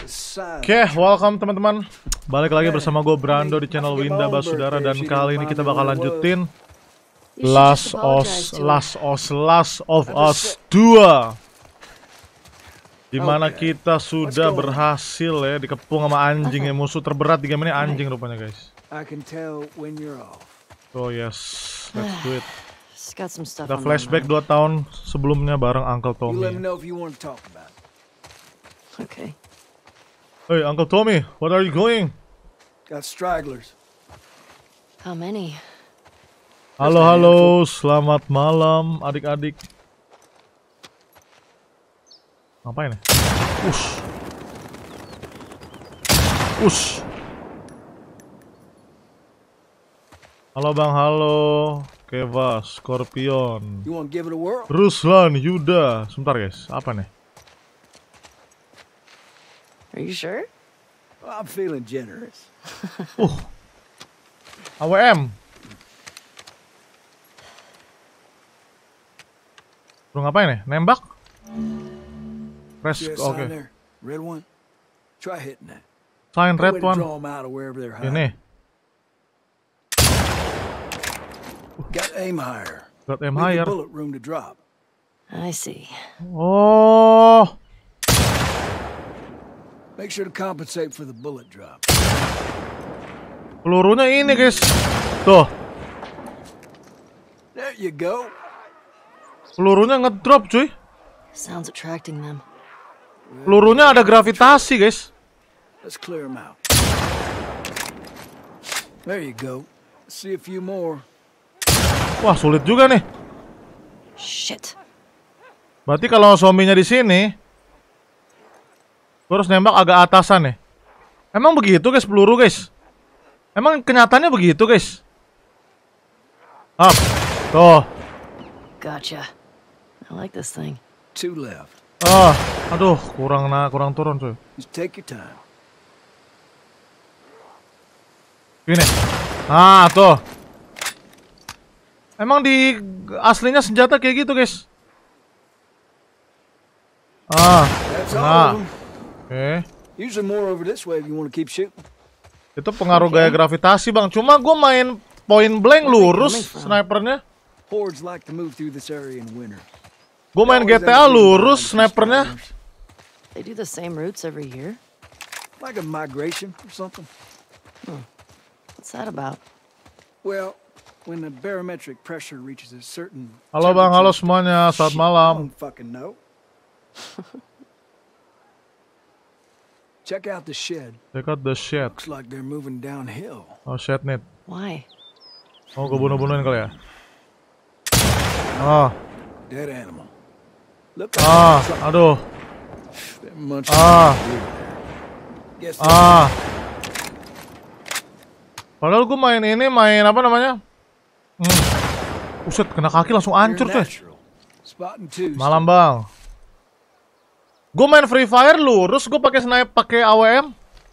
Oke, welcome teman-teman. Balik lagi bersama gue Brando di channel Winda Basudara. Dan kali ini kita bakal lanjutin Last of Us 2, dimana kita sudah berhasil ya dikepung sama anjing ya. Musuh terberat di game ini anjing rupanya guys. Oh yes, let's do it. Kita flashback 2 tahun sebelumnya bareng Uncle Tommy. Okay. Hey Uncle Tommy, what are you going? Got stragglers. How many? Halo, selamat malam adik-adik. Ngapain ya? Ush. Halo Bang, halo. Keva, Scorpion, You want to give it a whirl? Ruslan, Yuda. Sebentar guys, apa nih? Are you sure? Well, I'm feeling generous. AWM. Lu ngapain nih? Nembak? Press, See that oke. sign there? Red one? Try hitting that. Sign red Way to one. draw 'em out of wherever they're hiding. Ini. Got aim higher. Got aim Leave the higher. bullet room to drop. I see. Oh. Make sure to compensate for the bullet drop. Pelurunya ini guys. Tuh. There you go. Pelurunya ngedrop cuy. Sounds attracting them. Pelurunya ada gravitasi guys. Let's clear them out. There you go. Let's see a few more. Wah sulit juga nih. Shit. Berarti kalau zombinya di sini, gua harus nembak agak atasan nih. Emang begitu guys peluru guys? Emang kenyataannya begitu guys? Up. Tuh. Gotcha. I like this thing. 2 left. Aduh, kurang turun cuy. Just take your time. Gini. Tuh. Emang di aslinya senjata kayak gitu, guys. That's all of them. Oke. Usually more over this way if you want to keep shooting. Itu pengaruh gaya gravitasi, Bang. Cuma gue main point blank lurus snipernya. Hordes like to move through this area in winter. Gue main GTA lurus snipernya. They do the same routes every year? Like a migration or something. What's that about? Well, when the barometric pressure reaches a certain Halo Bang, halo temperature- semuanya. Selamat Shit, malam. I don't fucking know. Check out the shed. Check out the shed. Looks like they're moving downhill. Oh, shed net. Why? Mau gue bunuh-bunuhin kali ya? Dead animal. Look Aduh. they're munching on the deer there. Guess Padahal gue main apa namanya? Buset, kena kaki langsung hancur they're coy. natural. Spotting two. Malam Bang. Gue main Free Fire lurus, gue pakai sniper, pakai AWM.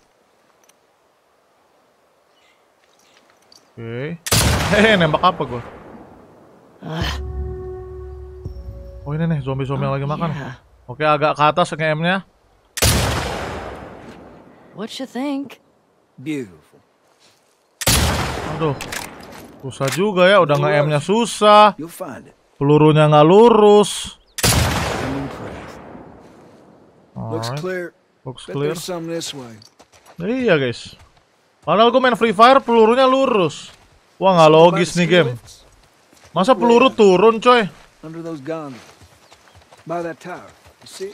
Oke. Nembak apa gue? Oh ini nih zombie-zombie yang lagi makan. Yeah. Oke, agak ke atas nge-M-nya. What you think? Beautiful. Aduh. Susah juga ya, udah nge-M-nya susah. You'll find it. Pelurunya nggak lurus. I'm impressed. Looks Alright, clear. looks Bet clear. there's some this way. Iya guys. Padahal gue main Free Fire pelurunya lurus. Wah nggak logis nih game. Masa peluru turun coy? Under those gondolas. By that tower. You see?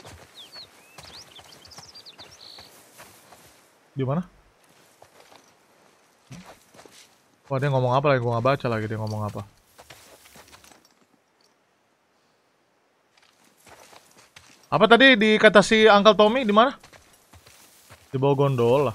Di mana? Wah dia ngomong apa lagi? Gue nggak baca lagi dia ngomong apa. Apa tadi dikata si Uncle Tommy di mana? Di bawah gondola.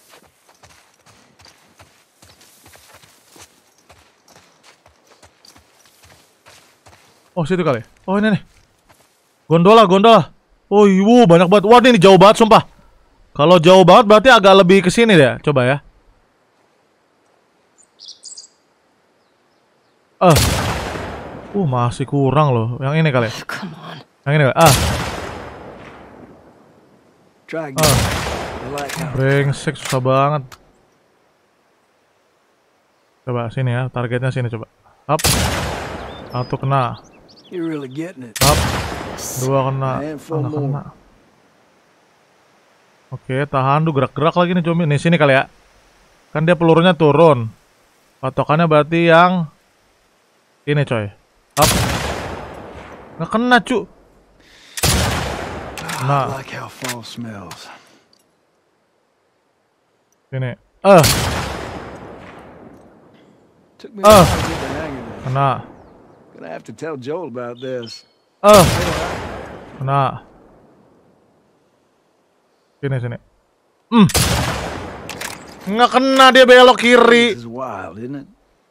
Oh situ kali. Oh ini nih. Gondola. Oh iya banyak banget. Wah ini jauh banget sumpah. Kalau jauh banget berarti agak lebih ke sini deh. Coba ya. Masih kurang loh. Yang ini kali. Come on. Yang ini kali. Try again. You like how Brengsek, susah banget. Coba sini ya, targetnya sini coba. Up. Satu kena. you're really getting it. Up. Yes. Dua kena. Handful Kena, kena. more. Oke, tahan dulu, gerak-gerak lagi nih zombie. Nih sini kali ya. Kan dia pelurunya turun. Patokannya berarti yang ini coy. Up. Nggak kena cu. I Nah, like how fall smells. sini. Took me a Ah. while to get the hang of this. Kena. Gonna have to tell Joel about this. Kena. Sini. Nggak kena, dia belok kiri. This is wild, isn't it?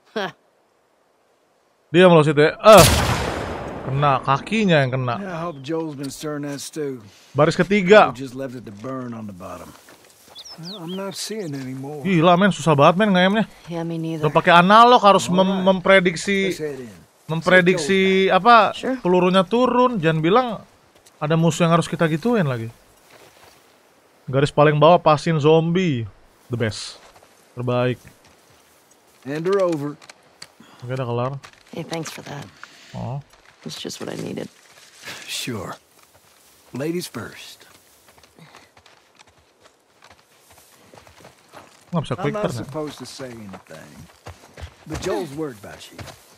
Dia melos situ ya. Kena, kakinya yang kena. Yeah, I hope Joel's been stirring that stew. Baris ketiga. We just left it to burn on the bottom. Well, I'm not seeing any more. Gila men, susah banget men ngayamnya. Yeah, me neither. Udah pakai analog harus Alright. memprediksi Let's head in. apa Sure. pelurunya turun. Jangan bilang ada musuh yang harus kita gituin lagi. Garis paling bawah pasin zombie, the best, terbaik. And her over. Oke, udah kelar. Hey, thanks for that. Oh, It's just what I needed. Sure. Ladies first. nggak bisa I'm quick not turn ya? supposed to say anything, but Joel's worried about you.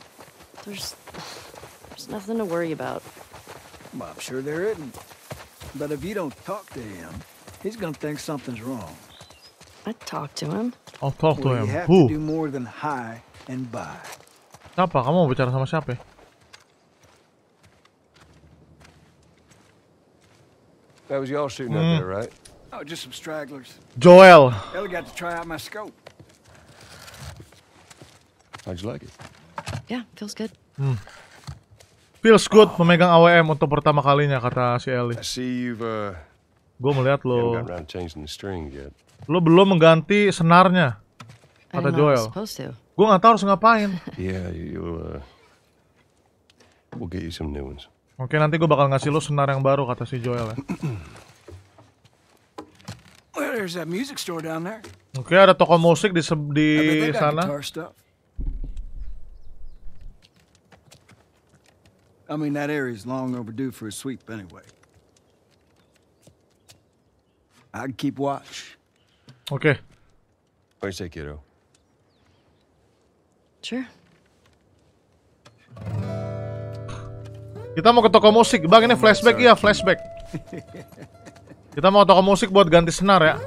There's nothing to worry about. Well, I'm sure there isn't. But if you don't talk to him, he's gonna think something's wrong. I talked to him. I'll talk to Well, him. you have Who? to do more than hi and bye. Siapa? Kamu mau bicara sama siapa? That was y'all shooting up there, right? Oh, just some stragglers. Joel. Ellie got to try out my scope. How'd you like it? Yeah, feels good. Feels good memegang AWM untuk pertama kalinya, kata si Ellie. I see you've Gue melihat haven't lo, gotten around to changing the strings yet. lo belum mengganti senarnya, I kata didn't know I was Joel. supposed to. Gue nggak tahu harus ngapain. Yeah, we'll get you some new ones. Oke, nanti gue bakal ngasih lo senar yang baru, kata si Joel ya. Well, there's that music store down there. Oke, ada toko musik di I bet they got sana. guitar stuff. I mean, that area's long overdue for a sweep anyway. I can keep watch. Oke, What do you say, kiddo? Sure. kita mau ke toko musik. Bang, ini flashback ya, flashback. Kita mau ke toko musik buat ganti senar ya.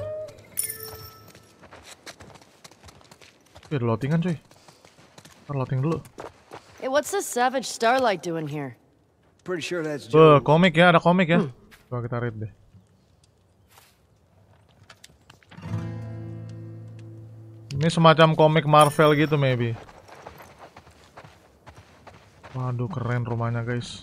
Ada loadingan cuy. Ntar loading dulu. Hey, what's this Savage Starlight doing here? Pretty sure that's Joe. Komik ya, ada komik ya. Coba kita read deh. Ini semacam komik Marvel gitu maybe. Waduh, keren rumahnya guys.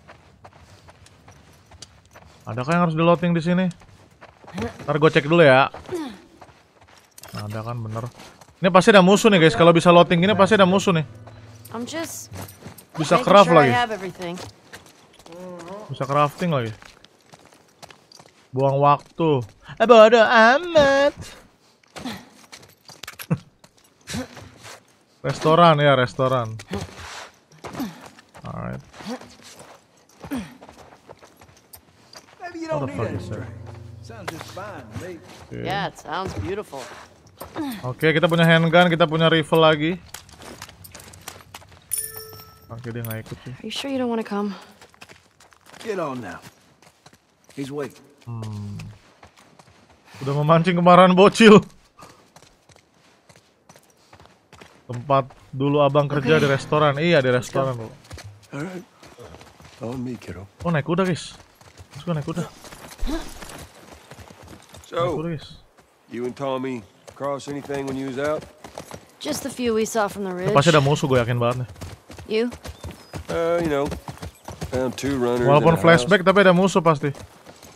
Adakah yang harus di loading di sini? Ntar gue cek dulu ya. Nah, ada kan bener. Ini pasti ada musuh nih guys. Kalau bisa loading gini pasti ada musuh nih. I'm just Bisa making craft sure I lagi. have everything. Bisa crafting lagi. Buang waktu. Bodo amat. Restoran ya, restoran. Alright. Maybe you What don't the need fuck that is that? string. Sounds just fine to me. Oke. Yeah, it sounds beautiful. Oke, kita punya handgun, kita punya rifle lagi. Oke, dia nggak ikut sih. Are you sure you don't want to come? Get on now. He's waiting. Udah memancing kemarahan bocil. Tempat dulu abang kerja di restoran. Iya, di restoran dulu. All right. On me, kiddo. Oh, naik kuda guys. Let's go naik kuda. Naik So, kuda guys. you and Tommy cross anything when you was out? Just the few we saw from the ridge. Pasti ada musuh, gue yakin banget nih. You? You know, found 2 runners. Walaupun in a flashback tapi ada musuh pasti. house.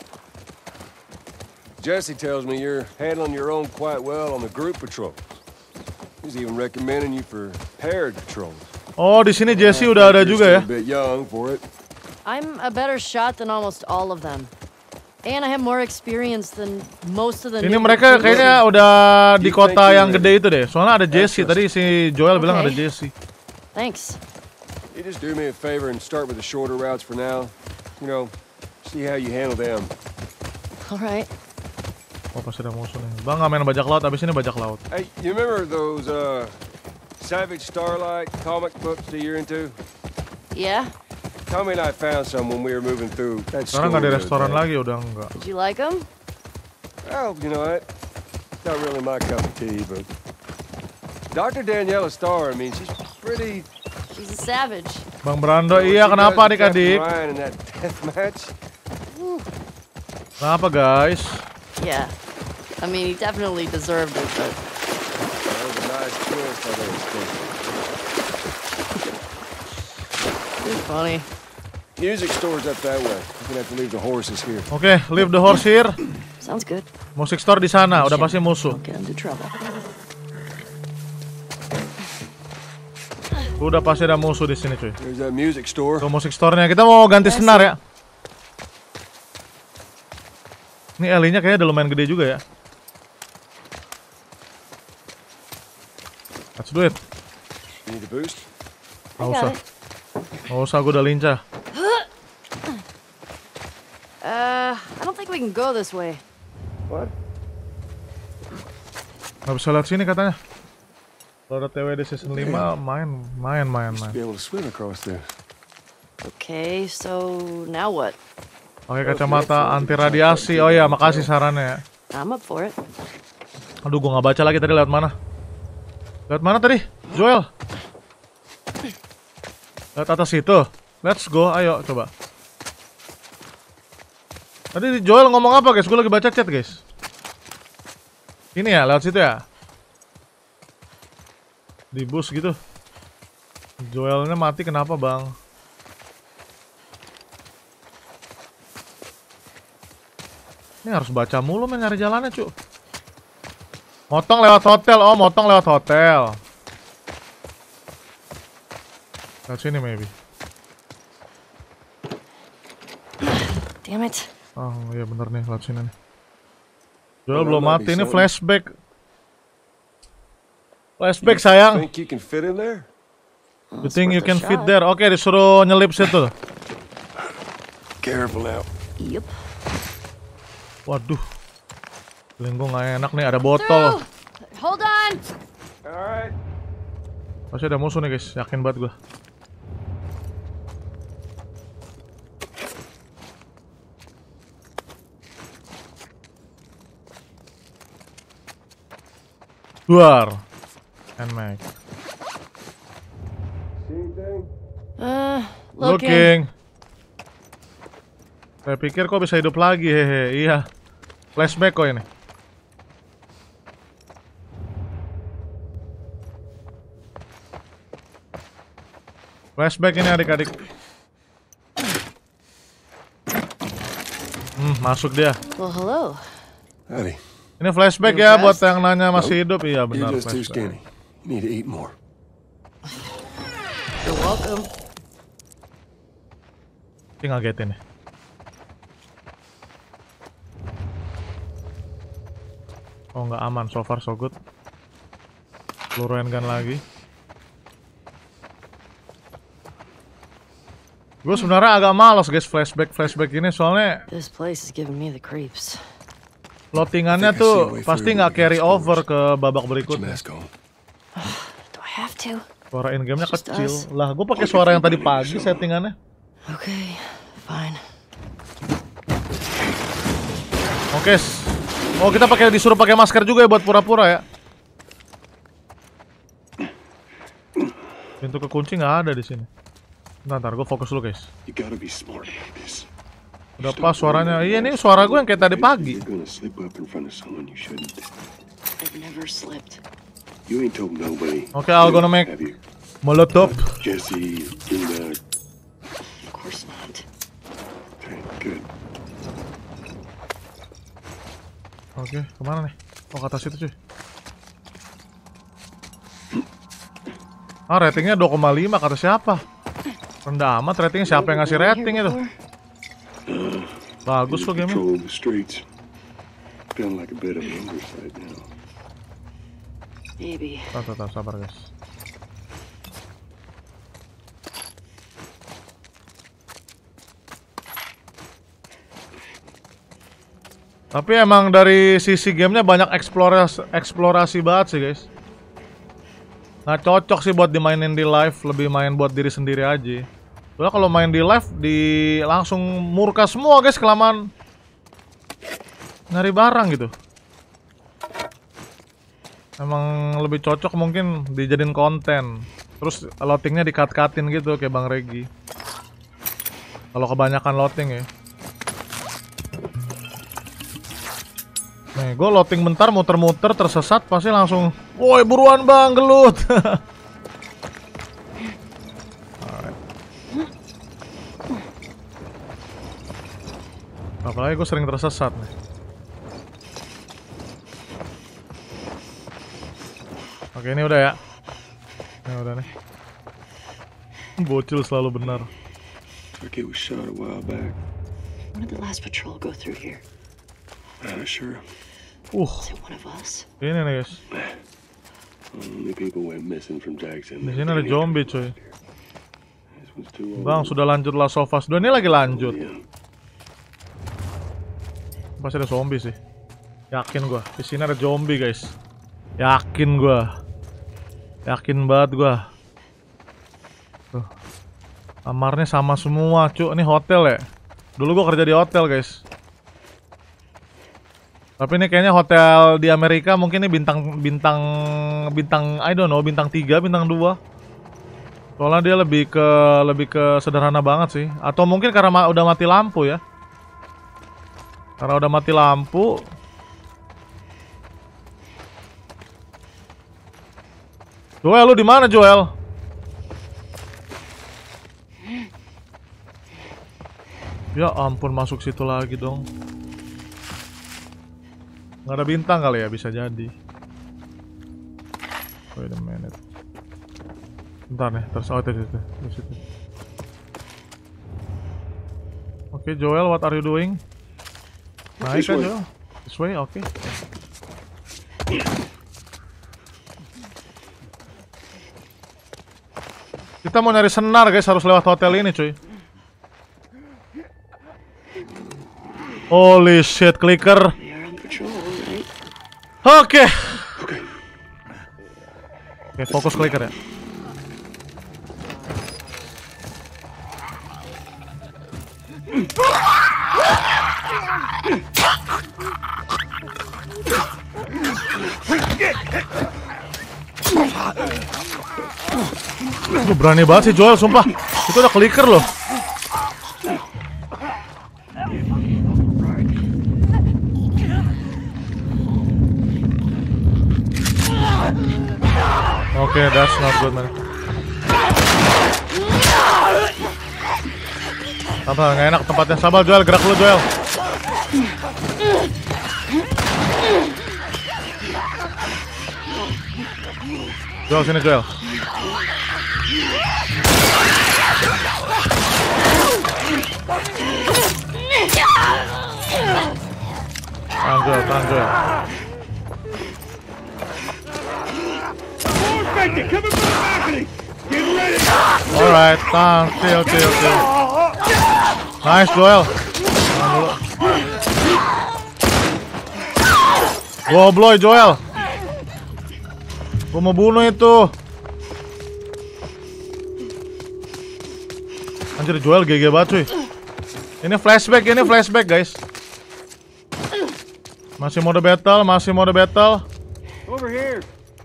Jesse tells me you're handling your own quite well on the group patrols. He's even recommending you for paired patrols. Oh, di sini Jesse udah ada You're juga ya. still a bit young for it. I'm a better shot than almost all of them. And I have more experience than most of the Ini new mereka recruits. kayaknya udah di kota yang gede itu deh. Soalnya ada Jesse. Tadi si Joel bilang ada Jesse. Thanks. You just do me a favor and start with the shorter routes for now. You know, see how you handle them. All right. Oh, pasti ada musuh nih. Bang nggak main bajak laut, abis ini bajak laut. Hey, you remember those Savage Starlight comic books that you're into? Yeah? Tommy and I found some when we were moving through that store. Sekarang nggak di the other restoran day. lagi, udah enggak. Did you like them? Well, you know what? Not really my cup of tea, but Dr. Daniela Starr, I mean, she's pretty. She's a savage. Bang Brando, What iya she kenapa does to Captain adik-adik? Ryan in that death match. Kenapa guys? Yeah. I mean, he definitely deserved it, but That was a nice twist, I don't think. it's funny. Music store's up that way. We're gonna have to leave the horses here. Oke, leave the horse here. Sounds good. Musik store di sana, udah pasti musuh. Don't get into trouble. Udah pasti ada musuh di sini cuy. There's that music store. Tuh musik store-nya. Kita mau ganti senar ya. Ini Ellie-nya kayaknya udah lumayan gede juga ya. Let's do it. You need a boost? Nggak usah. Nggak usah, gue udah lincah. I don't think we can go this way. What? Nggak bisa lihat sini katanya. Kalau ada TWD season 5, main. Be able to swim across there. Okay, so now what? Pakai kacamata anti radiasi. Oh ya, makasih sarannya ya. I'm up for it. Aduh, gue nggak baca lagi tadi lewat mana. Lewat mana tadi? Joel. Lewat atas itu. Let's go, ayo coba. Tadi Joel ngomong apa guys? Gue lagi baca chat guys. Ini ya, lewat situ ya. Di bus gitu. Joelnya mati kenapa bang? Ini harus baca mulu men nyari jalannya cu. Motong lewat hotel, oh motong lewat hotel. Lewat sini maybe. Damn it. Oh iya bener nih lewat sini nih. Joel belum mati, ini flashback. Flashback sayang. Think you can fit in there? You think you can fit there? Oke, disuruh nyelip situ. Careful now. Yep. Waduh. Feeling gue gak enak nih, ada botol. Hold on. Alright. Pasti ada musuh nih guys, yakin banget gue. Luar. And Mac. See anything? Looking. Saya pikir kok bisa hidup lagi, hehe. Iya. Flashback kok ini. Flashback ini adik-adik. Masuk dia. Well, hello. Howdy. Ini flashback ya buat yang nanya masih hidup. Iya benar. You're just too Flashback. skinny. You need to eat more. You're welcome. Ini ngagetin ya. Oh nggak aman, so far so good. Peluru handgun lagi. Gue sebenarnya agak malas guys flashback ini soalnya This place is giving me the creeps. loadingannya tuh pasti nggak carry over ke babak Put your berikutnya. mask on. Do I have to? Suara in gamenya Just kecil. us. Lah, gue pakai suara yang tadi pagi settingannya. Okay, fine. Oke. Oh kita disuruh pakai masker juga ya buat pura-pura ya. Pintu kekunci nggak ada di sini. Ntar gue fokus dulu guys. You gotta be smart about this. Udah pas suaranya. Iya ini suara gue yang kayak tadi pagi. You're gonna slip up in front of someone you shouldn't. I've never slipped. You ain't told nobody. Okay, I'll gonna make Have you? molotov. Jesse, Linda. Of course not. Okay, good. Oke, kemana nih? Oh ke atas itu cuy. Ah ratingnya 2,5 kata siapa? Rendah amat ratingnya, siapa yang ngasih rating itu? Bagus kok game-nya. Control the streets. Feeling like a bit of an oversight now. Maybe. Tar, sabar guys. Tapi emang dari sisi gamenya banyak eksplorasi banget sih guys. Nggak cocok sih buat dimainin di live, lebih main buat diri sendiri aja. Soalnya kalau main di live langsung murka semua guys, kelamaan nyari barang gitu. Emang lebih cocok mungkin dijadiin konten. Terus loadingnya di-cut-cutin gitu kayak Bang Regi. Kalau kebanyakan loading ya. Nih, gue loading bentar, muter-muter, tersesat, pasti langsung, woi buruan bang, gelut. Apalagi gue sering tersesat nih. Oke, ini udah ya. Ini udah nih. Bocil selalu benar. Like it was shot a while back. When did the last patrol go through here? Sure. Is it one of us? Ini nih guys. Only people went missing from Jackson. Di sini ada zombie coy. This was too old. Bang, sudah lanjut Last of Us 2. Ini lagi lanjut. Yeah. Pasti ada zombie sih. Yakin gua. Di sini ada zombie, guys. Yakin gua. Yakin banget gua. Tuh. Kamarnya sama semua, cu. Ini hotel ya. Dulu gua kerja di hotel, guys. Tapi ini kayaknya hotel di Amerika, mungkin ini bintang I don't know, bintang 3, bintang 2. Soalnya dia lebih ke sederhana banget sih. Atau mungkin karena udah mati lampu ya. Karena udah mati lampu. Joel, lu di mana, Joel? Ya ampun, masuk situ lagi dong. Nggak ada bintang kali ya, bisa jadi. Wait a minute. Bentar nih, terus itu. Oke, Joel, what are you doing? Naik kan, Joel? This way, oke. Kita mau nyari senar, guys, harus lewat hotel ini, cuy. Holy shit, clicker. Oke. Oke, fokus clicker ya. Berani banget sih Joel, sumpah. Itu udah clicker loh. Oke, that's not good, man. Sabar, nggak enak tempatnya. Sabar, Joel, gerak dulu, Joel. Joel, sini, Joel. Tahan, Joel. Alright, tahan, chill. Nice, Joel. Tahan dulu. Gobloy, Joel. Gua mau bunuh itu. Anjir, Joel GG banget cuy. Ini flashback guys. Masih mode battle. Over here.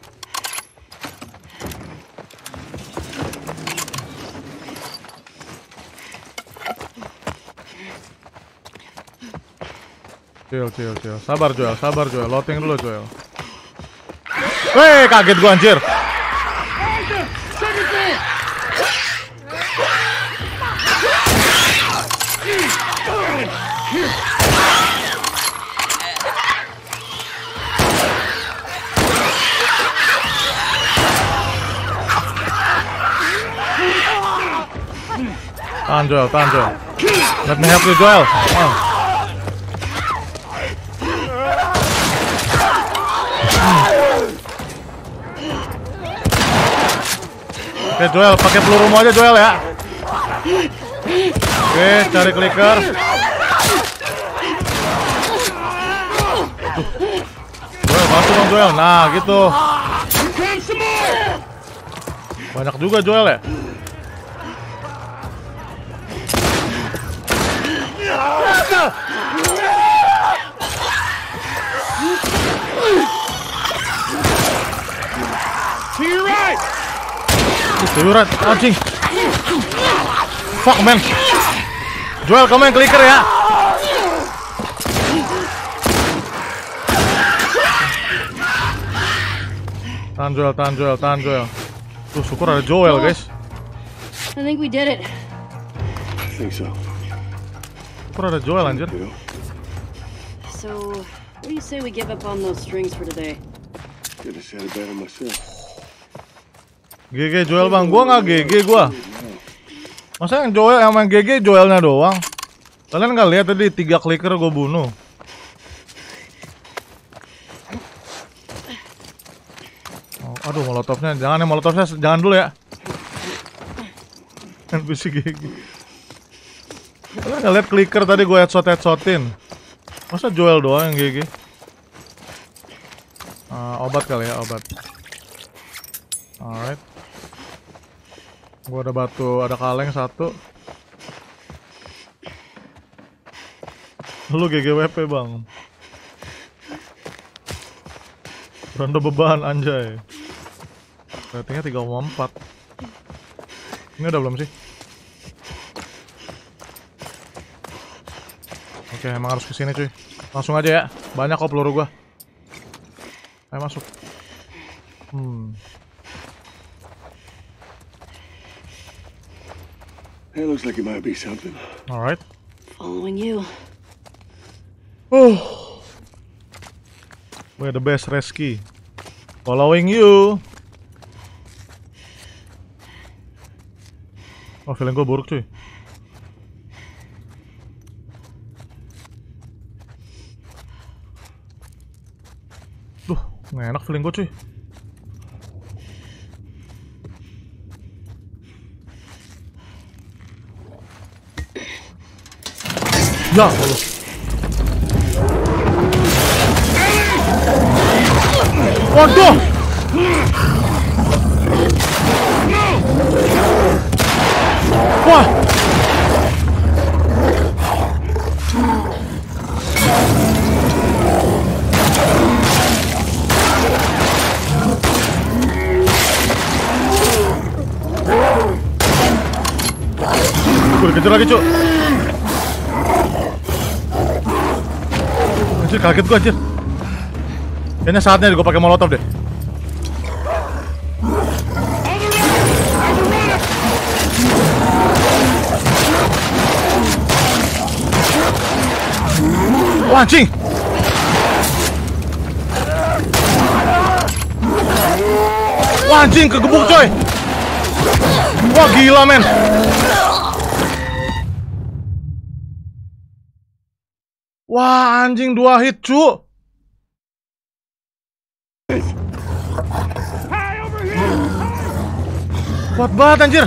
Chill. Sabar Joel. Loading dulu, Joel. Weh, kaget gua anjir. Tahan Joel. Let me help you, Joel. Oh. Oke, Joel, pakai pelurumu aja Joel ya. Oke, cari clicker. Joel, bantu dong Joel. Nah, gitu. Banyak juga Joel ya. Tuyuran, anjing. Fuck man. Joel, kamu yang clicker ya. Tahan Joel, tahan Joel, tahan Joel. Tuh, syukur ada Joel guys. I think we did it. I think so. Syukur ada Joel anjir. You know? So, what do you say we give up on those strings for today? Could have said it better myself. GG Joel bang, gua nggak GG gua. Masa yang Joel yang main GG Joelnya doang? Kalian nggak lihat tadi 3 clicker gua bunuh. Oh, aduh molotovnya, jangan ya molotovnya, jangan dulu ya. NPC GG. Kalian nggak lihat clicker tadi gua headshot-headshotin. Masa Joel doang yang GG? Obat kali ya, obat. Alright. Gua ada batu, ada kaleng 1. Lu GGWP bang. Ronde beban anjay. Ratingnya 3,4. Ini udah belum sih? Oke, emang harus kesini cuy. Langsung aja ya. Banyak kok peluru gua. Ayo masuk. It looks like it might be something. Alright. Following you. We're the best rescue. Following you. Oh, feeling gue buruk cuy. Duh, nggak enak feeling gue cuy. Ya Allah. Waduh. Wah. Gue dikejar lagi cuk. Anjir, kaget gua anjir. Kayaknya saatnya gue pakai molotov deh. Wah, anjing. Wah, anjing kegebuk coy. Wah, gila men. Wah, anjing 2 hit, cu. Kuat banget anjir.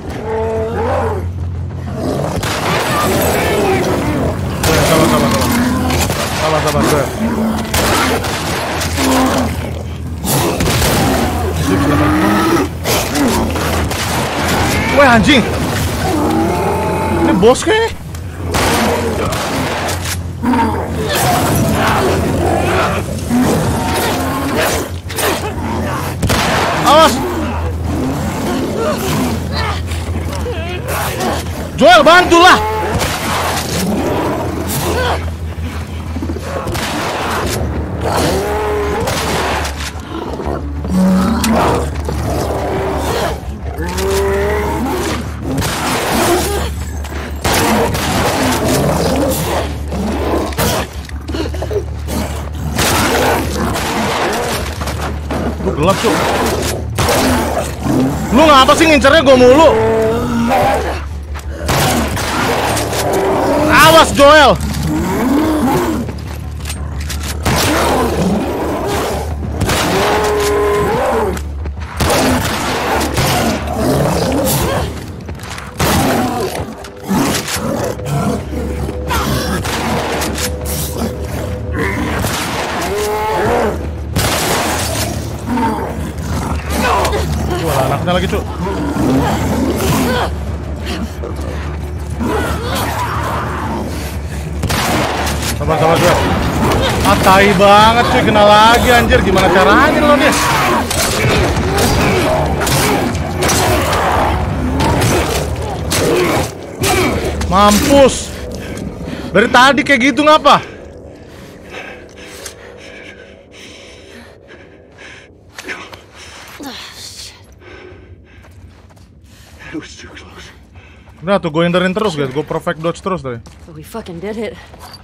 Sabar, gue. Wah, anjing. Ini bos kayaknya. Awas. Joel, bantulah. Gelap cuk. Lu ngapa sih ngincernya gue mulu? Awas Joel. Sini lagi, Cuk. Sabar, Joel. Tai banget cuy, kena lagi anjir. Gimana caranya lo dia? Mampus. Dari tadi kayak gitu ngapa? That was too close. Udah tuh, gue hindarin terus guys. Gue perfect dodge terus tadi. But we fucking did it.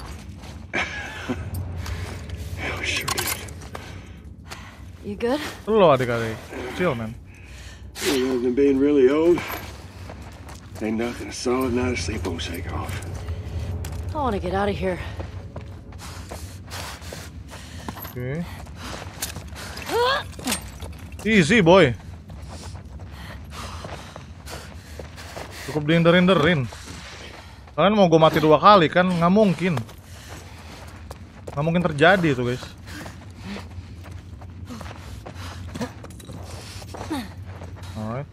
Yeah, we sure did. You good? Lo adik-adik. Chill, man. Other than being really old, ain't nothing a solid night of sleep won't shake off. I want to get out of here. Oke. Easy, boy. Cukup dihindarin. Kalian mau gue mati 2 kali kan? Nggak mungkin. Nggak mungkin terjadi itu, guys. Alright.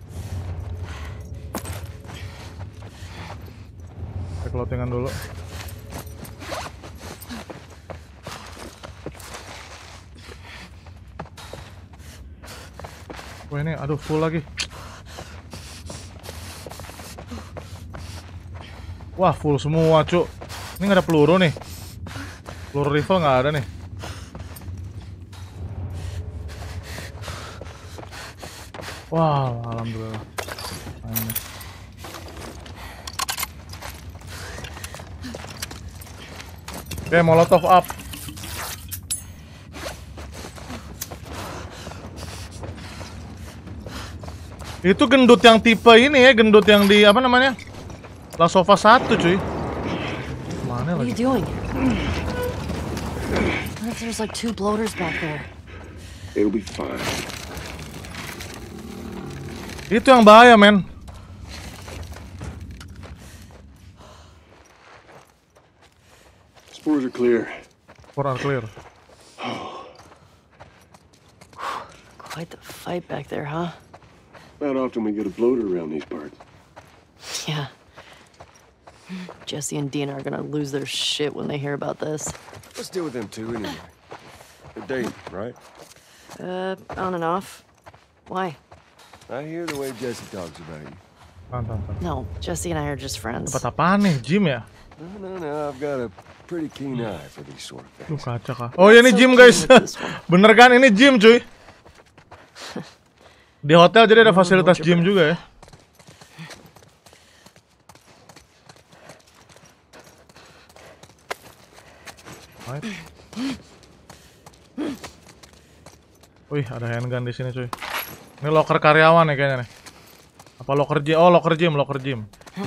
Cek loatingan dulu. Wah ini, aduh full lagi. Wah full semua cuk. Ini nggak ada peluru nih. Peluru rifle nggak ada nih. Wow, alhamdulillah. Nah, ini. Oke, molotov up. Itu gendut yang tipe ini ya, gendut yang di apa namanya? Last of Us 1 cuy. Mana What are you lagi? doing? What if there's like 2 bloaters back there? It'll be fine. Itu yang bahaya, men. Spores are clear. For clear. Quite the fight back there, huh? Not often we get a bloater around these parts. Yeah. Jesse and Dina are gonna lose their shit when they hear about this. Let's deal with them two anyway. They're dating, right? On and off. Why? I hear the way Jesse talks about you. Mantap. No, Jesse and I are just friends. Tempat apaan nih? Gym ya? No, I've got a pretty keen eye for these sort of Duh, things. kaca kah? Oh ya ini gym guys. Bener kan? Ini gym cuy. Di hotel jadi ada fasilitas gym juga ya. Right. Wih, ada handgun di sini cuy. Ini locker karyawan nih kayaknya nih. Apa locker gym? Oh, locker gym. Locker gym.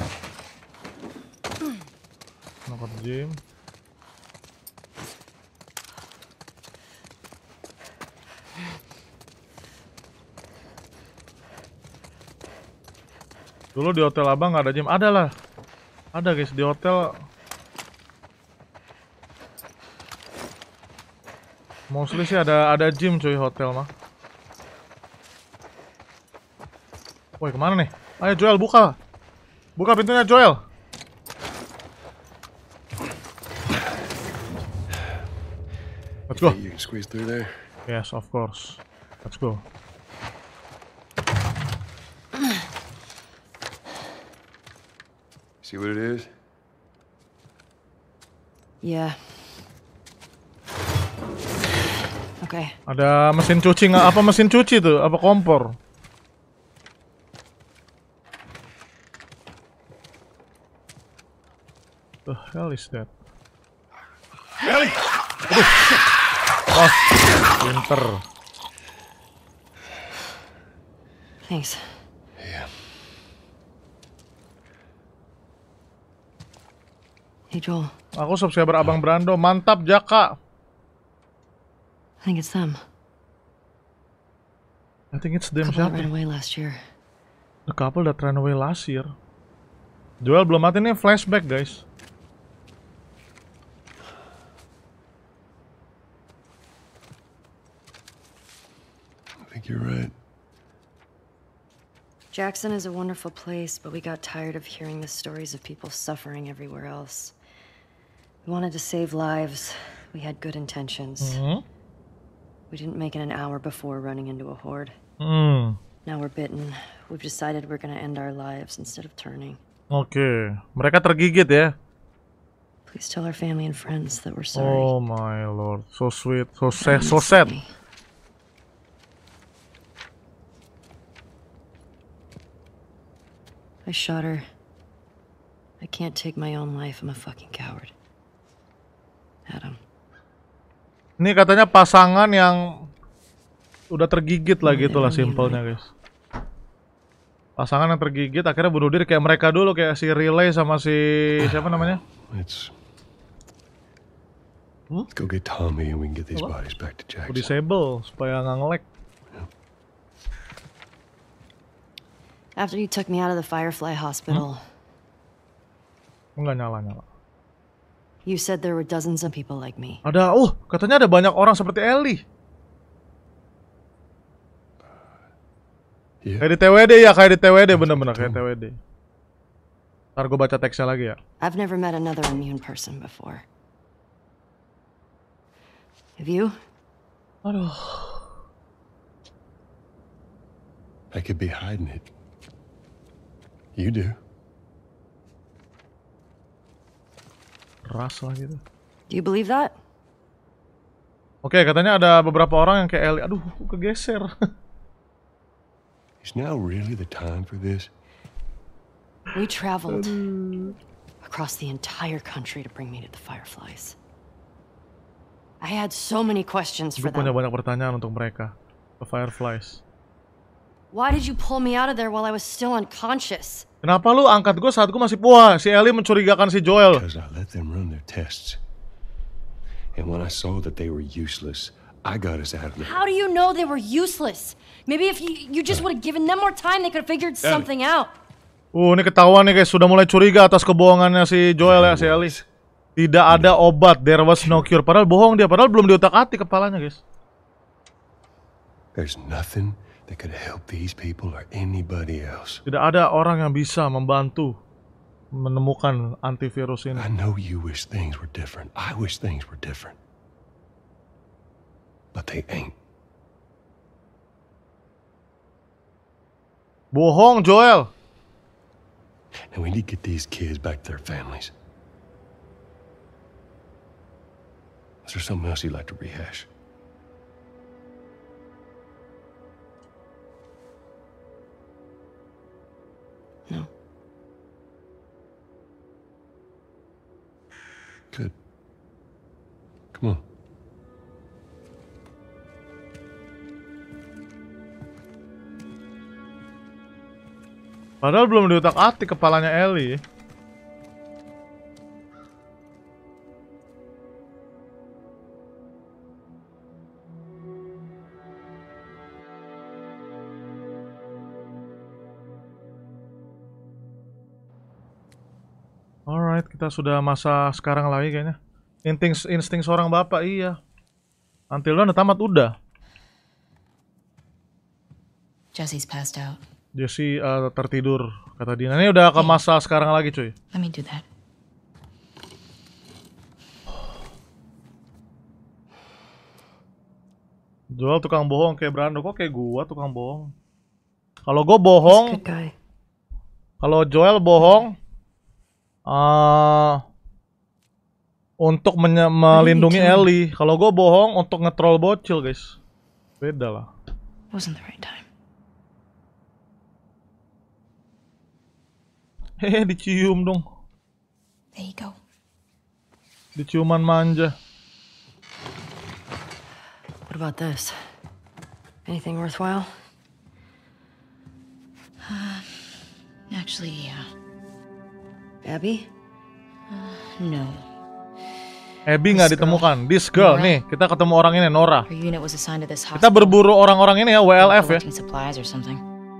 Dulu di hotel abang nggak ada gym. Ada lah. Ada guys di hotel. Mostly sih ada gym cuy hotel mah. Woi kemana nih? Ayo Joel buka. Buka pintunya Joel. Let's go. You can squeeze through there. Yes, of course. Let's go. See what it is? Yeah. Okay. Ada mesin cuci nggak? Apa mesin cuci tuh? Apa kompor? The hell is that? Ellie! Oh, pinter. Thanks. Yeah. Hey Joel, Aku subscriber Abang Brando. Mantap Jaka. I think it's them. I think it's them Couple that siapa? ran away last year. The couple that ran away last year. Joel belum mati nih, flashback guys. I think you're right. Jackson is a wonderful place, but we got tired of hearing the stories of people suffering everywhere else. We wanted to save lives. We had good intentions. We didn't make it an hour before running into a horde. Now we're bitten. We've decided we're gonna end our lives instead of turning. Oke, mereka tergigit ya. Please tell our family and friends that we're sorry. Oh my lord, so sweet, so That sad. means me. I shot her. I can't take my own life. I'm a fucking coward. Adam. Ini katanya pasangan yang udah tergigit lah gitu lah simpelnya guys. Pasangan yang tergigit akhirnya bunuh diri kayak mereka dulu, kayak si Relay sama si siapa namanya? Let's go get Tommy and we can get these bodies back to Jackson. Disable supaya nggak nge-lag. After you took me out of the Firefly Hospital, Nggak nyala. you said there were dozens of people like me. Ada, katanya ada banyak orang seperti Ellie. Yeah. Kayak di TWD ya, bener-bener kayak TWD. Ntar gue baca teksnya lagi ya. I've never met another immune person before. Have you? Aduh. I could be hiding it. You do. Keras lah gitu. Do you believe that? Oke, katanya ada beberapa orang yang kayak Ellie. Aduh, kegeser. Is now really the time for this? We traveled across the entire country to bring me to the Fireflies. I had so many questions for Gue punya them. banyak pertanyaan untuk mereka. The Fireflies. Why did you pull me out of there while I was still unconscious? Kenapa lu angkat gue saat gue masih puas? Si Ellie mencurigakan si Joel. Because I let them run their tests. And when I saw that they were useless, I got us out of there. How do you know they were useless? Maybe if you just would have given them more time, they could have figured something out. Ini ketahuan nih guys, sudah mulai curiga atas kebohongannya si Joel ya, si Ellie. Tidak ada obat, there was no cure. Padahal bohong dia, padahal belum diotak-atik kepalanya guys. There's nothing that could help these people or anybody else. Tidak ada orang yang bisa membantu menemukan antivirus ini. I know you wish things were different. I wish things were different. But they ain't. Bohong Joel. And we need to get these kids back to their families. Is there something else you'd like to rehash? No. Good. Come on. Padahal belum diotak-atik kepalanya Ellie. Alright, kita sudah masa sekarang lagi kayaknya. Insting seorang bapak, iya. Until Dawn udah tamat, udah. Jesse's passed out. Jesse tertidur, kata Dina. Ini udah ke masa sekarang lagi cuy. Let me do that. Joel tukang bohong kayak Brando, kok kayak gua tukang bohong. Kalau gua bohong, Good guy. kalau Joel bohong untuk melindungi Ellie. Kalau gua bohong untuk nge-troll bocil guys. Beda lah. Wasn't the right time. Hehe, dicium dong. There you go. Diciuman manja. What about this? Anything worthwhile? Actually, yeah. Abby? No. Abby nggak ditemukan. This girl, Nora. nih kita ketemu orang ini, Nora. Her unit was assigned to this Kita hospital. berburu orang-orang ini ya, WLF ya. Collecting supplies or something.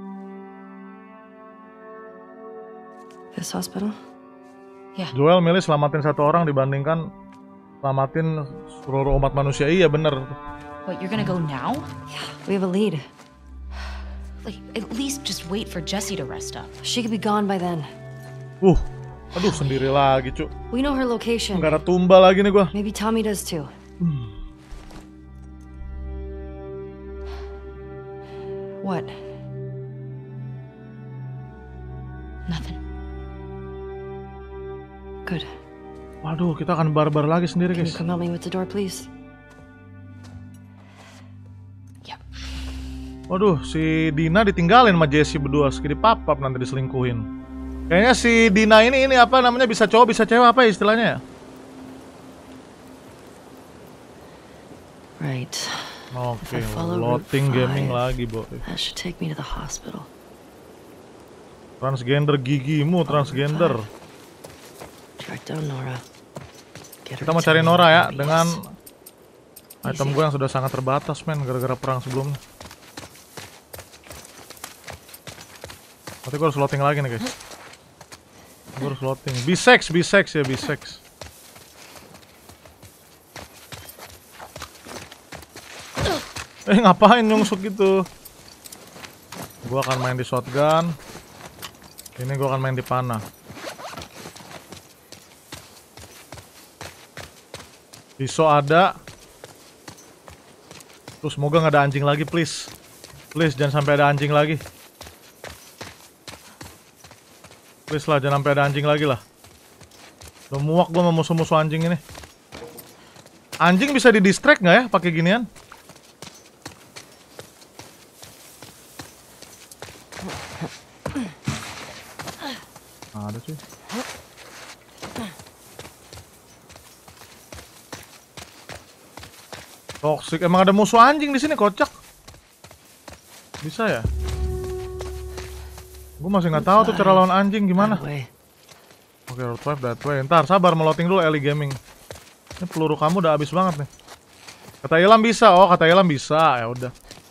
This hospital? Joel milih selamatin satu orang dibandingkan selamatin seluruh umat manusia. Iya bener. What, you're gonna go now? We have a lead. Like, at least just wait for Jessie to rest up. She could be gone by then. Aduh sendiri lagi cu. We know her location. Nggak ada tumbal lagi nih gua. Maybe Tommy does too. What? Nothing. Good. Waduh, kita akan barbar lagi sendiri Can you guys. come help me with the door, please? Yep. Waduh, si Dina ditinggalin sama Jessie berdua, segini papap nanti diselingkuhin. Kayaknya si Dina ini apa namanya, bisa cowok bisa cewek apa ya istilahnya ya? Right. Oke, If I follow loading Route gaming 5, lagi, boy. That should take me to the hospital. Transgender gigimu, transgender. Track down Nora. Get her Kita mau to cari me Nora ya, please. dengan item gue yang sudah sangat terbatas, men, gara-gara perang sebelumnya. Berarti gue harus loading lagi nih, guys. Gue harus loading. Bisex ya, bisex. Ngapain nyungsuk gitu? Gue akan main di shotgun. Ini gue akan main di panah. Pisau ada. Terus semoga nggak ada anjing lagi, please. Please jangan sampai ada anjing lagi. Please lah, jangan sampai ada anjing lagi lah. Udah muak gue sama musuh-musuh anjing ini. Anjing bisa di-distract nggak ya pakai ginian? Ada sih. Toxic, emang ada musuh anjing di sini, kocak. Bisa ya? Gue masih nggak tahu tuh cara lawan anjing gimana. That way. Oke, road 5 that way. Ntar sabar, meloting dulu Ellie Gaming. Ini peluru kamu udah habis banget nih. Kata Ilham bisa, oh kata Ilham bisa, ya udah.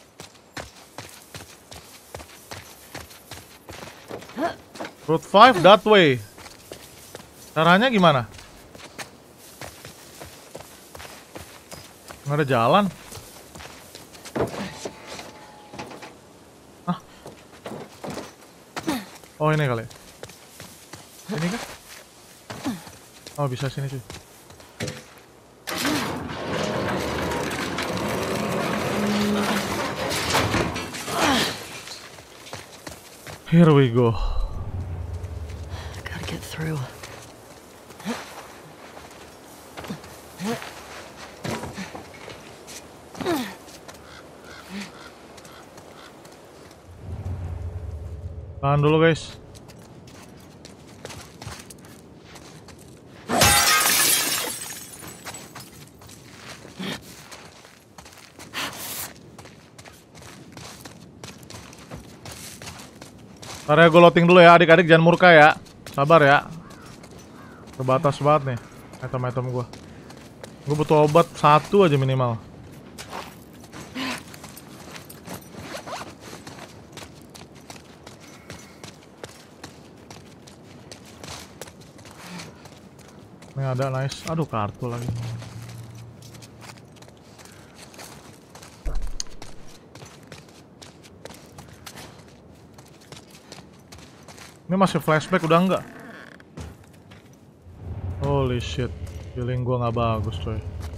Route 5 that way. Caranya gimana? Nggak ada jalan. Hah? Oh ini kali. Ini kan? Oh bisa sini cuy. Here we go. Gotta get through. Tahan dulu guys. Ntar ya, gue loading dulu ya, adik-adik jangan murka ya. Sabar ya. Terbatas banget nih item-item gue. Gue butuh obat 1 aja minimal. Ini ada, nice. Aduh, kartu lagi. Ini masih flashback, udah enggak? Holy shit. Feeling gua nggak bagus, coy.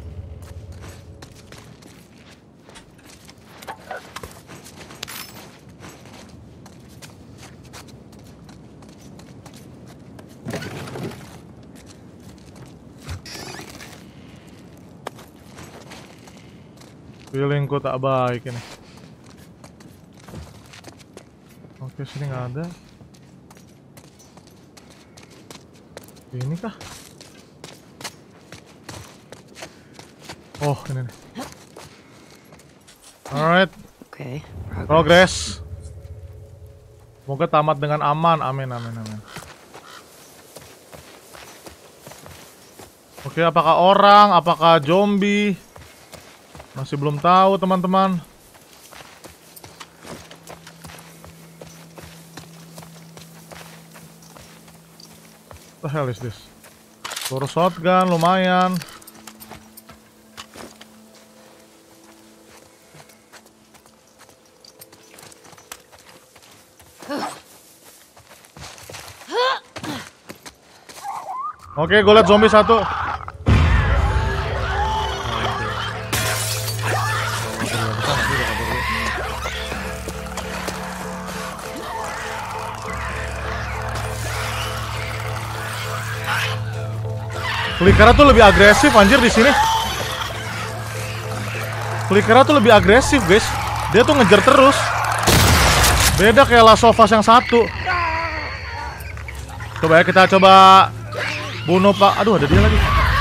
Feelingku tak baik ini. Oke, sini nggak ada. Ini kah? Oh, ini nih. Alright, Okay. progress. Semoga tamat dengan aman. Amin, amin, amin. Oke, apakah orang, apakah zombie? Masih belum tahu, teman-teman. What the hell is this? Peluru shotgun lumayan. Oke, gue liat zombie satu. Flickernya tuh lebih agresif anjir di sini. Flickernya tuh lebih agresif, guys. Dia tuh ngejar terus. Beda kayak Last of Us yang satu. Coba ya, kita coba bunuh Pak. Aduh, ada dia lagi.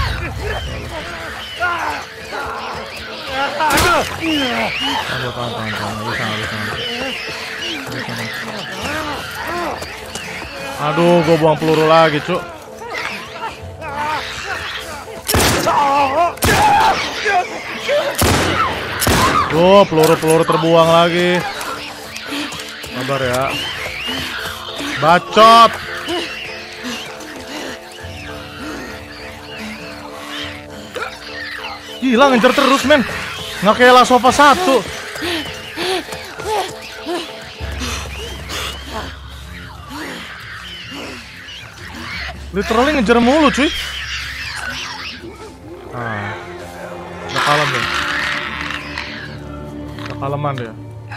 Aduh, gue buang peluru lagi, cuk. Tuh, peluru-peluru terbuang lagi. Sabar ya. Bacot. Gila, ngejar terus, men. Nggak kayak Last of Us 1. Literally ngejar mulu, cuy. Nah, udah kalem deh. Udah kaleman deh.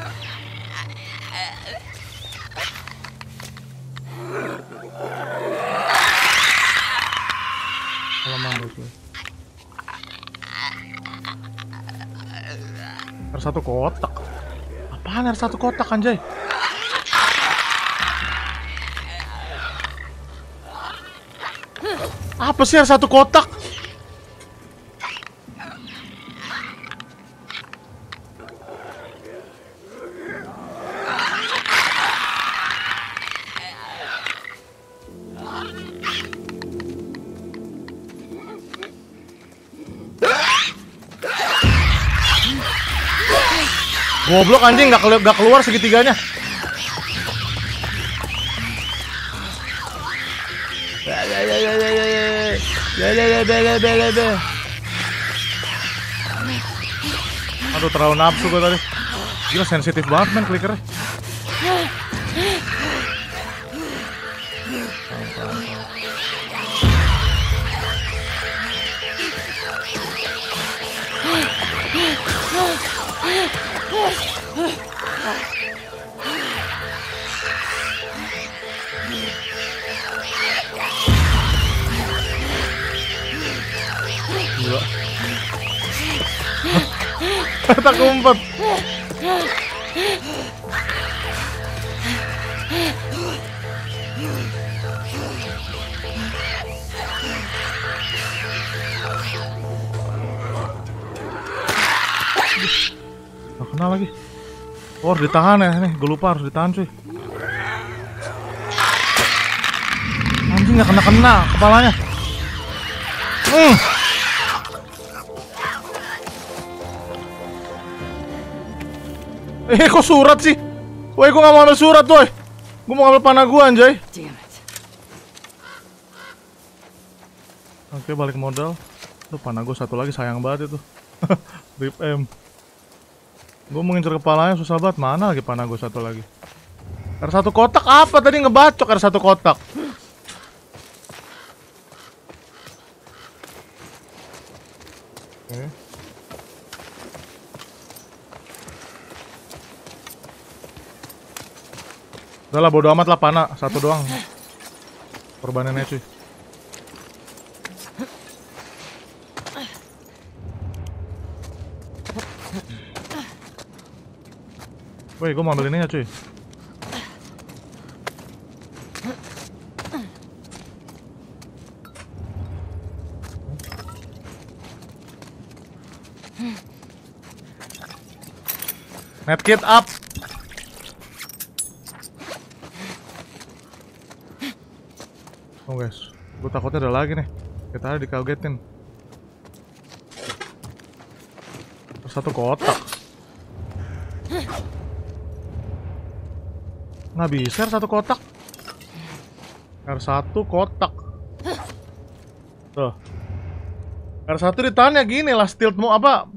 Kaleman deh, cuy. R1 kotak. Apaan R1 kotak, anjay? Apa sih R1 kotak? Goblok anjing, nggak keluar segitiganya. Aduh, terlalu nafsu gue tadi. Gila, sensitif banget men clickernya. Gila. Tak kumpet. Gak kena lagi. Oh, harus ditahan ya nih, gue lupa harus ditahan cuy. Anjing gak kena-kena kepalanya. Kok surat sih? Woi, gue gak mau ambil surat woi. Gue mau ambil panah gue anjay. Oke, balik modal. Tuh panah gue satu lagi, sayang banget itu. Rip M. Gue mau ngincer kepalanya susah banget. Mana lagi panah gue satu lagi? R1 kotak apa tadi ngebacok R1 kotak? Oke. Udah lah, bodo amat lah panah. Satu doang korbanannya cuy. Woi, gue mau ambil ininya cuy. Medkit up. Oh guys, gue takutnya ada lagi nih. Kita dikagetin. Satu kotak. Nggak bisa R1 kotak. R1 kotak. Tuh. R1 ditahan ya gini lah, stealth mau apa?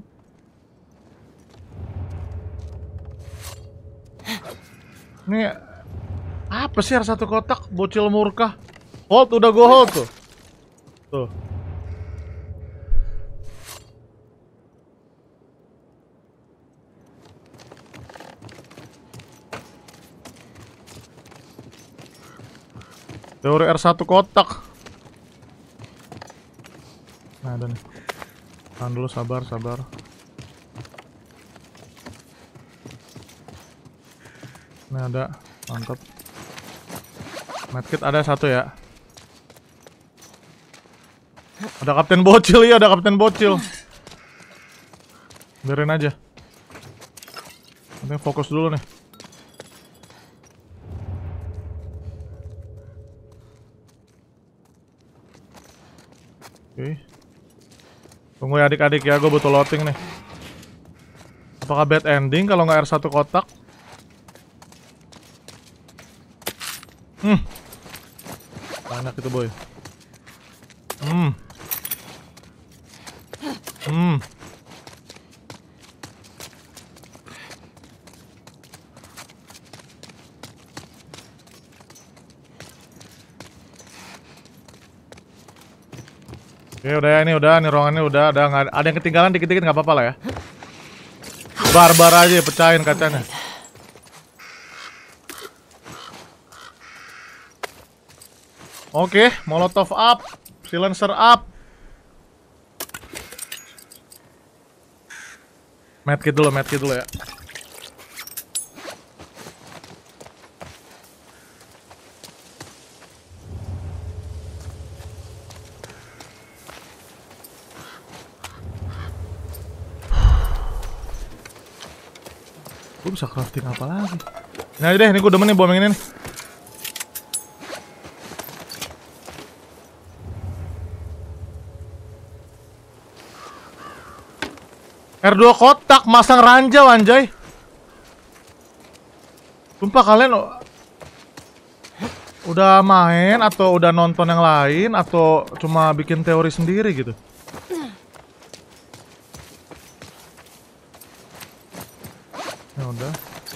Ini apa sih R1 kotak? Bocil murka. Hold, udah gue hold tuh. Tuh. Teori R1 kotak. Nah, ada nih. Tahan dulu, sabar. Ini ada, mantap. Medkit ada 1 ya. Ada Kapten Bocil, iya ada Kapten Bocil. Biarin aja. Nanti fokus dulu nih. Oke. Tunggu ya adik-adik ya, gue butuh loading nih. Apakah bad ending kalau nggak R1 kotak? Banyak itu boy. Oke udah ya, ini ruangannya udah ada, nggak ada yang ketinggalan dikit-dikit nggak apa-apa lah ya. Barbar aja pecahin kacanya. Oke, Molotov up, silencer up. Medkit dulu ya. Gue bisa crafting apa lagi? Ini aja deh, ini gue demen nih bom yang ini nih. R2 kotak, masang ranjau anjay. Sumpah kalian udah main atau udah nonton yang lain atau cuma bikin teori sendiri gitu. Ya udah.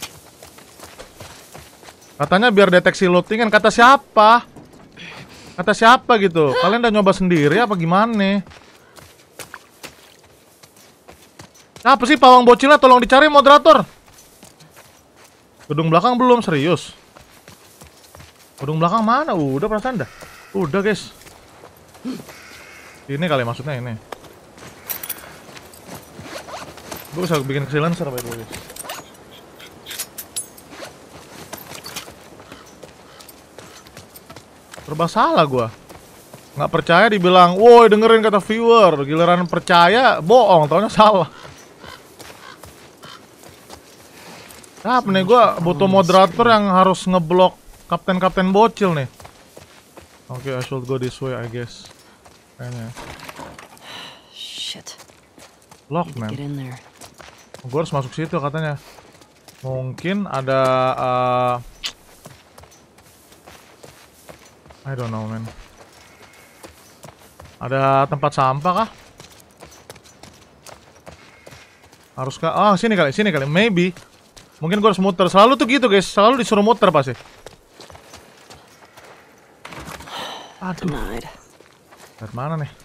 Katanya biar deteksi looting kan, kata siapa? Kata siapa gitu? Kalian udah nyoba sendiri apa gimana? Apa sih pawang bocilnya, tolong dicari moderator. Gedung belakang belum, serius. Gedung belakang mana? Udah perasaan dah. Udah guys. Ini kali maksudnya ini. Gue bisa bikin silencer by the way guys. Serba salah gua. Nggak percaya dibilang, woi dengerin kata viewer. Giliran percaya, bohong, taunya salah. Apa nih, gua butuh moderator yang harus ngeblok kapten bocil nih. Oke, I should go this way I guess. Kayaknya. Shit. Lock man. Get in there. Gua harus masuk situ katanya. Mungkin ada I don't know man. Ada tempat sampah kah? Haruskah? Ah, sini kali, maybe. Mungkin gue harus muter. Selalu tuh gitu guys, selalu disuruh muter pasti. Aduh. Dari mana nih?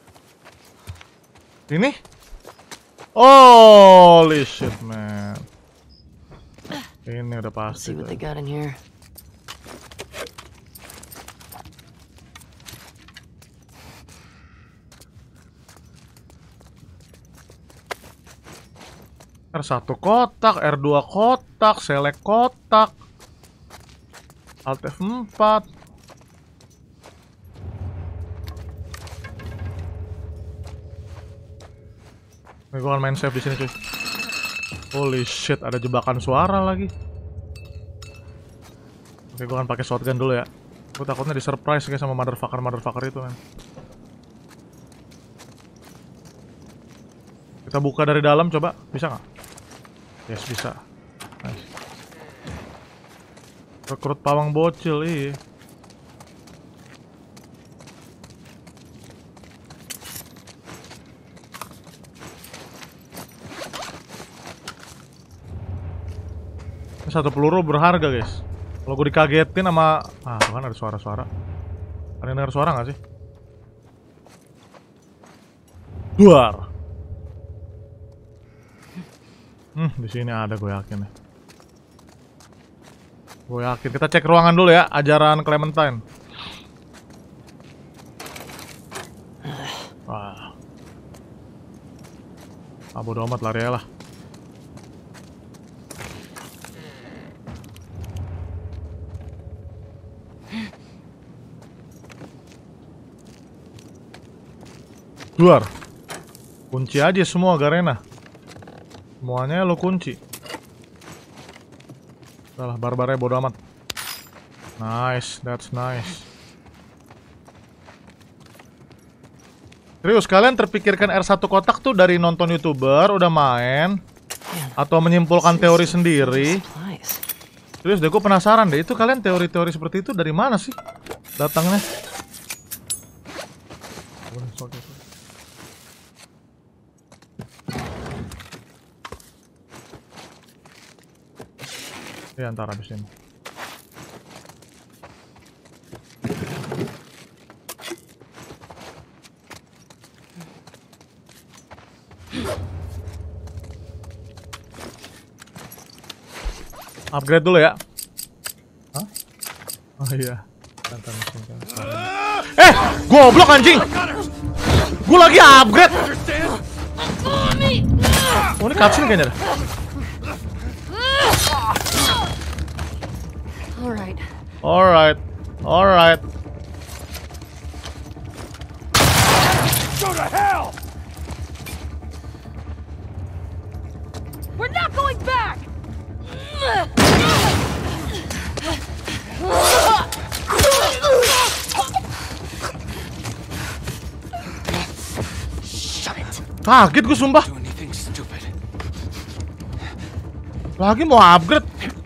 Ini? Holy shit man. Ini udah pasti. See what they got in here. R1 kotak, R2 kotak, select kotak, Alt F4. Gue akan main save di sini cuy. Holy shit, ada jebakan suara lagi. Oke, gue akan pakai shotgun dulu ya. Gue takutnya di surprise guys sama motherfucker itu kan. Kita buka dari dalam coba, bisa nggak? Yes, bisa. Nice. Rekrut pawang bocil, iya. Ini 1 peluru berharga guys. Kalau gue dikagetin sama... Ah, kan ada suara-suara. Ada yang denger suara nggak sih? Duar. Di sini ada gue yakin ya. Gue yakin. Kita cek ruangan dulu ya, ajaran Clementine. Wah. Bodo amat, lari aja lah. Keluar. Kunci aja semua, Garena. Semuanya lo kunci. Udah lah, barbarnya bodo amat. Nice, that's nice. Serius, kalian terpikirkan R1 kotak tuh dari nonton YouTuber, udah main, atau menyimpulkan teori sendiri? Serius deh, gue penasaran deh, itu kalian teori-teori seperti itu dari mana sih datangnya? Ya, ntar habis ini. Upgrade dulu ya. Hah? Oh iya. Goblok anjing. Gue lagi upgrade. Oh, ini cutscene kayaknya dah. Alright. Go to hell! We're not going back! Kaget gue sumpah. Lagi mau upgrade.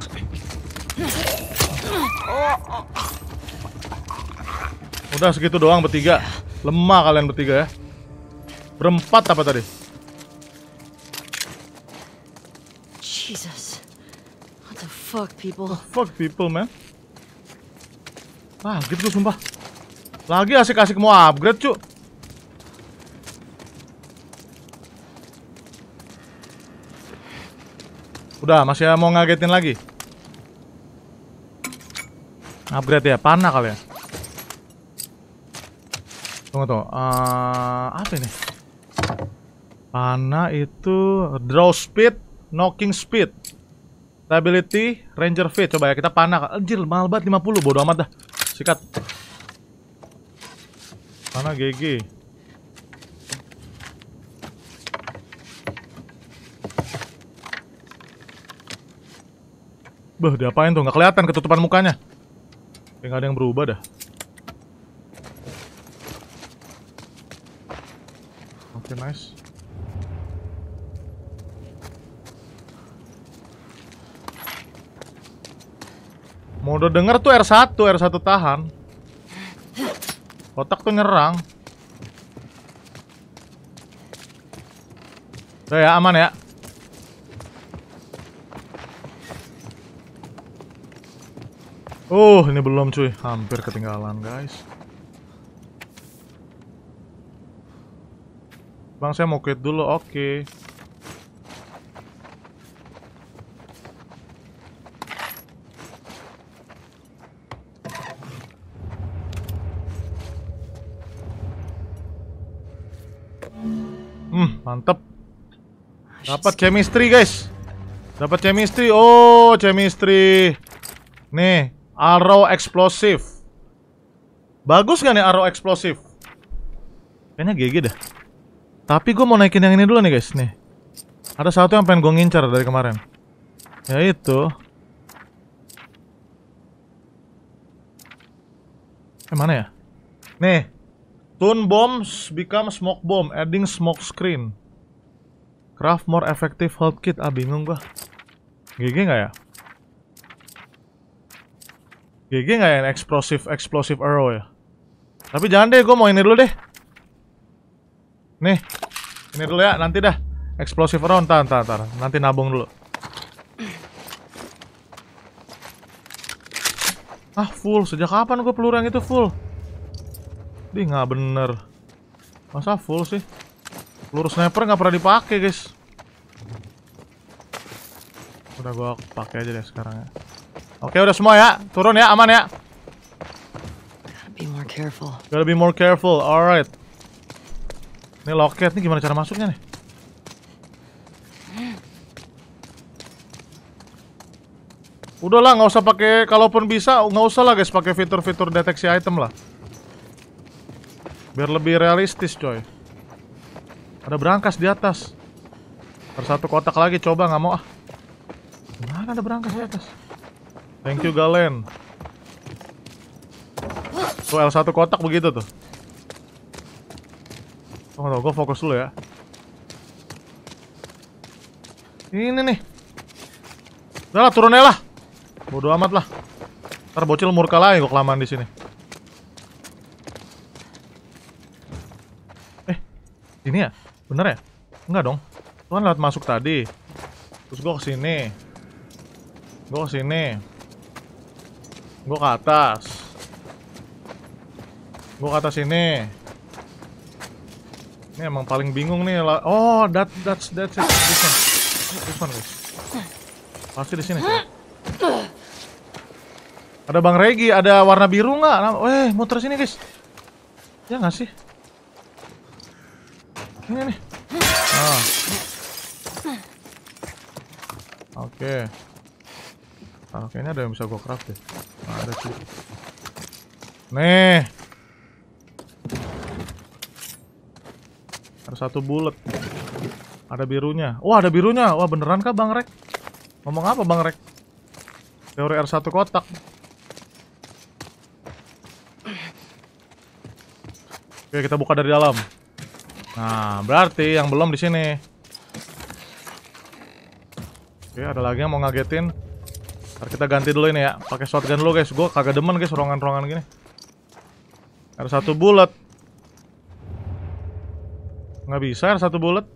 Udah segitu doang bertiga. Lemah kalian bertiga ya. Berempat apa tadi? Jesus. What the fuck, people? Fuck people, man. Gitu gue sumpah. Lagi asik-asik mau upgrade, cu. Udah, masih mau ngagetin lagi. Upgrade ya, panah kali ya. Tunggu. Apa ini? Panah itu draw speed, knocking speed, stability, ranger feet. Coba ya kita panah. Anjir, mahal banget 50, bodo amat dah. Sikat. Panah GG. Beuh, diapain tuh? Nggak kelihatan ketutupan mukanya. Kayak nggak ada yang berubah dah. Oke, nice. Mode denger tuh R1 tahan. Kotak tuh nyerang. Udah ya, aman ya. Ini belum cuy, hampir ketinggalan guys. Bang, saya mau quit dulu, oke. Mantep. Dapat chemistry guys. Dapat chemistry. Oh, chemistry. Nih, arrow explosive. Bagus gak nih arrow explosive? Kayaknya GG dah. Tapi gue mau naikin yang ini dulu nih guys. Nih, ada satu yang pengen gue ngincar dari kemarin. Yaitu mana ya? Nih, Stun bombs become smoke bomb, adding smoke screen. Craft more effective health kit. Bingung gua. GG nggak ya? GG nggak ya explosive arrow ya? Tapi jangan deh, gue mau ini dulu deh. Nih, ini dulu ya, nanti dah. Explosive arrow ntar. Nanti nabung dulu. Full. Sejak kapan gue peluru yang itu full? Nggak bener. Masa full sih? Peluru sniper nggak pernah dipakai, guys. Udah gua pakai aja deh sekarang ya. Oke, udah semua ya. Turun ya, aman ya. Be more careful. Gotta be more careful. Alright. Ini loket nih gimana cara masuknya nih? Udahlah, nggak usah pakai. Kalaupun bisa, nggak usah lah guys pakai fitur-fitur deteksi item lah. Biar lebih realistis, coy. Ada berangkas di atas. Ada satu kotak lagi, coba nggak mau ah. Mana ada berangkas di atas? Thank you, Galen. Tuh L1 kotak begitu tuh. Tunggu, gue fokus dulu ya. Ini nih. Udah lah, turun aja lah. Bodo amat lah. Ntar bocil murka lagi kok kelamaan di sini. Ini ya? Bener ya? Enggak dong. Tuh kan lewat masuk tadi. Terus gue kesini. Gue kesini. Gue ke atas. Gue ke atas ini. Ini emang paling bingung nih. Oh, that's it. This one, guys. Pasti di sini. Ada Bang Regi, ada warna biru nggak? Muter sini, guys. Ya nggak sih? Ini nih. Ah. Oke. Oke, ini ada yang bisa gue craft deh. Nah, ada sih. Nih. Ada satu bullet. Ada birunya. Wah, ada birunya. Wah, beneran kah Bang Rek? Ngomong apa Bang Rek? Teori R1 kotak. Oke, kita buka dari dalam. Nah, berarti yang belum di sini. Oke, ada lagi yang mau ngagetin. Ntar kita ganti dulu ini ya. Pakai shotgun dulu, guys. Gue kagak demen, guys, ruangan-ruangan gini. Ada satu bullet. Nggak bisa ada satu bullet.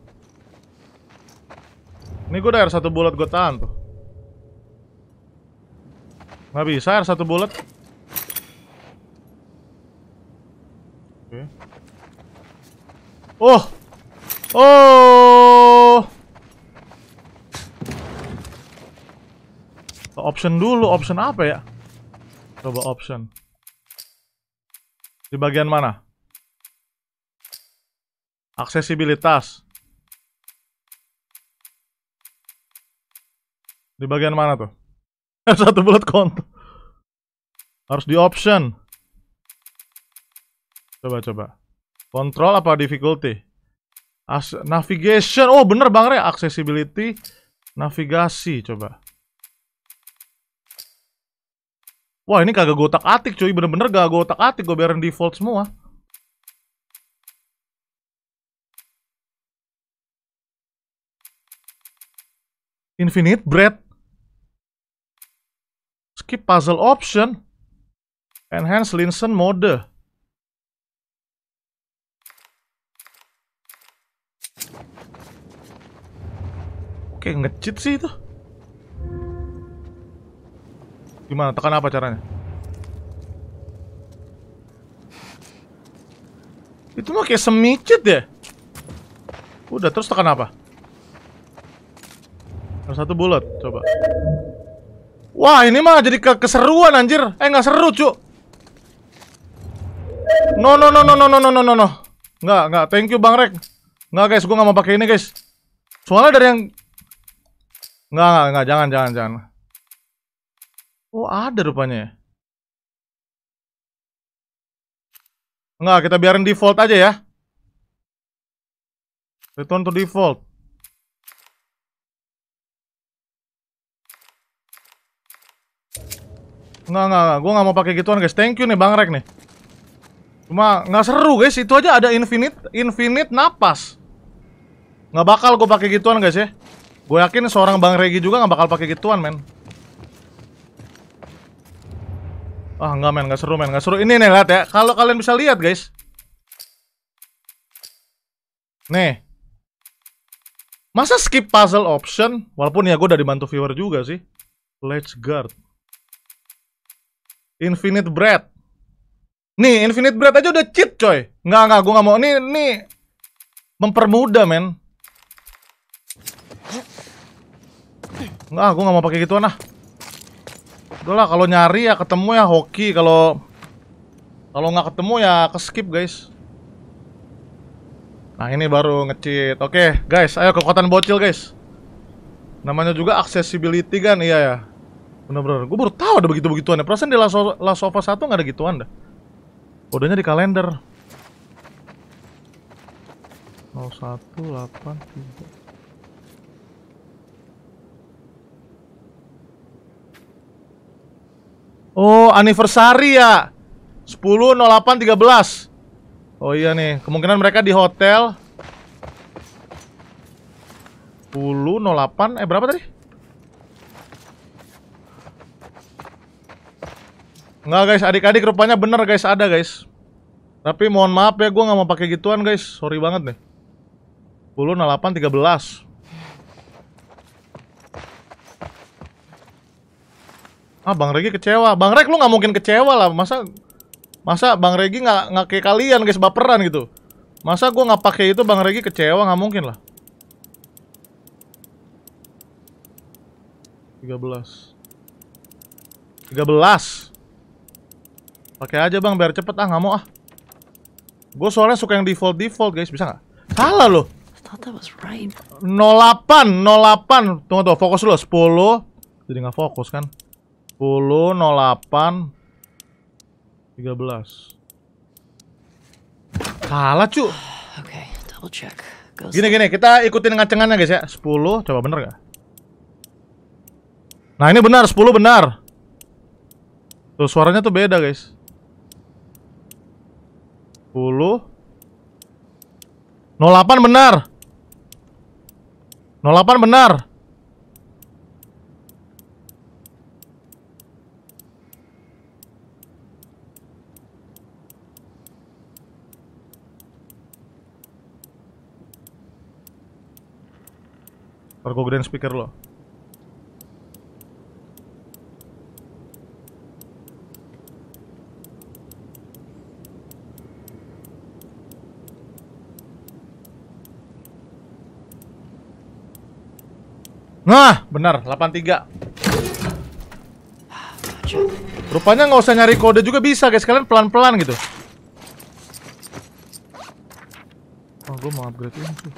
Ini gue udah ada satu bullet gue tahan tuh. Nggak bisa ada satu bullet. Oke. Oh. Option dulu, option apa ya? Coba option. Di bagian mana? Aksesibilitas. Di bagian mana tuh? Satu bullet count. Harus di option. Coba. Control apa difficulty? Navigation. Oh bener Bang Re. Accessibility. Navigasi. Coba. Wah ini kagak gue otak-atik cuy. Bener-bener gak gue otak-atik. Gue biarin default semua. Infinite breadth. Skip puzzle option. Enhance Linson mode. Oke, nge-cheat sih itu. Gimana? Tekan apa caranya? Itu mah kayak semi-cheat ya. Udah, terus tekan apa? Ada satu bullet, coba. Wah, ini mah jadi keseruan anjir. Nggak seru, cu. No. Nggak. Thank you Bang Rek. Nggak guys, gue nggak mau pakai ini guys. Soalnya dari yang nggak, jangan. Oh, ada rupanya. Nggak, kita biarin default aja ya. Return to default. Nggak, gue nggak mau pakai gituan guys. Thank you nih Bang Rek nih. Cuma nggak seru guys. Itu aja ada infinite napas. Nggak bakal gue pakai gituan guys ya. Gue yakin seorang Bang Regi juga nggak bakal pakai gituan men. Ah nggak men, nggak seru men, nggak seru. Ini nih lihat ya. Kalau kalian bisa lihat guys. Nih. Masa skip puzzle option? Walaupun ya gue udah dibantu viewer juga sih. Let's guard. Infinite breadth. Nih, infinite breadth aja udah cheat coy. Nggak, gue nggak mau. Nih. Mempermudah, men. Enggak, gue nggak mau pakai gituan ah. Udah lah, kalau nyari ya ketemu ya hoki, kalau nggak ketemu ya ke skip guys. Nah ini baru nge-cheat. Oke guys, ayo kekuatan bocil guys. Namanya juga accessibility kan, iya ya. Bener-bener, gue baru tahu ada begitu-begituan ya. Perasaan di Last of Us 1 nggak ada gituan dah. Kodenya di kalender. 0183. Oh, anniversary ya. 10/08/13. Oh iya nih, kemungkinan mereka di hotel. 10/08, berapa tadi? Enggak guys, adik-adik rupanya bener guys, ada guys. Tapi mohon maaf ya, gue nggak mau pakai gituan guys, sorry banget nih. 10/08/13. Ah, Bang Regi kecewa. Bang Reg, lu nggak mungkin kecewa lah. Masa Bang Regi nggak kayak kalian guys, baperan gitu. Masa gue nggak pakai itu Bang Regi kecewa, nggak mungkin lah. 13. Pakai aja Bang biar cepet ah, nggak mau ah. Gue soalnya suka yang default guys, bisa nggak? Salah loh. 08. Tunggu, fokus dulu. 10. Jadi nggak fokus kan? 10/08/13. Salah cu. Okay, double check. Gini, kita ikutin ngacengannya guys ya. 10, coba bener gak? Nah ini benar, 10 benar. Tuh suaranya tuh beda guys. 10 08 benar. 08 benar. Ntar gue gedein speaker lo. Nah, benar, 83. Rupanya nggak usah nyari kode juga bisa guys, kalian pelan-pelan gitu. Oh, gue mau upgrade ini sih.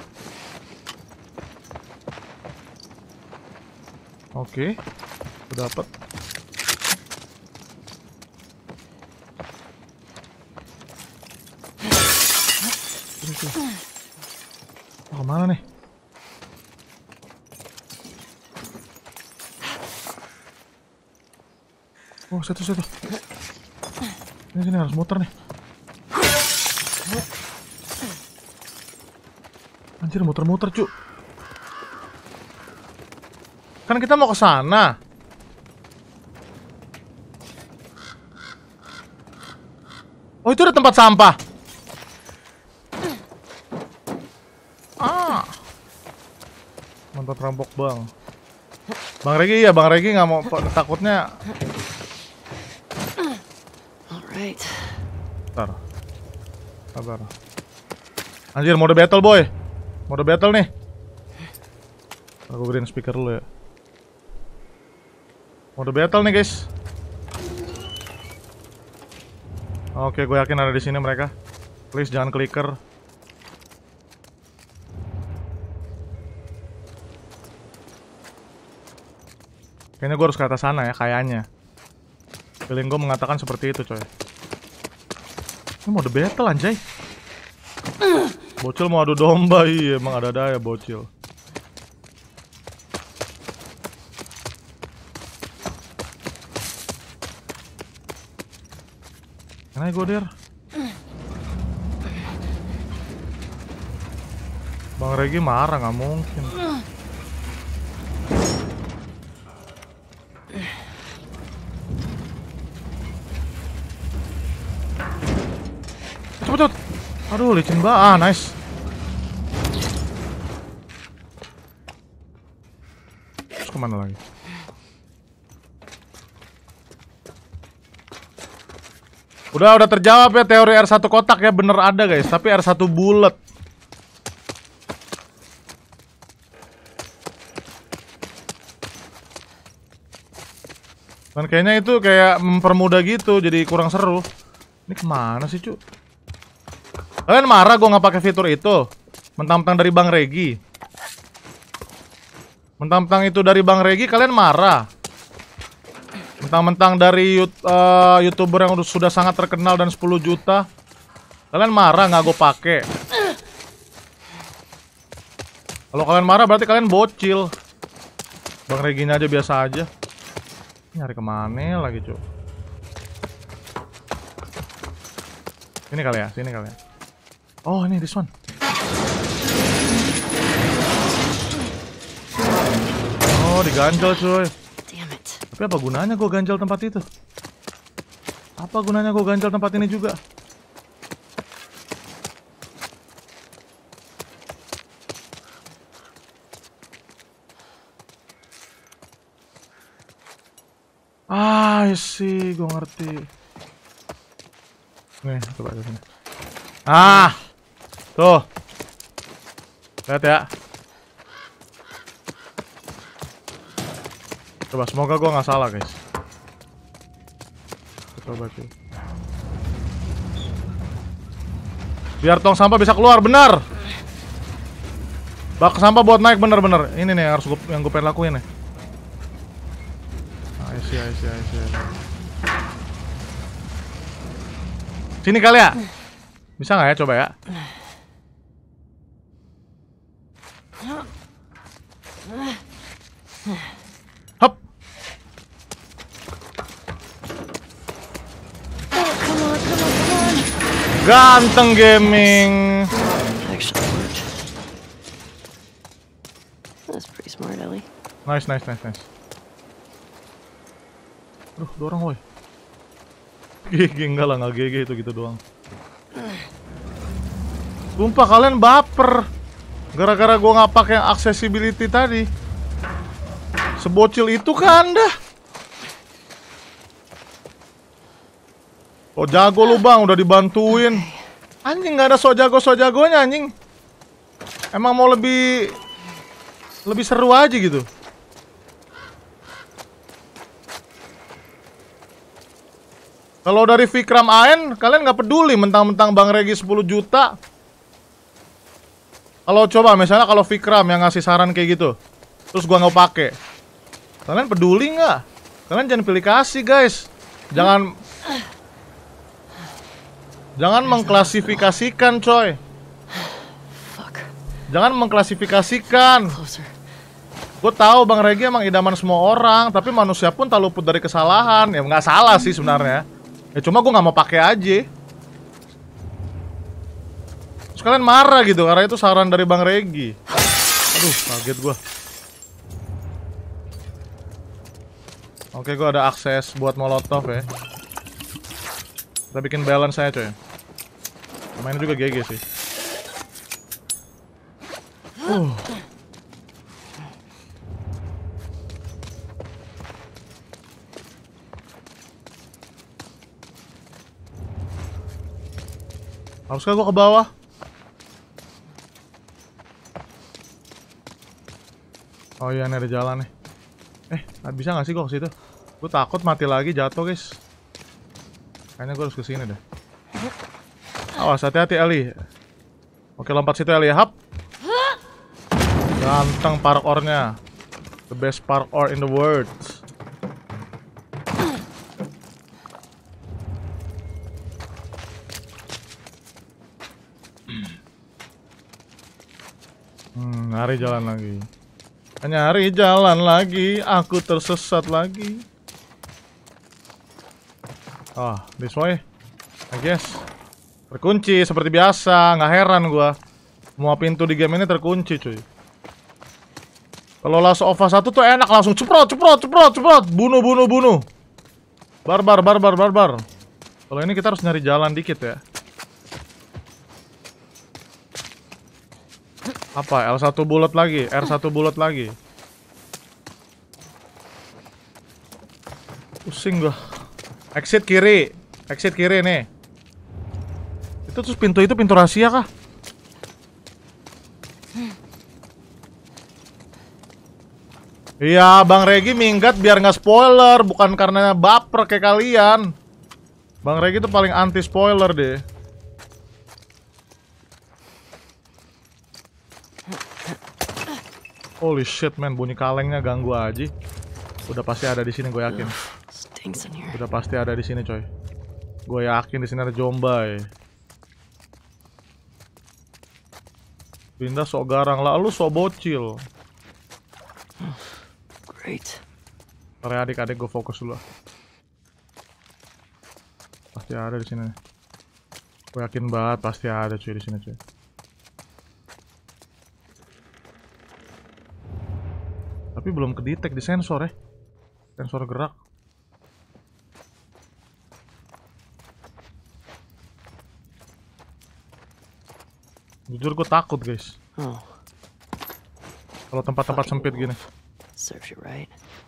Oke, udah dapet. Oh, kemana nih? Oh, satu. Ini harus muter nih. Anjir, muter-muter, cu. Kan kita mau ke sana. Oh, itu ada tempat sampah. Ah. Mantap rampok, Bang. Bang Regi nggak mau, takutnya. Alright. Bentar. Sabar. Anjir, mode battle, boy. Mode battle nih. Aku gedein speaker dulu ya. Mode battle nih, guys. Oke, gue yakin ada di sini mereka. Please jangan clicker. Kayaknya gue harus ke atas sana ya, kayaknya. Feeling gue mengatakan seperti itu, coy. Ini mode battle, anjay. Bocil mau adu domba, iya emang ada ya bocil. Can I go there? Bang Regi marah, nggak mungkin. Cepet. Aduh, licin banget. Ah, nice. Terus kemana lagi? Udah terjawab ya teori R1 kotak ya, bener ada guys. Tapi R1 bulat. Dan kayaknya itu kayak mempermudah gitu, jadi kurang seru. Ini kemana sih, cu? Kalian marah gue nggak pakai fitur itu? Mentang-mentang dari Bang Regi. Mentang-mentang itu dari Bang Regi, kalian marah. Mentang-mentang dari YouTuber yang sudah sangat terkenal dan 10 juta. Kalian marah nggak gue pakai? Kalau kalian marah berarti kalian bocil. Bang Reginya aja biasa aja. Nyari kemana lagi, cu? Sini kali ya, sini kali ya. Oh, ini this one. Oh, diganjal, cuy. Tapi apa gunanya gue ganjal tempat itu? Apa gunanya gue ganjal tempat ini juga? I see, gue ngerti. Nih, coba ke sini. Ah, tuh, lihat ya. Coba, semoga gue nggak salah, guys. Coba tuh. Biar tong sampah bisa keluar, benar. Bak sampah buat naik, bener-bener. Ini nih harus yang gue pengen lakuin nih. I see. Sini kali ya? Bisa nggak ya? Coba ya. Hop. Ganteng gaming. Actually worked. That's pretty smart, Ellie. Nice. Aduh, dua orang, woi. GG, enggak lah, nggak GG itu gitu doang. Sumpah kalian baper gara-gara gua nggak pakai accessibility tadi. Sebocil itu kan dah. Oh jago lu bang, udah dibantuin. Anjing nggak ada so jagonya anjing. Emang mau lebih seru aja gitu. Kalau dari Vikram AN, kalian nggak peduli mentang-mentang Bang Regi 10 juta. Kalau coba misalnya kalau Vikram yang ngasih saran kayak gitu, terus gua nggak pakai, kalian peduli nggak? Kalian jangan pilih kasih, guys. Jangan mengklasifikasikan, coy. Jangan mengklasifikasikan. Gue tahu Bang Regi emang idaman semua orang, tapi manusia pun tak luput dari kesalahan. Ya nggak salah sih sebenarnya. Ya cuma gue nggak mau pakai aja. Terus kalian marah gitu karena itu saran dari Bang Regi. Aduh, kaget gue. Oke, gue ada akses buat molotov ya. Kita bikin balance saya, coy. Main juga GG sih. Haruskah gue ke bawah? Oh iya, ini ada jalan nih. Bisa gak sih gue ke situ? Gue takut mati lagi jatuh, guys. Kayaknya gue harus ke sini deh. Awas, hati-hati Ellie. Oke, lompat situ Ellie. Hap. Ganteng parkournya. The best parkour in the world. Nyari jalan lagi. Nyari jalan lagi. Aku tersesat lagi. Oh, this way, I guess. Terkunci seperti biasa. Nggak heran gua. Semua pintu di game ini terkunci, cuy. Kalau Last of Us 1 tuh enak, langsung ceprot. Bunuh. Barbar. Kalau ini kita harus nyari jalan dikit ya. Apa? L1 bullet lagi, R1 bullet lagi. Pusing gua. Exit kiri nih. Itu terus pintu itu pintu rahasia kah? Iya, Bang Regi minggat biar nggak spoiler, bukan karena baper kayak kalian. Bang Regi tuh paling anti spoiler deh. Holy shit man, bunyi kalengnya ganggu aja. Udah pasti ada di sini, gue yakin. Stinks in here. Udah pasti ada di sini, coy. Gue yakin di sini ada Jombay. Pindah sok garang lah, lu sok bocil. Great. Karena adik-adik gue fokus dulu. Pasti ada di sini. Gue yakin banget pasti ada cuy di sini cuy. Tapi belum kedetek di sensor ya. Sensor gerak. Jujur gue takut guys. Oh, Kalau tempat-tempat sempit gini. serves you right.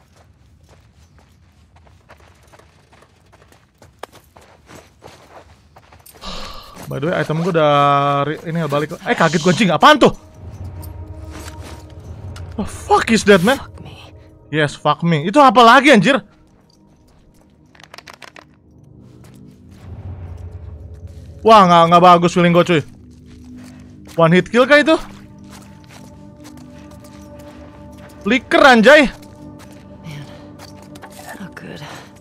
By the way, item gue dari ini balik. Kaget gue anjing, apaan tuh? The fuck is that man? Fuck me. Yes, fuck me. Itu apa lagi anjir? Wah, nggak bagus feeling gue cuy. One hit kill kah itu? Flicker anjay. Not good.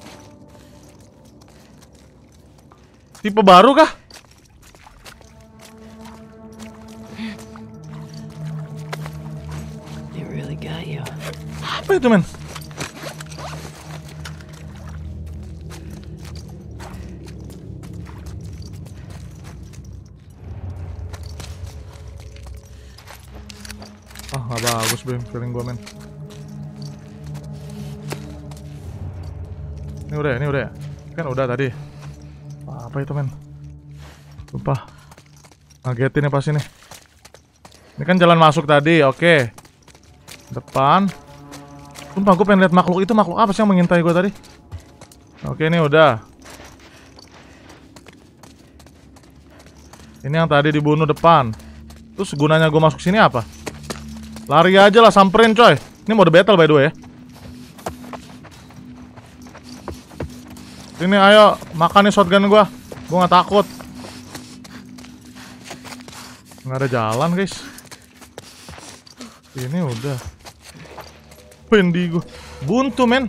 Tipe baru kah? They really got you. Apa itu men? Ah, nggak bagus bro, feeling gue men. Ini udah ya? Kan udah tadi. Apa itu men? Sumpah. Ngagetin ya pas ini. Ini kan jalan masuk tadi, oke. Depan. Sumpah gue pengen lihat makhluk itu, makhluk apa sih yang mengintai gue tadi? Oke, ini udah. Ini yang tadi dibunuh depan. Terus gunanya gue masuk sini apa? Lari aja lah, samperin coy. Ini mode battle by the way ya. Sini ayo, makan nih shotgun gue. Gue gak takut. Nggak ada jalan guys. Ini udah. Pendigo. Buntu men.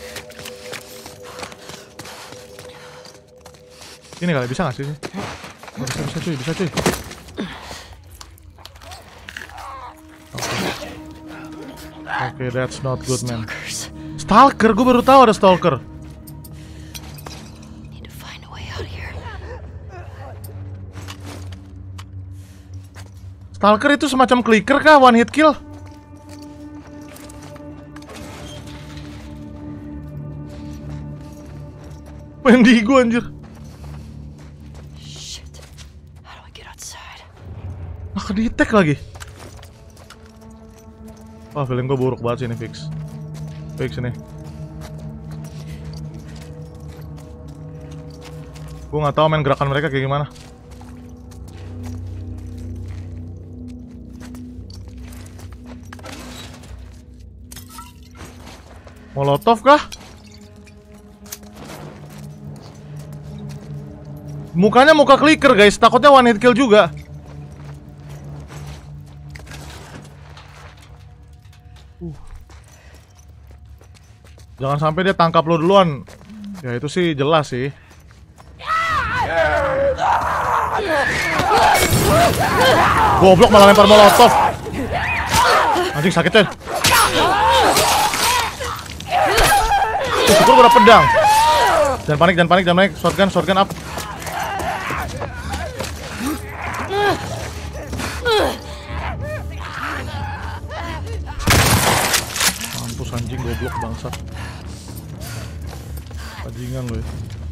Ini kali bisa gak sih? Oh, bisa cuy, bisa cuy. Oke, that's not good man. Stalker, gue baru tahu ada stalker. Need to find a way out of here. Stalker itu semacam clicker kah? One hit kill? Mendigo anjir. Shit. How do I get outside? Nggak kedetek lagi. Wah, feeling gue buruk banget sih ini fix. Fix ini. Gue nggak tahu main gerakan mereka kayak gimana. Molotov kah? Mukanya muka clicker guys, takutnya one hit kill juga. Jangan sampai dia tangkap lo duluan. Ya itu sih jelas sih. Goblok malah lempar molotov. Anjing sakit coy. Syukur gue udah pedang. Jangan panik. Shotgun up. Mampus anjing, goblok bangsat. Bajingan lo ya.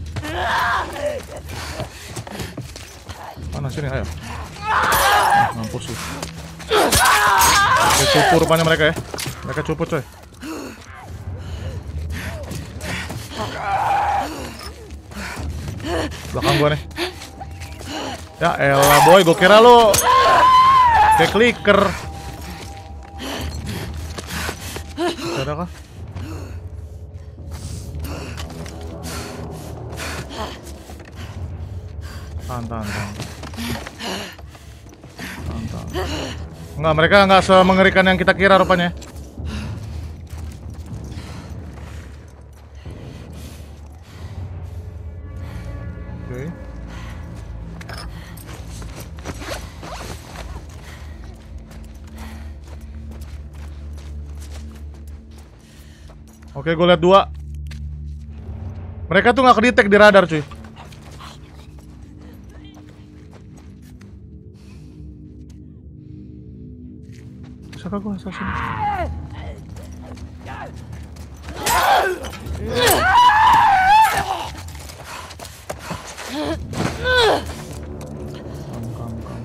Mana sini, ayo. Mampus lu. Oke, cupu rupanya mereka ya. Mereka cupu coy. Belakang gua nih. Ya elah boy, gua kira lu kayak clicker. Ada kah? Tahan. Enggak, mereka nggak semengerikan yang kita kira rupanya. Oke, gue lihat 2. Mereka tuh nggak kedetek di radar, cuy. Bisakah gue assassin? Kam.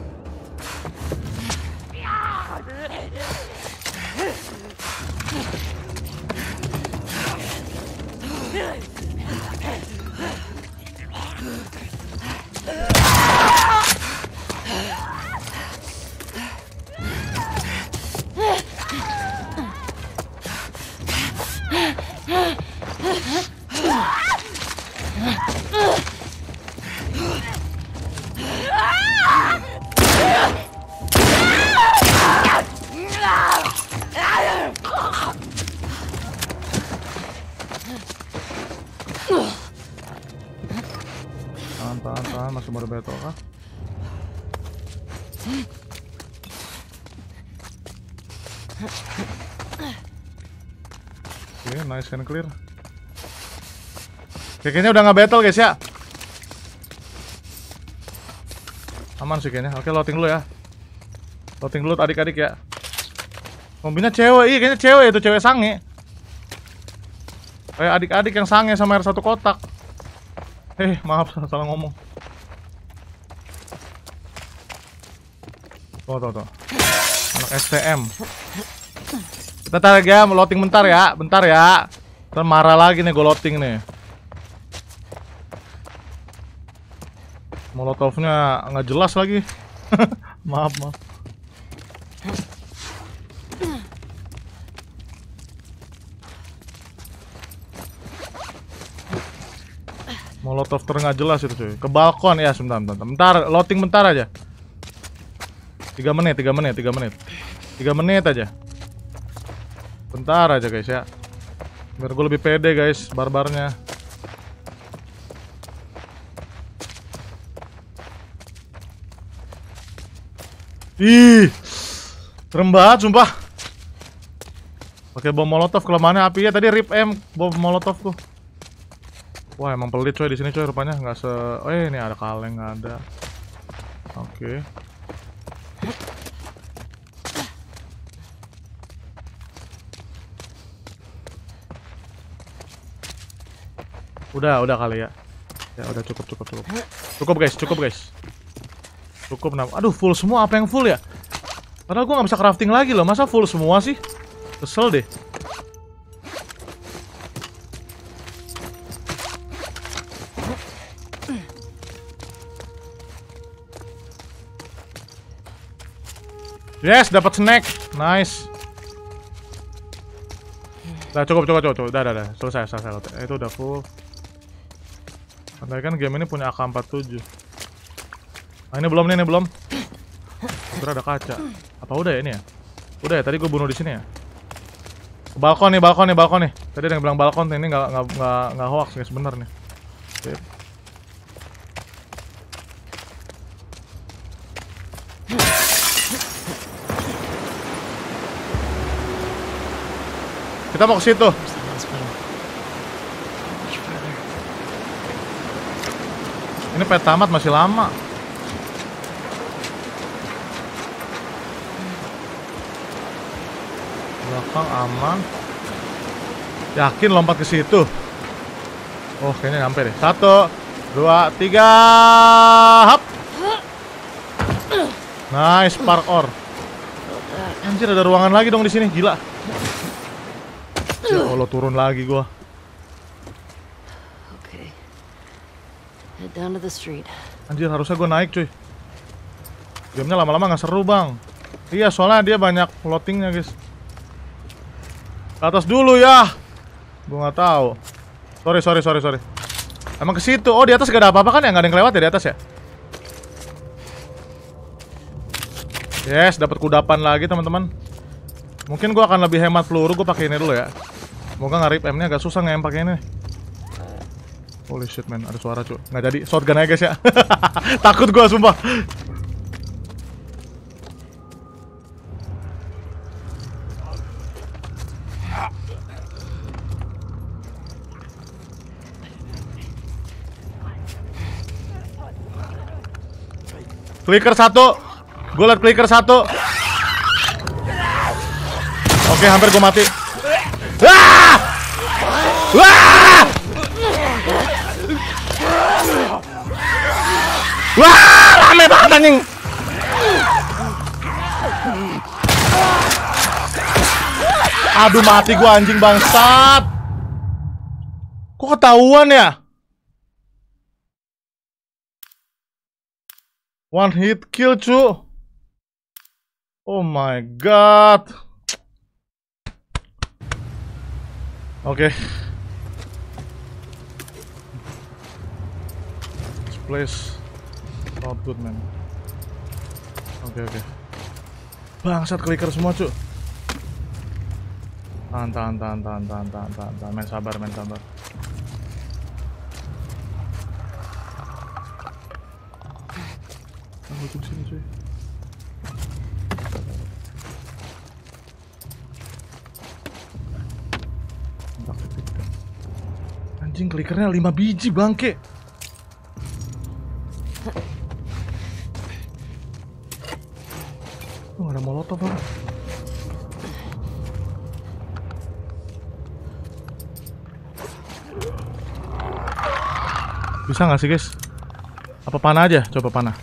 Tahan, masih baru beto kah? Oke, nice and clear. Kayaknya udah nggak battle guys ya. Aman sih kayaknya. Oke, loading dulu ya. Loading dulu adik-adik ya. Mobilnya cewek, iya kayaknya cewek itu, cewek sange. Kayak adik-adik yang sange sama R1 kotak. Maaf salah ngomong. Tuh. Anak STM. Kita tarik ya, loading bentar ya. Ntar marah lagi nih gue loading nih. Molotovnya nggak jelas lagi. Maaf. Molotov nggak jelas itu cuy. Ke balkon ya, bentar. Loading bentar aja. 3 menit aja. Bentar aja guys ya. Biar gue lebih pede guys, barbarnya. Ih, serem banget sumpah. Pakai bom molotov, kelemahannya apinya tadi rip bom molotovku. Wah, emang pelit coy di sini coy, rupanya nggak se. Ini ada kaleng, nggak ada. Oke. Udah kali ya. Ya udah cukup. Cukup guys. Cukup. Aduh, full semua, apa yang full ya? Padahal gua nggak bisa crafting lagi loh, masa full semua sih? Kesel deh. Yes, dapat snack. Nice. Udah cukup. Udah. Selesai. Itu udah full. Andai kan game ini punya AK-47. Nah, ini belum. Kira ada kaca. Apa udah ya ini ya? Udah ya, tadi gue bunuh di sini ya. Balkon nih. Tadi ada yang bilang balkon, ini nggak hoax guys, bener nih. Oke. Kita mau ke situ. Ini pet tamat masih lama. Belakang aman. Yakin lompat ke situ? Oh, kayaknya nyampe deh. 1, 2, 3. Hap. Nice, parkour. Anjir, ada ruangan lagi dong di sini, gila. Ya Allah, turun lagi gua. Okay. Head down to the street. Anjir, harusnya gua naik cuy. Gamenya lama-lama nggak seru bang. Iya, soalnya dia banyak loadingnya guys. Ke atas dulu ya. Gua nggak tahu. Sorry. Emang ke situ. Oh, di atas gak ada apa-apa kan ya? Nggak ada yang lewat ya di atas ya? Yes, dapat kudapan lagi teman-teman. Mungkin gua akan lebih hemat peluru. Gua pakai ini dulu ya. Semoga nggak rip M-nya, agak susah nge-M pakai ini. Holy shit man, ada suara cuy. Nggak jadi, shotgun aja guys ya. Takut gua sumpah. Clicker 1. Gue liat clicker 1. Oke, hampir gue mati. Wah! Wah! Wah, rame banget anjing. Aduh, mati gue anjing bangsat. Kok ketahuan ya? One hit kill cu. Oh my god. Oke. This place not good man. Oke. Bangsat clicker semua cu. Tahan. Main sabar. Lucu sini cuy. Anjing klikernya 5 biji bangke. Oh, ada molotov apa? Bisa nggak sih guys? Apa panah aja? Coba panah.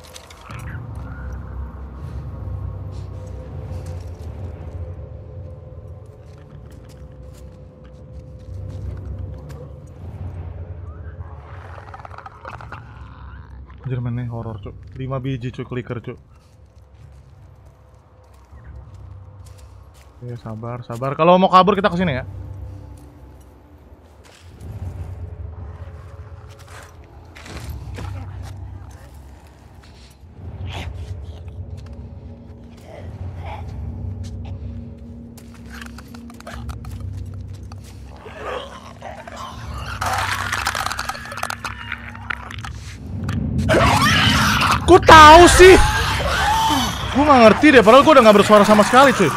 Jerman nih horor cuk. 5 biji cuk clicker cuk. Oke, sabar. Kalau mau kabur kita kesini ya. Kok tahu sih? Gue nggak ngerti deh, padahal gue udah nggak bersuara sama sekali cuy.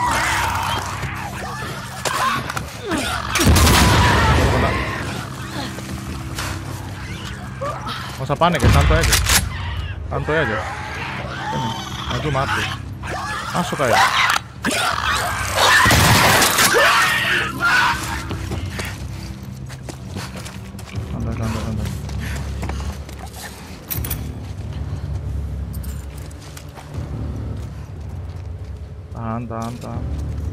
Gak usah panik ya, santai aja. Maju mati. Masuk aja. Santai. Tahan.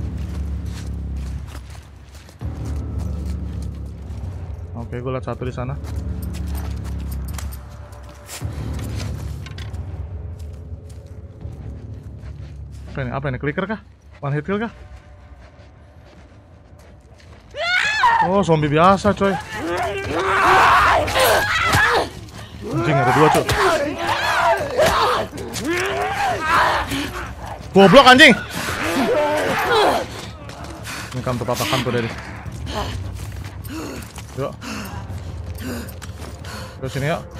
Oke, gue liat satu di sana. Apa ini? Clicker kah? One hit kill kah? Oh, zombie biasa coy. Anjing, ada 2 coy. Goblok anjing. Ini kamu patakan tuh dari. Yuk. Terus sini yuk.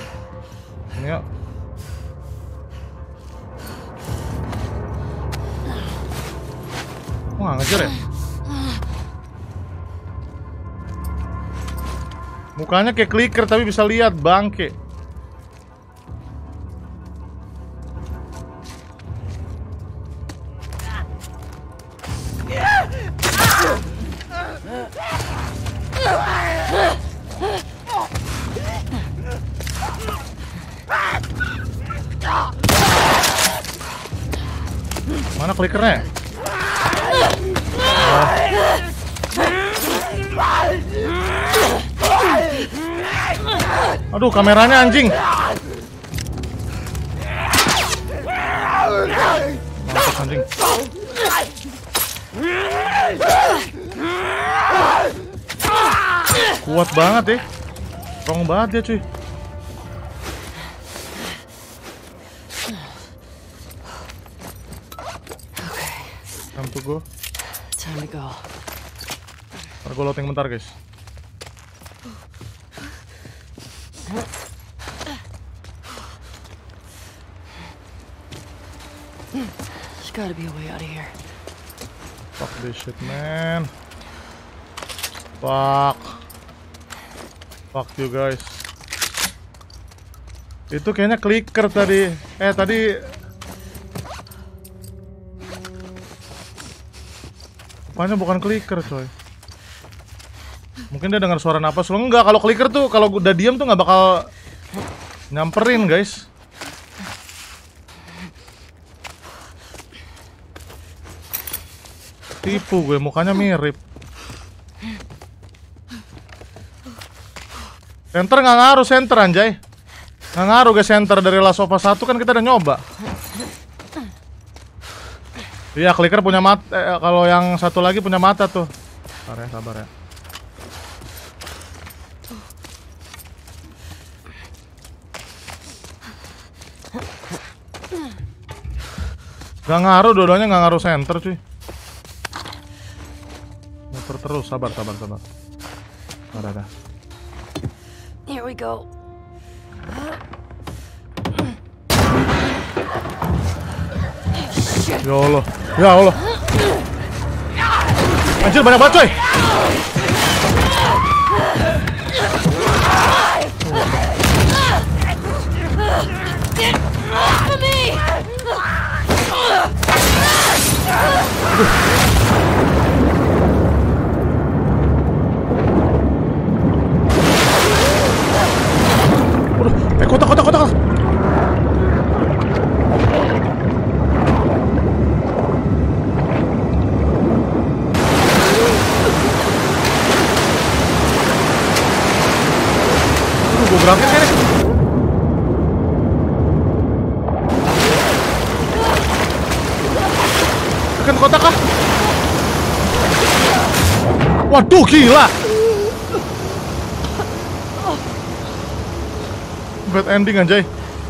Oh, nggak ngejar ya? Mukanya kayak clicker tapi bisa lihat bangke. Mana klikernya? Aduh, kameranya anjing. Mampus anjing. Kuat banget ya. Strong banget dia cuy. Time to go. Time to go. Ntar gue loading bentar guys. There's gotta be a way out of here. Fuck this shit man. Fuck you guys. Itu kayaknya clicker tadi. Tadi rupanya bukan clicker coy. Mungkin dia dengar suara napas lo. Enggak, kalau clicker tuh kalau udah diam tuh nggak bakal nyamperin guys. Tipu gue, mukanya mirip. Center nggak ngaruh, center anjay. Nggak ngaruh guys, center dari Last of Us 1 kan kita udah nyoba. Iya, clicker punya mata. Kalau yang satu lagi punya mata tuh. Sabar ya. Nggak ngaruh, dua-duanya nggak ngaruh center cuy. Muter terus, sabar. Ada. Here we go. Ya Allah. Anjir banyak banget coy. Kotak. Gue gerakin kan nih. Tekan kotak kah? Waduh gila. Bad ending anjay.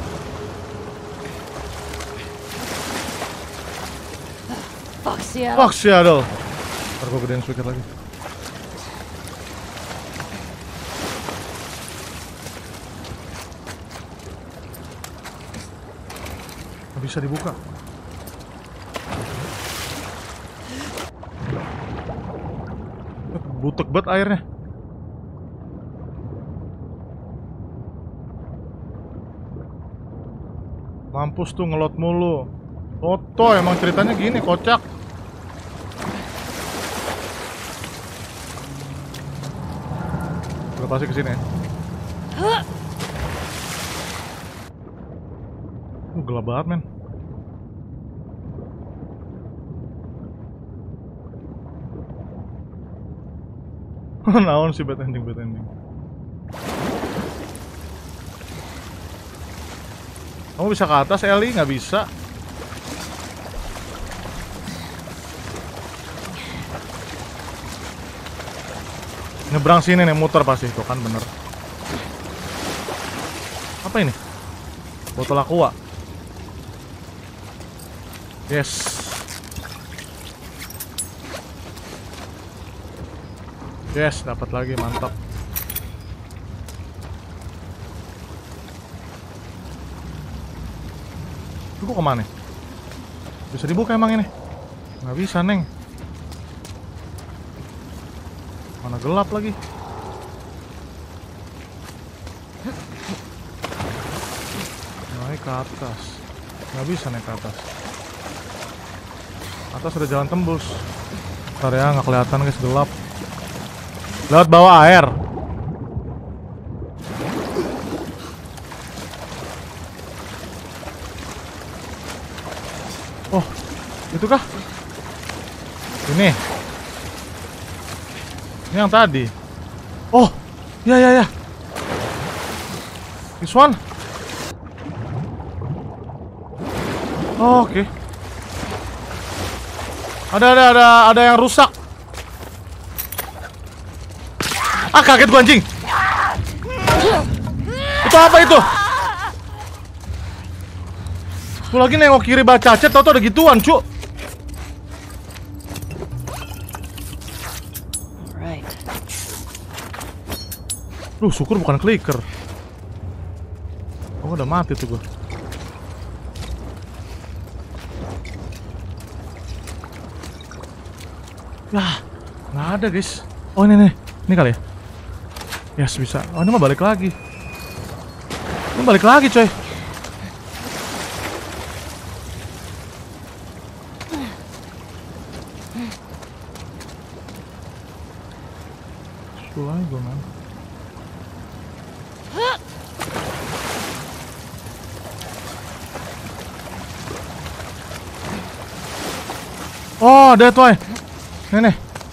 Fuck Seattle. Ntar gue gedein speaker lagi. Nggak bisa dibuka. Butek banget airnya. Mampus tuh ngelot mulu. Toto emang ceritanya gini, kocak. Udah pasti kesini ya. Gelap banget men. Naon sih bad ending. Kamu bisa ke atas, Ellie? Nggak bisa. Nyebrang sini nih, muter pasti. Tuh kan bener. Apa ini? Botol aqua. Yes. Yes, dapat lagi, mantap. Itu kok kemana? Bisa dibuka emang ini? Nggak bisa, Neng. Mana gelap lagi. Naik ke atas. Nggak bisa naik ke atas. Atas ada jalan tembus. Ntar ya, nggak kelihatan guys, gelap. Lewat bawah air. Oh, itu kah? Ini yang tadi. Oh, ya. This one. Oh, oke. Ada yang rusak. Ah, kaget gua anjing. Itu apa itu? Gua lagi nengok kiri baca chat, tau-tau ada gituan, cu. Right. Syukur bukan clicker. Oh, udah mati tuh gua. Yah, nggak ada guys. Oh ini kali ya. Yes, bisa. Oh ini mah balik lagi. Ini balik lagi coy. Sulai gue man. Oh, that way. Nih.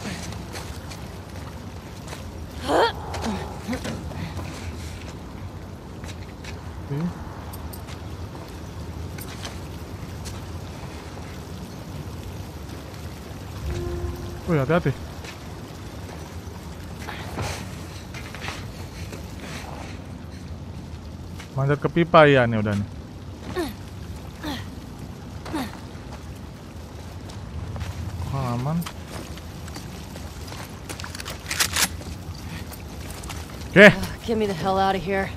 Wih, hati-hati. Manjat ke pipa ya nih udah nih. Aman. Oke. Get me the hell out of here.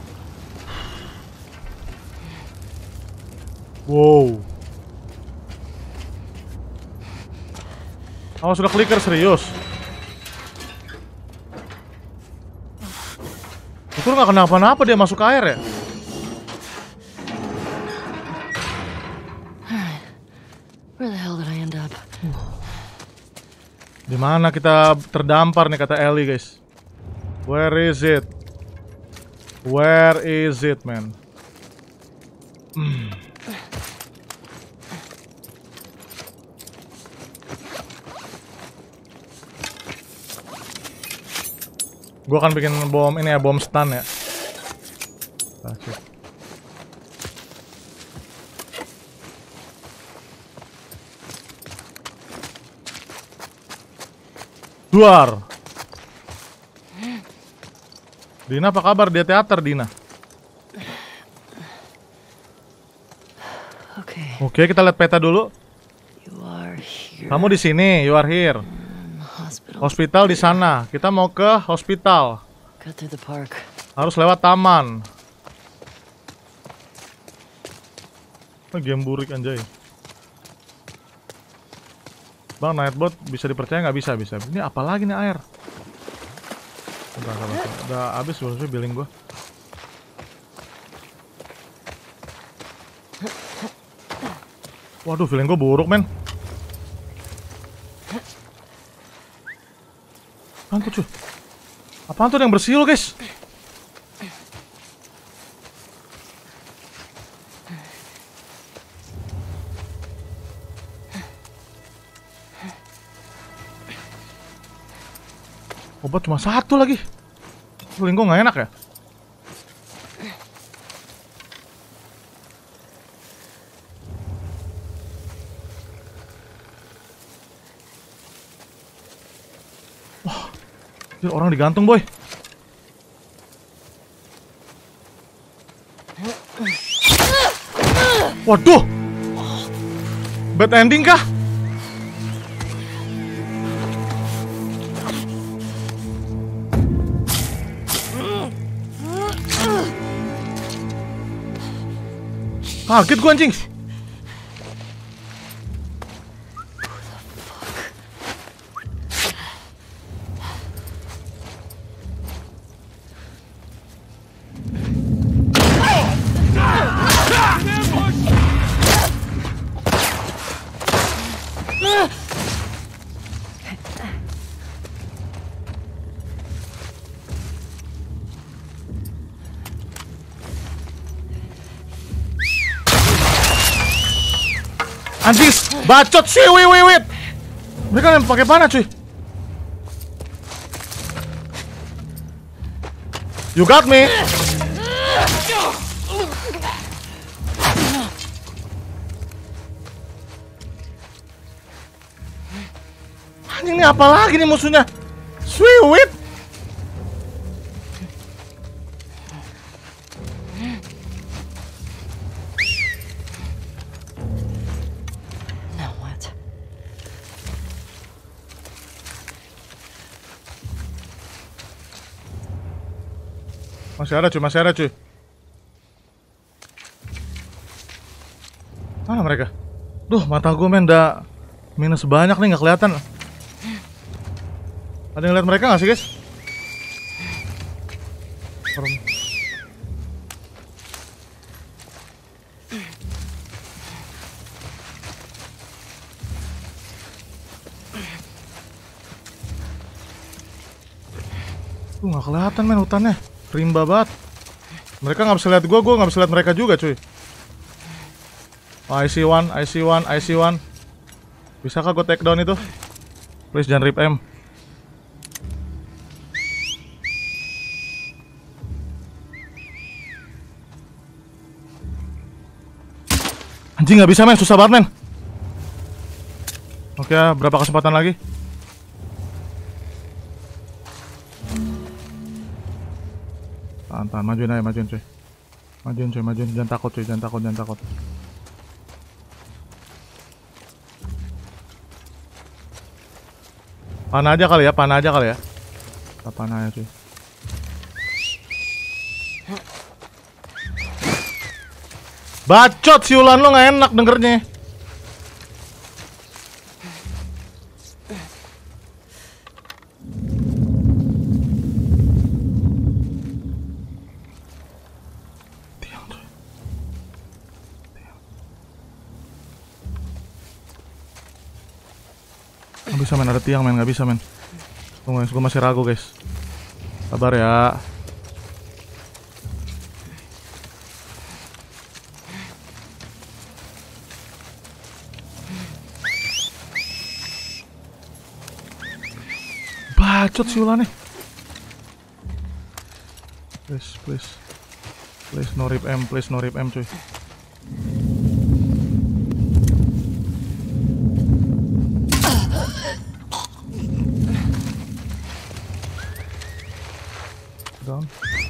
Wow. Oh, sudah clicker serius. Itu nggak kenapa-napa dia masuk ke air ya? Where the hell did I end up? Di mana kita terdampar nih kata Ellie, guys? Where is it? Where is it, man? Gua akan bikin bom ini ya, bom stun ya. Asik. Duar. Dina apa kabar? Dia teater, Dina. Oke, kita lihat peta dulu. Kamu di sini, you are here. Hospital di sana. Kita mau ke hospital. Harus lewat taman. Game burik anjay. Bang, Nightbot bisa dipercaya nggak? Bisa. Ini apa lagi nih air? Udah habis sebenarnya billing gua. Waduh, feeling gua buruk, men. Apaan tuh, cuy? Apaan tuh yang bersiul, guys? Obat cuma satu lagi. Feeling gua nggak enak ya? Orang digantung, boy. Waduh. Bad ending kah? Kaget gua anjing. Anjing, bacot sih, wait. Mereka yang pakai panah, cuy. You got me. Anjing, ini apa lagi nih musuhnya? Swiwit. Masih ada cuy. Mana mereka? Duh, mata gue men udah minus banyak nih, nggak kelihatan. Ada yang lihat mereka nggak sih guys? Nggak kelihatan men hutannya, rimba banget. Mereka nggak bisa lihat gue nggak bisa lihat mereka juga cuy. Oh, I see one. Bisakah gue take down itu? Please jangan rip M. Anjing nggak bisa men, susah banget men. Oke, berapa kesempatan lagi? Tahan, majuin cuy. Majuin, jangan takut cuy, jangan takut. Panah aja kali ya. Panah aja cuy. Bacot si Ulan, lo nggak enak dengernya. Nggak bisa men, ada tiang men, nggak bisa men. Tunggu guys, gue masih ragu guys. Sabar ya. Bacot si Ulan nih. Please no rip M cuy. Down.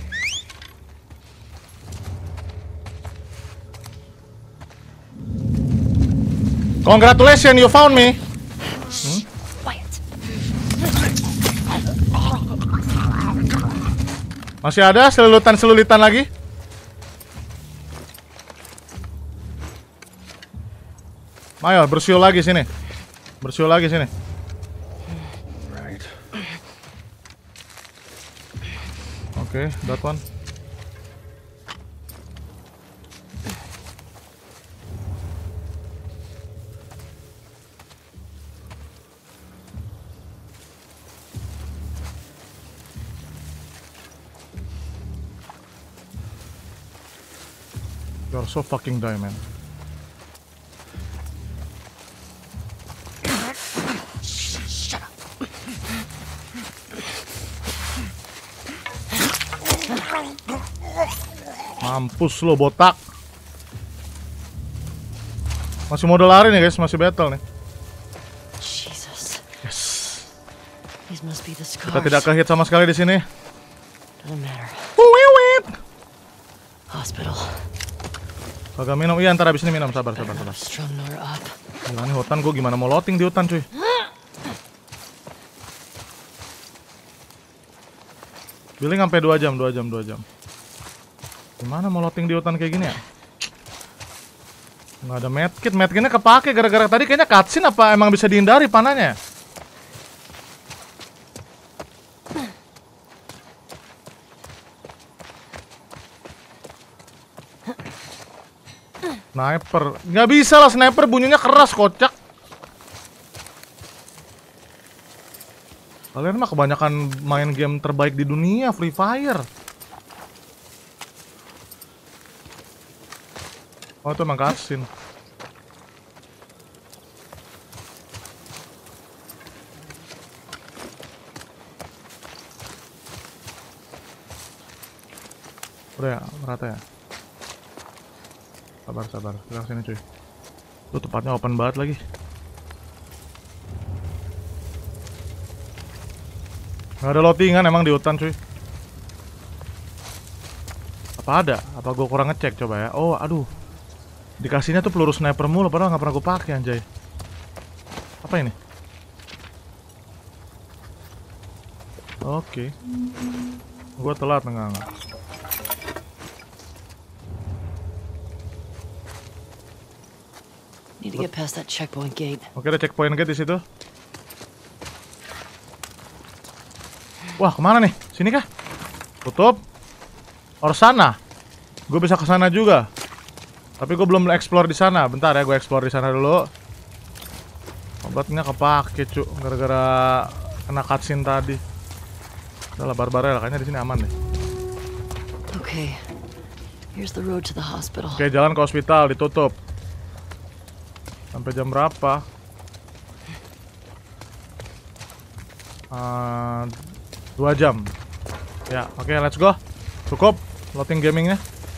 Congratulations, you found me. Masih ada selulitan lagi? Ayo, bersiul lagi sini. Oke, that one. You're so fucking die, man. Mampus lo botak. Masih mode lari nih guys, masih battle nih. Jesus. Yes. These must be the Kita scars. tidak kehit sama sekali di sini. Doesn't matter. Wiwit. Hospital. Kagak minum, iya ntar abis ini minum, sabar. Strung nor up. Gila nih hutan, gue gimana mau loading di hutan cuy. Billing sampai 2 jam. Gimana mau loading di hutan kayak gini ya? Nggak ada medkitnya kepake gara-gara tadi kayaknya cutscene apa emang bisa dihindari panahnya? Sniper, nggak bisa lah sniper, bunyinya keras kocak. Kalian mah kebanyakan main game terbaik di dunia, Free Fire. Oh itu emang cutscene. Udah ya, merata ya. Sabar, sekarang sini cuy. Tuh tempatnya open banget lagi. Gak ada loadingan emang di hutan cuy. Apa ada? Apa gue kurang ngecek coba ya? Oh aduh, dikasihnya tuh peluru sniper mulu padahal gak pernah gue pakai anjay. Apa ini? Oke. Gue telat enggak. get past that checkpoint gate. Oke, ada checkpoint gate di situ. Wah, kemana nih? Sini kah? Tutup. Or sana. Gue bisa ke sana juga. Tapi gue belum explore di sana. Bentar ya, gue explore di sana dulu. Obatnya kepake, cuk. Gara-gara kena cutscene tadi. Udah lah, Barbarella. Kayaknya di sini aman deh. Okay. Here's the road to the hospital. Oke, jalan ke hospital ditutup. Sampai jam berapa? 2 jam. Ya, oke, let's go. Cukup loading gamingnya.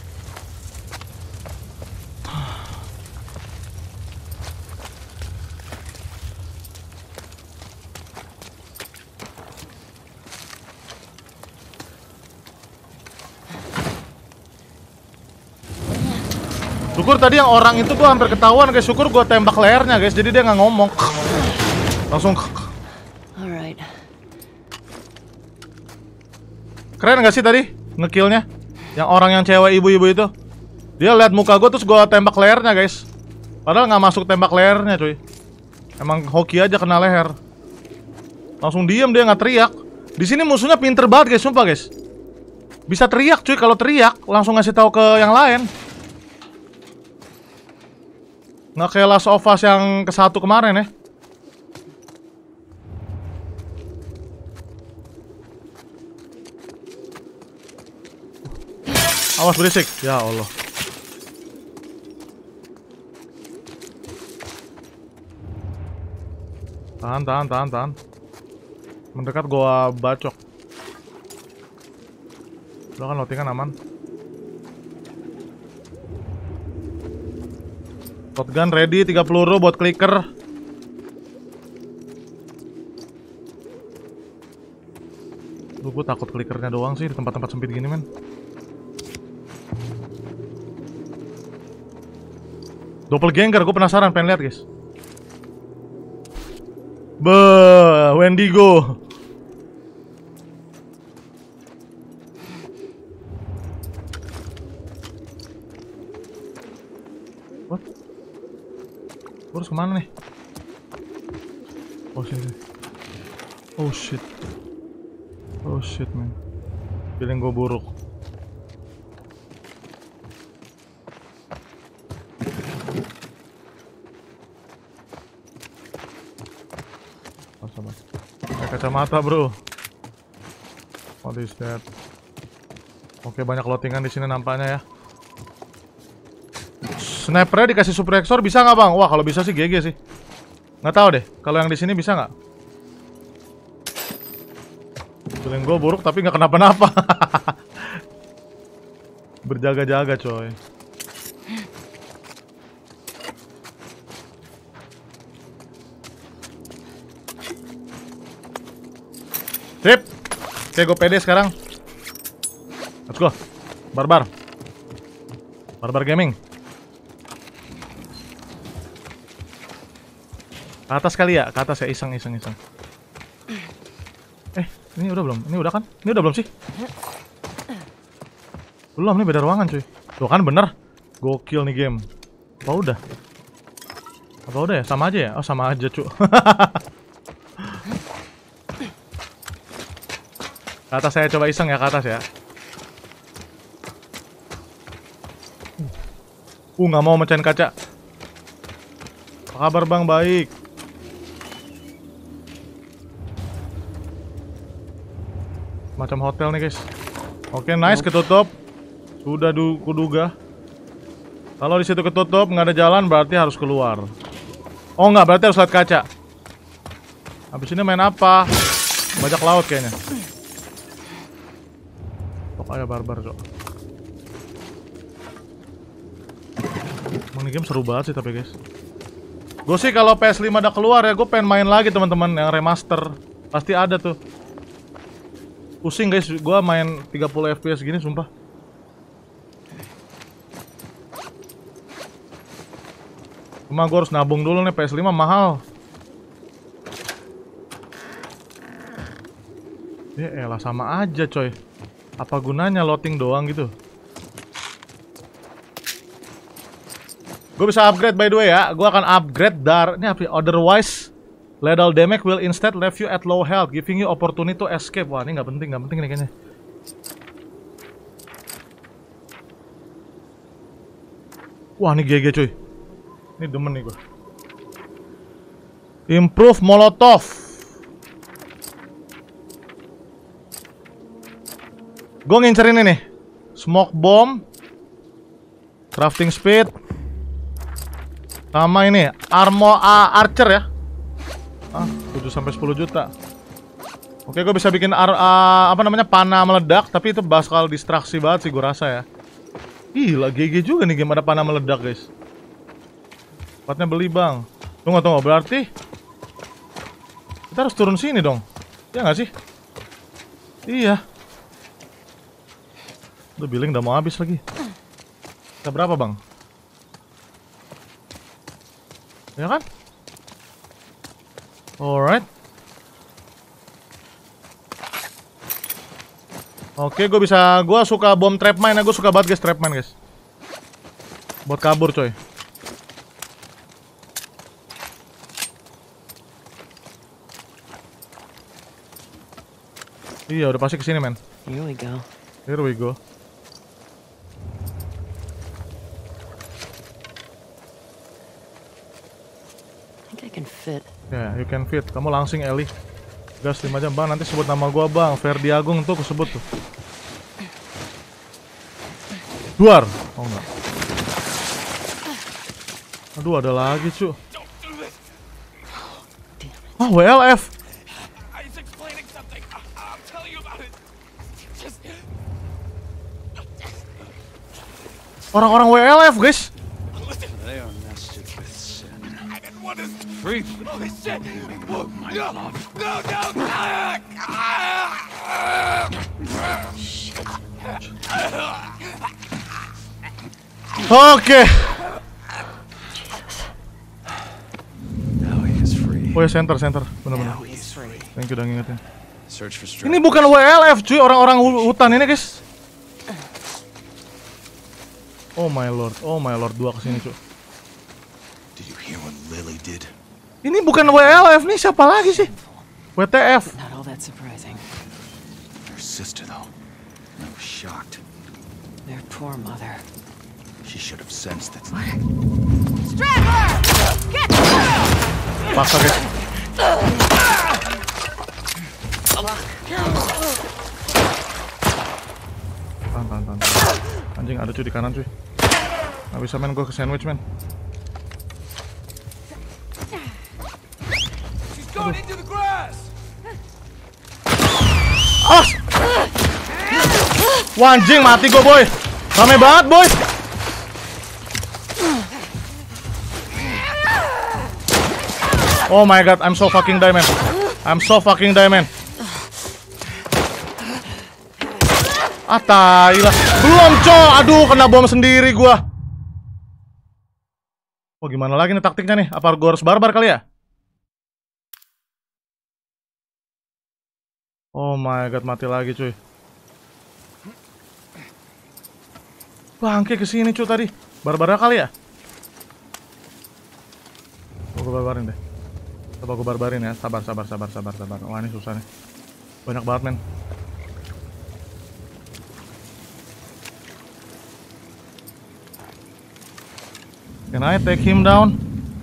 Syukur tadi yang orang itu gua hampir ketahuan guys. Syukur gua tembak lehernya guys. Jadi dia nggak ngomong. Langsung. Alright. Keren gak sih tadi ngekillnya? Yang orang yang cewek ibu-ibu itu. Dia lihat muka gua terus gua tembak lehernya guys. Padahal nggak masuk tembak lehernya cuy. Emang hoki aja kena leher. Langsung diem, dia nggak teriak. Di sini musuhnya pinter banget guys, sumpah guys. Bisa teriak cuy, kalau teriak langsung ngasih tahu ke yang lain. Nggak kayak Last of Us yang ke-1 kemarin ya. Awas berisik, ya Allah. Tahan. Mendekat gua bacok. Udah kan loadingan aman. Shotgun ready, 3 peluru buat clicker. Gue takut clickernya doang sih di tempat-tempat sempit gini men. Doppelganger, gue penasaran, pengen lihat guys. Wendigo. What? Gue harus kemana nih? Oh sini. Oh shit. Oh shit man. Feeling gue buruk. Kacamata bro. What is that? Oke, banyak loadingan di sini nampaknya ya. Snipernya dikasih suppressor bisa nggak bang? Wah kalau bisa sih GG sih. Nggak tahu deh. Kalau yang di sini bisa nggak? Feeling gue buruk tapi nggak kenapa-napa. Berjaga-jaga coy. Sip. Oke, gue pede sekarang. Let's go. Barbar gaming. Ke atas kali ya? Ke atas ya, iseng. Ini udah belum? Ini udah kan? Ini udah belum sih? Belum, nih beda ruangan cuy. Tuh kan bener. Gokil nih game. Apa udah? Ya? Sama aja ya? Oh sama aja cuy. Ke atas saya coba iseng ya, ke atas ya. Nggak mau mecahin kaca. Apa kabar bang? Baik. Macam hotel nih guys. Oke, nice, ketutup. Sudah kuduga. Kalau di situ ketutup nggak ada jalan berarti harus keluar. Oh nggak, berarti harus lihat kaca. Habis ini main apa? Bajak laut kayaknya. Pokoknya barbar cok. Ini game seru banget sih tapi guys. Gue sih kalau PS5 udah keluar ya, gue pengen main lagi teman-teman yang remaster. Pasti ada tuh. Pusing guys, gue main 30 FPS gini sumpah. Cuma gue harus nabung dulu nih, PS5 mahal. Ya elah sama aja coy. Apa gunanya loading doang gitu? Gue bisa upgrade by the way ya. Gue akan upgrade ini apa? Otherwise, lethal damage will instead leave you at low health, giving you opportunity to escape. Wah, ini nggak penting nih kayaknya. Wah, ini GG cuy. Ini demen nih gue. Improve Molotov. Gue ngincer ini nih. Smoke bomb, crafting speed, sama ini armor archer ya. 7-10 juta. Oke, gue bisa bikin panah meledak, tapi itu bakal distraksi banget sih gue rasa ya. Gila, GG juga nih game ada panah meledak, guys. Tempatnya beli, Bang. Tunggu, berarti kita harus turun sini dong. Ya nggak sih? Iya. Udah billing udah mau habis lagi. Kita berapa, Bang? Ya kan? Alright. Oke, gue suka bom trap mine, gue suka banget guys trap mine guys. Buat kabur coy. Iya, udah pasti kesini men. Here we go. Here we go. I think I can fit. Ya, you can fit. Kamu langsing Ellie. Gas 5 jam bang, nanti sebut nama gua bang. Ferdi Agung tuh kesebut tuh. Duar. Oh enggak. Aduh, ada lagi cu. WLF. Orang-orang WLF guys. They are nested with sin. What is... Breathe. Holy shit! Oh my God. No! Oke. Now he is free. Oh ya, center. Bener-bener. Now he is free. Thank you udah ngingetin. Search for Ini bukan WLF cuy, orang-orang hutan ini guys. Oh my lord, 2 kesini cuy. Did you hear what Lily did? Ini bukan WLF nih, siapa lagi sih? WTF. Not all that surprising. Her sister though. I was shocked. Their poor mother. She should have sensed that. Straggler! Get down! Paksa guys. Tahan. Anjing ada cuy di kanan cuy. Gak bisa men, gue ke sandwich men. She's going into the grass! Wah anjing, mati gue boy. Rame banget boy. Oh my god, I'm so fucking die man. Tai lah. Belum coy. Aduh, kena bom sendiri gua. Oh gimana lagi nih taktiknya nih? Apa gua harus barbar kali ya? Oh my god, mati lagi cuy. Bangke kesini cuy tadi. Barbar kali ya? Gua barbarin deh. Coba gua barbarin ya. Sabar. Wah ini susah nih. Banyak banget men. Can I take him down?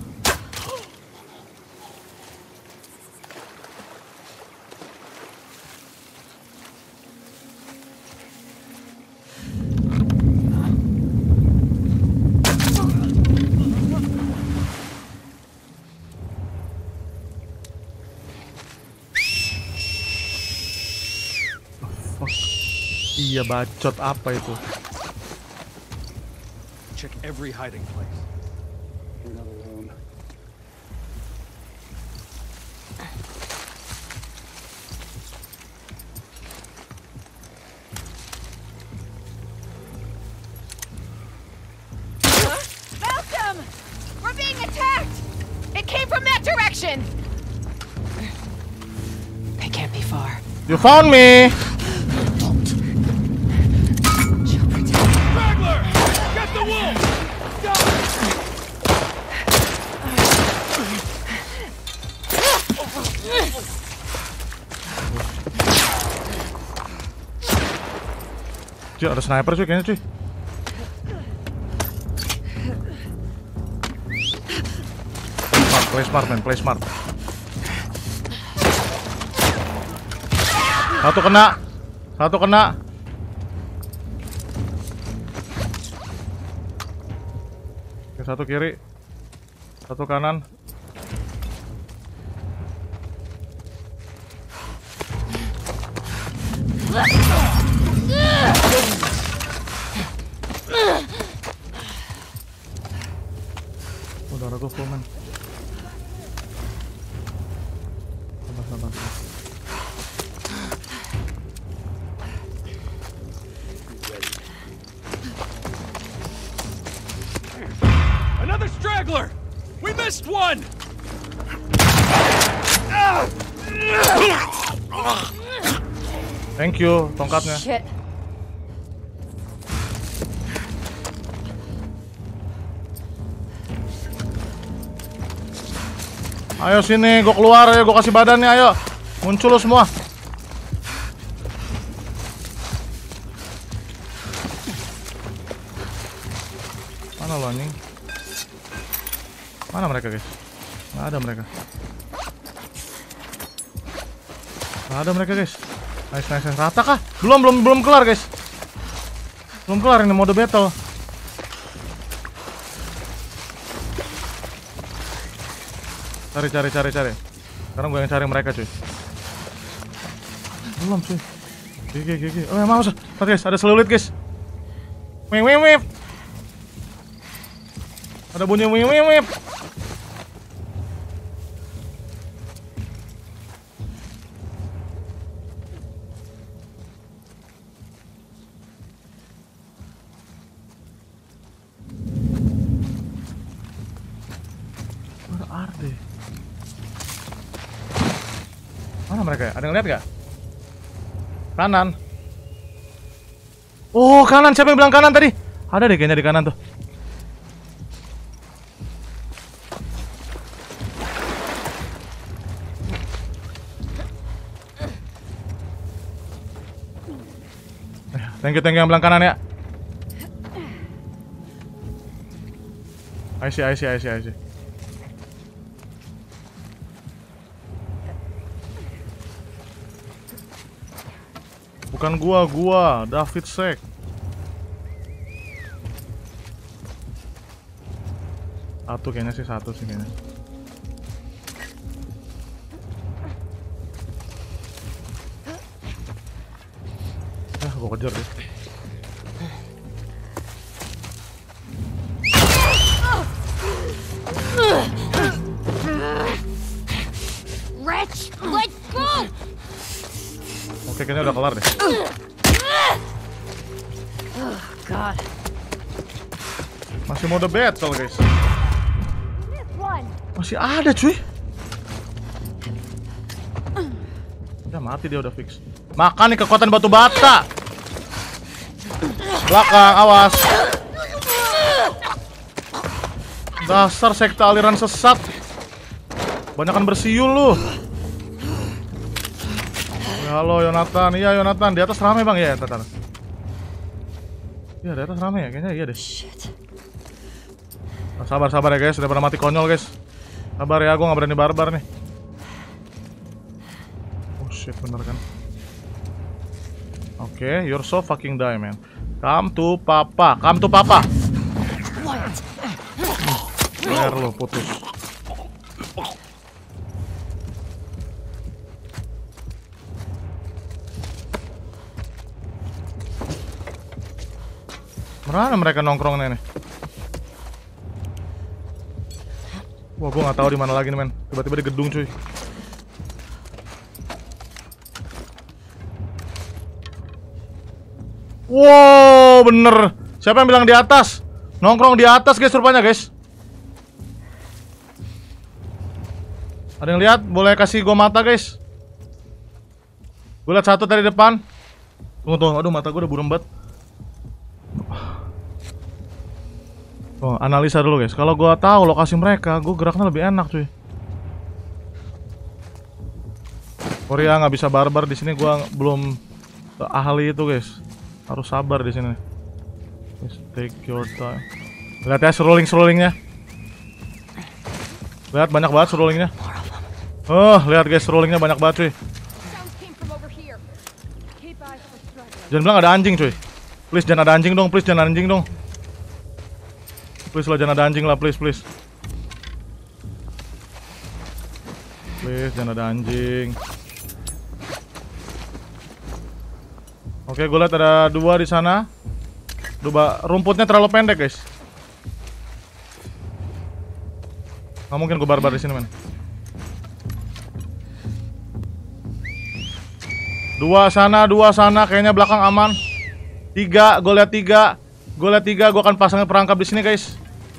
Iya bacot apa itu? Check every hiding place. We're not alone. Malcolm! We're being attacked! It came from that direction! They can't be far. You found me! Straggler! Get the wolf! Cuy, ada sniper cuy kayaknya cuy. Play smart man, play smart. Satu kena. Oke, satu kiri. Satu kanan. Udah ada gue full man. Sabar. Another straggler! We missed one! Thank you, tongkatnya. Shit. Ayo sini, gue keluar ya, gue kasih badannya, ayo. Muncul lo semua. Mana lo anjing? Mana mereka guys? Nggak ada mereka. Nggak ada mereka guys. Nice. Rata kah? Belum kelar guys. Belum kelar ini mode battle. Cari. Sekarang gue yang cari mereka cuy. Belum cuy. Gigi. Oh emang usah. Lihat guys, ada selulit guys. Wip. Ada bunyi wip. Where are they? Mana mereka ya? Ada yang lihat gak? Kanan. Oh kanan, siapa yang bilang kanan tadi? Ada deh kayaknya di kanan tuh. Thank you yang bilang kanan ya. I see. Bukan gua, David Sek. Satu sih kayaknya. Gua kejar deh. Wretch, let go! Oke, kayaknya udah kelar deh. Oh, God. Masih mode battle guys. Masih ada cuy. Udah mati dia, udah fix. Makan nih kekuatan batu bata. Belakang, awas. Dasar sekte aliran sesat. Banyakan bersiul lu. Halo Yonatan, iya Yonatan, di atas rame bang ya, Tatan. Iya di atas rame ya, kayaknya iya deh. Nah, sabar ya guys, udah pada mati konyol guys. Sabar ya, gue nggak berani barbar nih. Oh shit, bener kan? Oke, you're so fucking die man. Come to papa. Biar lo putus. Mana mereka nongkrongnya nih? Wah, gua nggak tahu di mana lagi nih men. Tiba-tiba di gedung cuy. Wow, bener. Siapa yang bilang di atas? Nongkrong di atas guys rupanya guys. Ada yang lihat? Boleh kasih gua mata guys. Gua lihat satu tadi depan. Tunggu. Aduh, mata gua udah buram banget. Oh, analisa dulu guys. Kalau gua tahu lokasi mereka, gua geraknya lebih enak cuy. Korea nggak bisa barbar di sini, gua belum ahli itu guys. Harus sabar di sini. Just take your time. Lihat ya serolingnya. Lihat banyak banget serolingnya. Oh, lihat guys serolingnya banyak banget cuy. Jangan bilang ada anjing cuy. Please jangan ada anjing dong, please jangan ada anjing dong. Please lah jangan ada anjing lah, please. Please jangan ada anjing. Oke, gue lihat ada 2 di sana. Rumputnya terlalu pendek, guys. Nggak mungkin gue barbar di sini, men. 2 sana, kayaknya belakang aman. 3, gue lihat 3. Gue akan pasangin perangkap di sini, guys.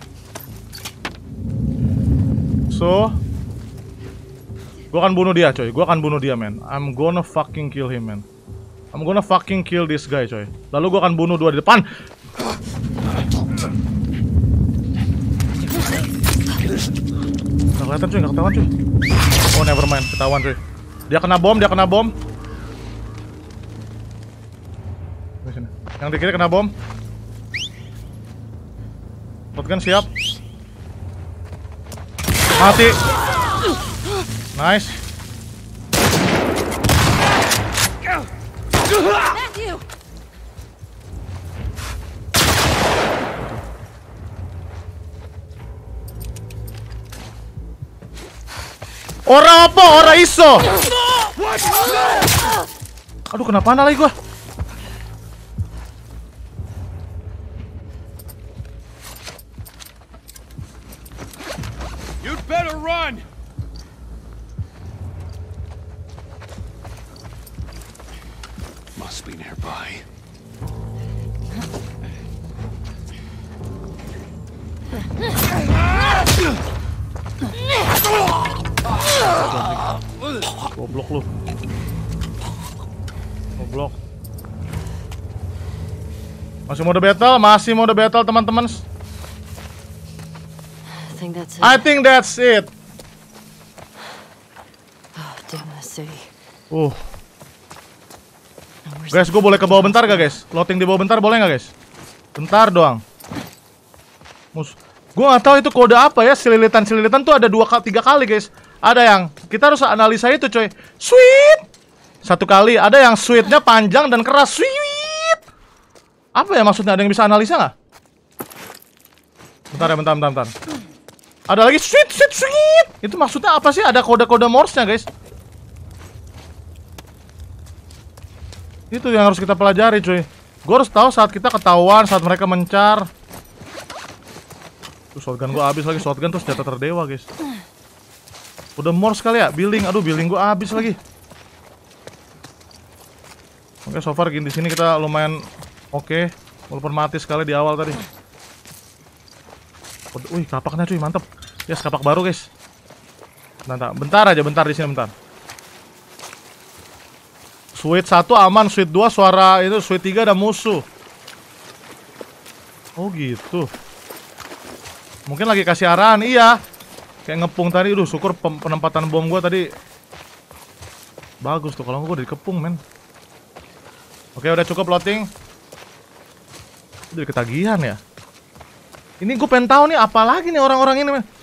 So, gue akan bunuh dia, coy. Man. I'm gonna fucking kill him, man. I'm gonna fucking kill this guy, coy. Lalu gue akan bunuh 2 di depan. Nggak kelihatan, cuy. Nggak ketahuan, cuy. Oh, never mind. Ketahuan, cuy. Dia kena bom. Yang di kiri kena bom. Shotgun siap. Mati. Nice. Ora apa? Ora iso. Aduh, kenapa lagi gua? You'd better run. Must be nearby. Goblok lu. Goblok. Masih mode battle, teman-teman. I think that's it. Oh, damn the city. Guys, gue boleh ke bawah bentar gak, guys? Loading di bawah bentar boleh gak, guys? Bentar doang. Gue gak tahu itu kode apa ya. Selilitan tuh ada 2-3 kali, guys. Ada yang kita harus analisa itu, coy. Sweet. 1 kali. Ada yang sweetnya panjang dan keras. Sweet. Apa ya maksudnya? Ada yang bisa analisa nggak? Bentar ya, bentar. Ada lagi sweet. Itu maksudnya apa sih? Ada kode-kode Morse-nya, guys. Itu yang harus kita pelajari, cuy. Gue harus tahu saat kita ketahuan, saat mereka mencar. Tuh, shotgun gue habis lagi. Shotgun tuh senjata terdewa, guys. Udah Morse kali ya, billing. Aduh, billing gue habis lagi. Oke, so far di sini kita lumayan oke. Walaupun mati sekali di awal tadi. Wih, kapaknya cuy, mantep. Yes, kapak baru, guys. Bentar di sini, bentar. Suite 1 aman, suite 2 suara itu, suite 3 ada musuh. Oh gitu. Mungkin lagi kasih arahan, iya. Kayak ngepung tadi, syukur penempatan bom gua tadi bagus tuh, kalau gua udah dikepung, men. Oke, udah cukup loading. Udah ketagihan ya. Ini gue pengen tahu nih apa lagi nih orang-orang ini, men.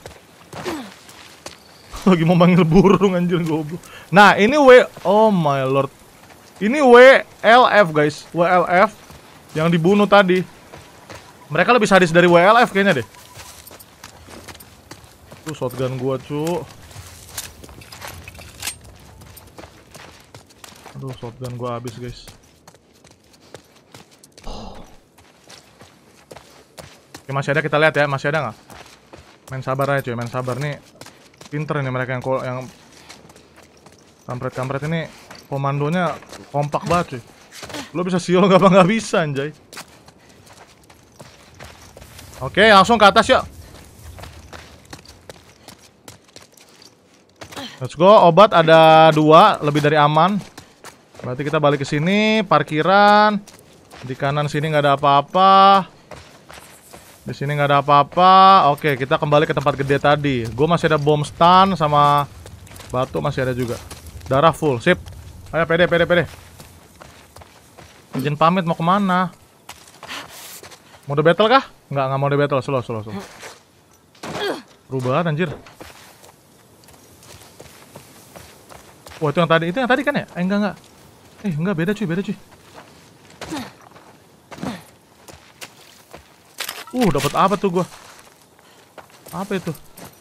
Lagi mau manggil burung, anjir, goblok. Nah, ini oh my lord. Ini WLF, guys. WLF yang dibunuh tadi. Mereka lebih sadis dari WLF kayaknya deh. Tuh shotgun gua, cu. Aduh, shotgun gua habis, guys. Oke, masih ada, kita lihat ya, masih ada nggak? Main sabar aja, cuy, main sabar nih. Pinter ini mereka yang kampret-kampret ini, komandonya kompak banget, cuy. Lo bisa siul nggak bisa, anjay. Oke, langsung ke atas yuk. Let's go, obat ada 2, lebih dari aman. Berarti kita balik ke sini, parkiran. Di kanan sini nggak ada apa-apa. Di sini nggak ada apa-apa. Oke, kita kembali ke tempat gede tadi. Gue masih ada bom stun sama batu masih ada juga. Darah full, sip. Ayo, pede. Izin pamit mau kemana? Mode battle kah? Nggak mode battle, slow. Seru banget anjir. Wah itu yang tadi kan ya? Enggak. Enggak, beda cuy. Dapat apa tuh gua? Apa itu?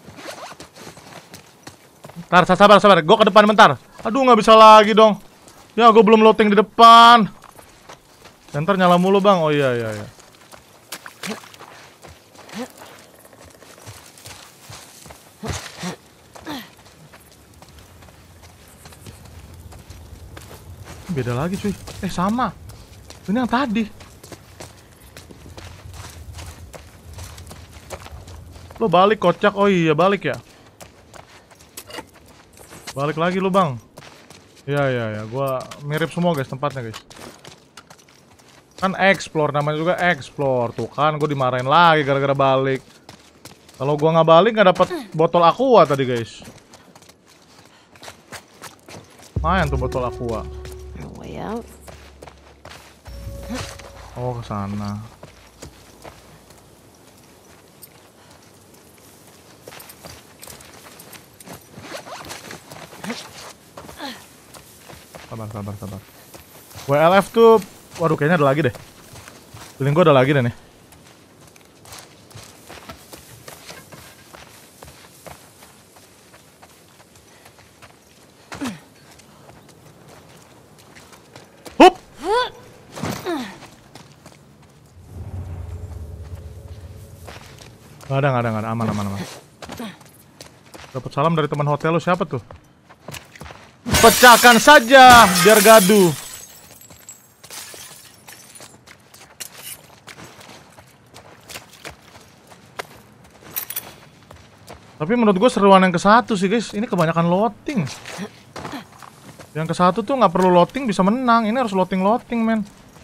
Ntar, sabar. Gua ke depan bentar. Aduh, nggak bisa lagi dong. Ya, gua belum loading di depan. Ntar nyala mulu, Bang. Oh iya. Beda lagi cuy. Sama. Ini yang tadi. Lo balik kocak. Oh iya balik ya. Balik lagi lo bang. Ya. Gua mirip semua guys tempatnya guys. Kan explore, namanya juga explore. Tuh kan gue dimarahin lagi gara-gara balik. Kalau gua nggak balik nggak dapat botol aqua tadi guys. Main tuh botol aqua. Out. Oh, ke sana. Sabar. WLF tuh, waduh kayaknya ada lagi deh. Feeling gue ada lagi deh nih. Nggak ada, aman. Dapat salam dari teman hotel lu, siapa tuh? Pecahkan saja biar gaduh. Tapi menurut gue seruan yang ke-1 sih guys. Ini kebanyakan loading. Yang ke-1 tuh nggak perlu loading bisa menang. Ini harus loading men.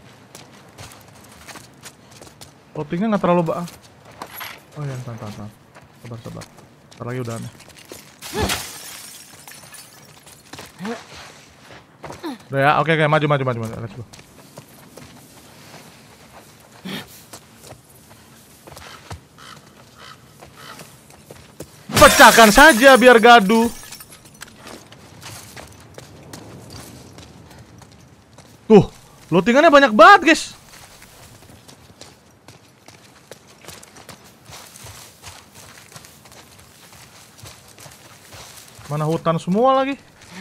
Loadingnya nggak terlalu Oh ya, tahan. Sabar. Ntar lagi udah nih. Udah ya, oke, maju. Let's go. Pecahkan saja biar gaduh. Tuh, loadingannya banyak banget, guys. Mana hutan semua lagi.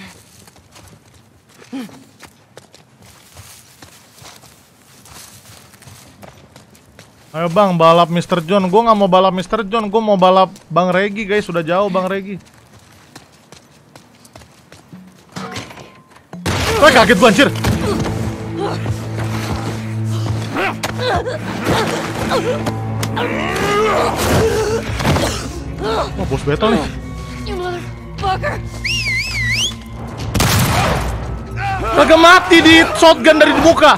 Ayo bang, balap Mr. John. Gue nggak mau balap Mr. John, gue mau balap Bang Regi guys. Sudah jauh Bang Regi. Wah kaget gue anjir. Wah bos battle nih. Kagak mati di shotgun dari muka.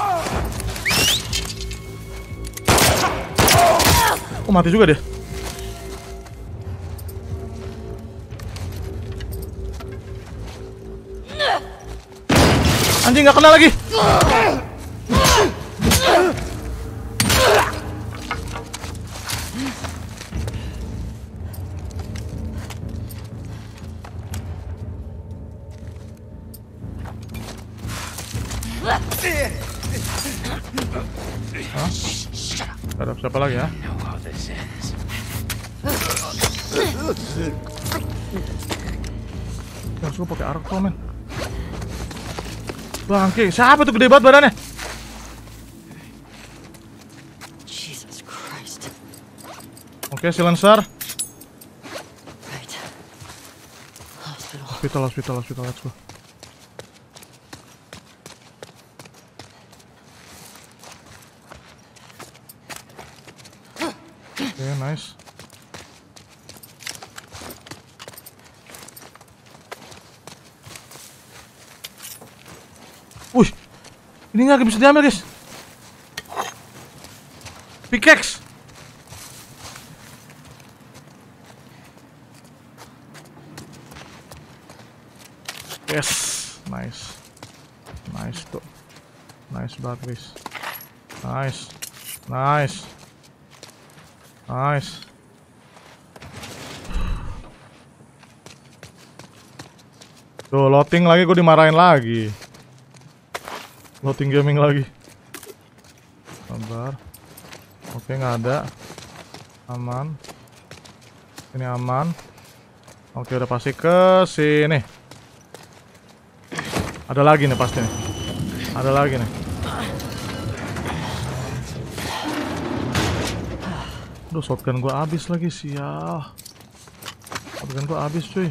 Oh mati juga deh. Anjing nggak kena lagi. Ada siapa lagi ya? Yang suka pakai arco men. Bangke, siapa tuh gede banget badannya? Jesus Christ. Oke, silencer. Right. Hospital. Hospital, let's go. Oke, nice. Wih, ini nggak bisa diambil guys. Pickaxe. Yes, nice tuh. Nice banget guys. Nice. Nice. Nice. Tuh loading lagi, gue dimarahin lagi. Loading gaming lagi. Sabar. Oke, nggak ada. Aman. Ini aman. Oke, udah pasti ke sini. Ada lagi nih pasti nih. Ada lagi nih. Aduh, shotgun gua habis lagi, sial. Shotgun gua habis, cuy.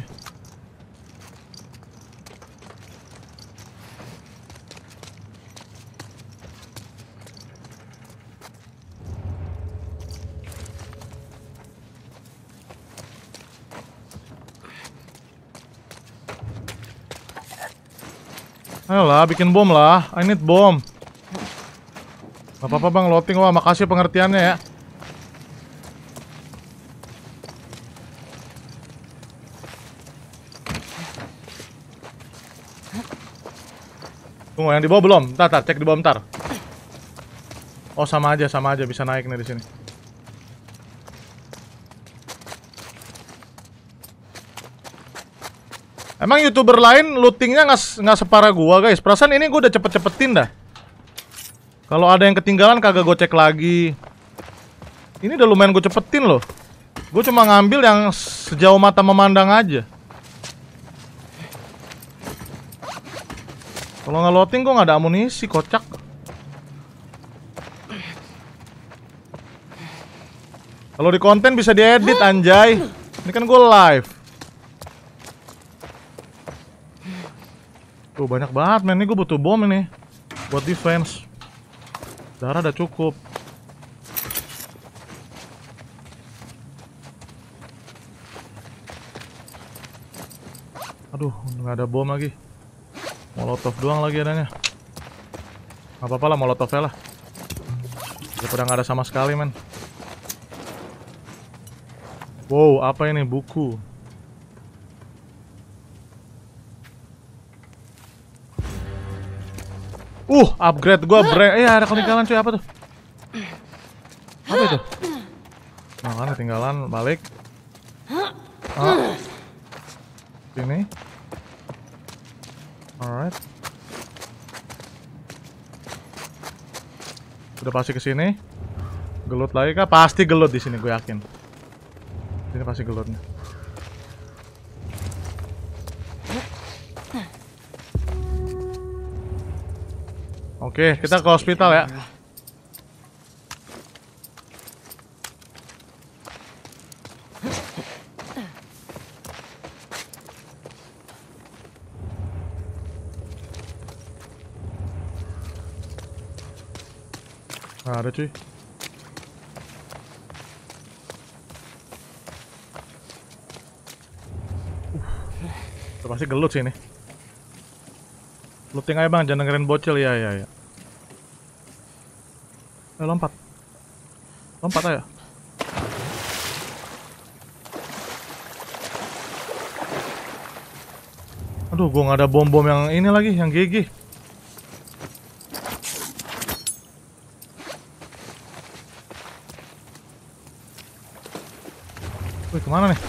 Ayolah, bikin bom lah. I need bom. Gak apa-apa bang, loading. Wah, makasih pengertiannya ya. Tunggu, yang di bawah belum? Ntar, cek di bawah ntar. Oh, sama aja, bisa naik nih di sini. Emang YouTuber lain lootingnya nggak separah gua guys. Perasaan ini gua udah cepet-cepetin dah. Kalau ada yang ketinggalan kagak gue cek lagi. Ini udah lumayan gue cepetin loh. Gue cuma ngambil yang sejauh mata memandang aja. Kalau nggak loading gue nggak ada amunisi, kocak. Kalau di konten bisa diedit anjay. Ini kan gue live. Tuh banyak banget men, ini gue butuh bom ini buat defense. Darah udah cukup. Aduh, nggak ada bom lagi. Molotov doang lagi adanya. Gak apa-apa lah, Molotovnya lah. Daripada nggak ada sama sekali men. Wow, apa ini? Buku. Upgrade gua ada ketinggalan cuy, apa tuh? Apa itu? Nah kan ketinggalan, balik. Sini. Alright. Udah pasti ke sini. Gelut lagi kah? Pasti gelut di sini, gue yakin. Ini pasti gelutnya. Oke, kita ke hospital ya. Nah, ada cuy. Udah pasti gelut sih ini. Looting aja bang, jangan dengerin bocil ya. Lompat. Lompat aja. Aduh, gua nggak ada bom-bom yang ini lagi, yang GG. Wih, kemana nih?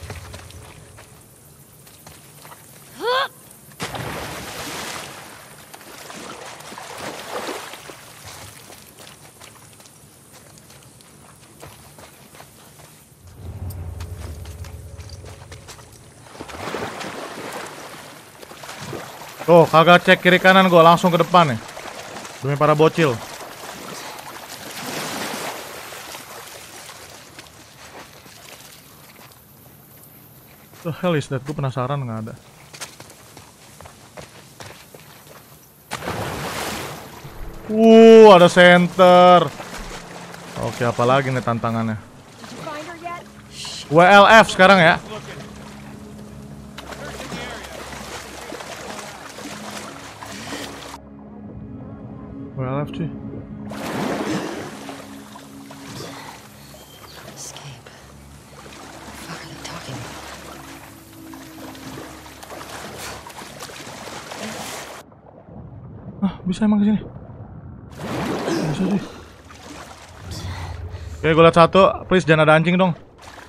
Tuh, kagak cek kiri kanan gue, langsung ke depan nih. Demi para bocil. The hell is that? Gue penasaran, nggak ada. Ada center. Oke, apa lagi nih tantangannya? WLF sekarang ya. WLF cuy. Escape. What are they talking about? Bisa emang kesini? Oke, gue liat satu. Please jangan ada anjing dong.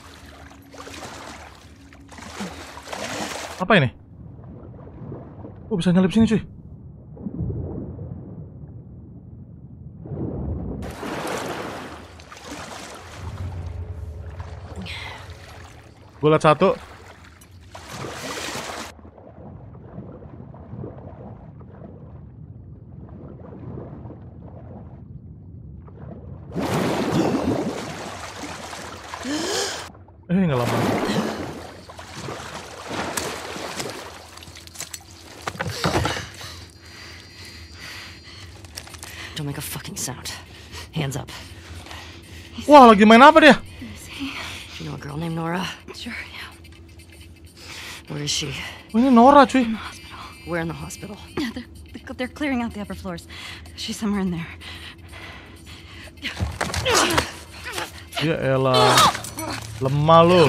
Apa ini? Bisa nyelip sini cuy. Gue liat satu. Nggak lama. Don't make a fucking sound. Hands up. Wah, lagi main apa dia? You know a girl named Nora? Sure, yeah. Where is she? Oh, ini Nora cuy. Where in the hospital? Yeah, they're clearing out the upper floors. She's somewhere in there. Ya elah. Lemah lu.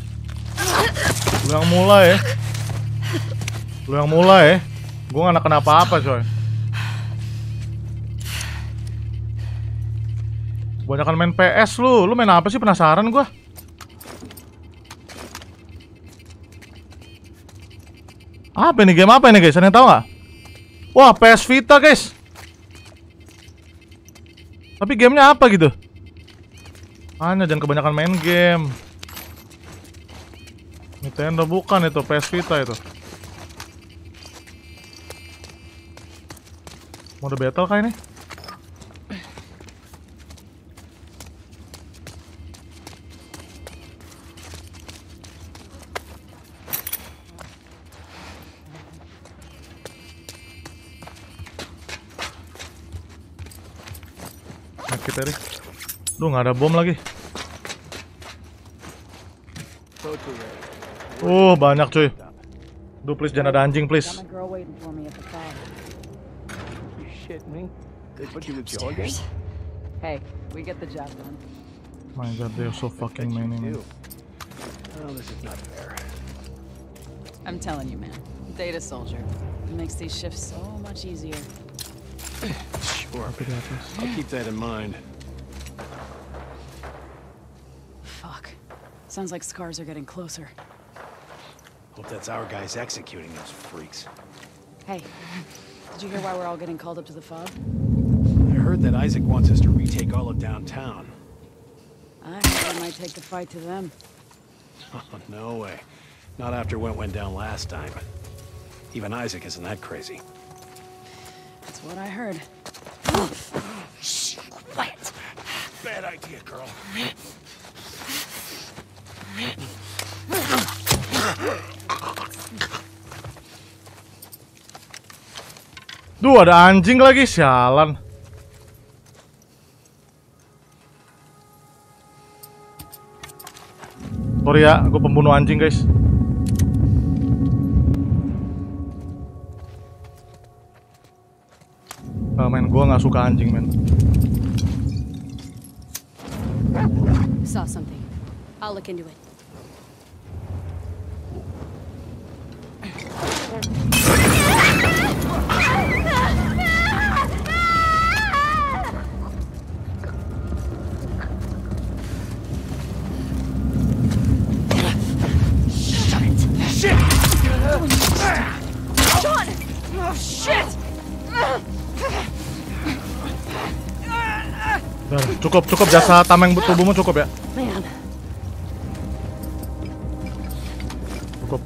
Lu yang mulai ya. Lu yang mulai ya. Gue gak kena apa-apa coy. Banyakan main PS lu. Lu main apa sih, penasaran gue. Apa ini, game apa ini guys? Ada yang tahu nggak? Wah, PS Vita guys. Tapi gamenya apa gitu? Hanya jangan kebanyakan main game. Nintendo bukan itu, PS Vita itu. Mode battle kah ini? Sakit tadi. Duh, nggak ada bom lagi. Banyak cuy. Duh, please jangan ada anjing, please. Hey, we get the job done. My god, they're so fucking many. Well, this is not fair. I'm telling you, man. Data soldier. It makes these shifts so much easier. Sure. I'll keep that in mind. Fuck. Sounds like scars are getting closer. Hope that's our guys executing those freaks. Hey, did you hear why we're all getting called up to the fob? I heard that Isaac wants us to retake all of downtown. I heard I might take the fight to them. Oh, no way. Not after what went down last time. Even Isaac isn't that crazy. That's what I heard. Shh, quiet. Bad idea, girl. Duh, ada anjing lagi, sialan. Sorry ya, gue pembunuh anjing guys. Men, gue nggak suka anjing, men. Saw something. I'll look into it. Cukup jasa tameng tubuhmu cukup ya. Cukup.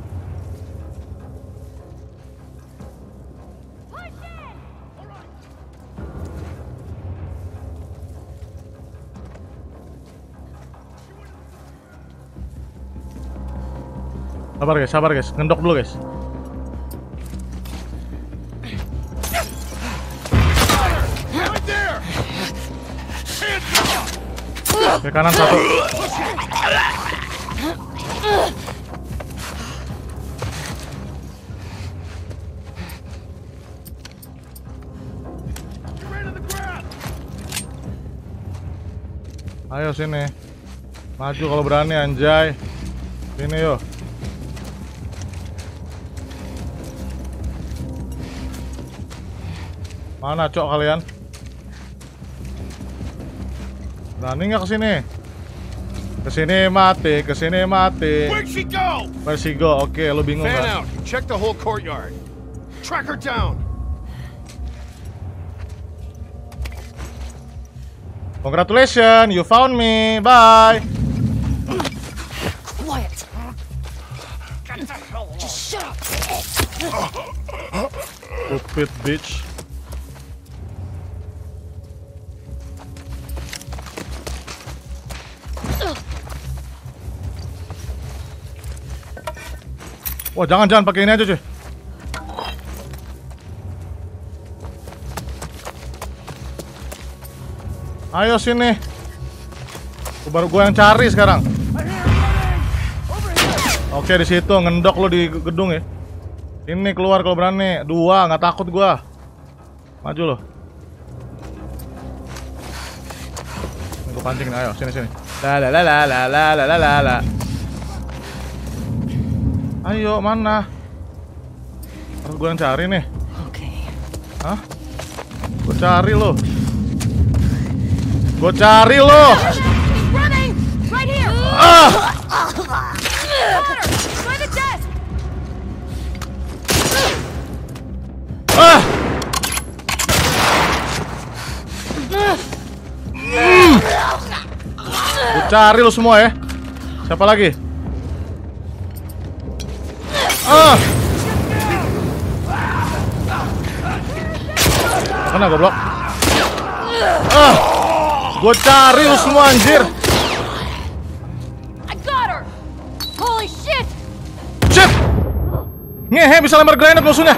Sabar guys, ngendok dulu guys. Ke kanan satu. Ayo sini. Maju kalau berani anjay. Sini yuk. Mana cok kalian? Berani nggak kesini? Kesini mati, kesini mati. Where'd she go? Where'd she go? Oke, lu bingung Fan kan? out. Check the whole courtyard. Track her down. Congratulations, you found me. Bye. Quiet. Just shut up. Stupid bitch. Wah, jangan pakai ini aja, cuy. Ayo sini. Baru gue yang cari sekarang. Oke, di situ ngendok lo di gedung ya. Ini keluar kalau berani. 2, nggak takut gua. Maju lo. Gue pancing nih, ayo sini. La. Ayo, mana? Harus gue yang cari nih. Oke. Hah? Gue cari lo. Gue cari lo. Running! Right here! Ah! Water! By the desk! Ah! Gue cari lo semua ya. Siapa lagi? Ah! Mana goblok? Ah! Gue cari lu semua anjir. I got her! Holy shit! Shit! Ngehe bisa lempar granat musuhnya.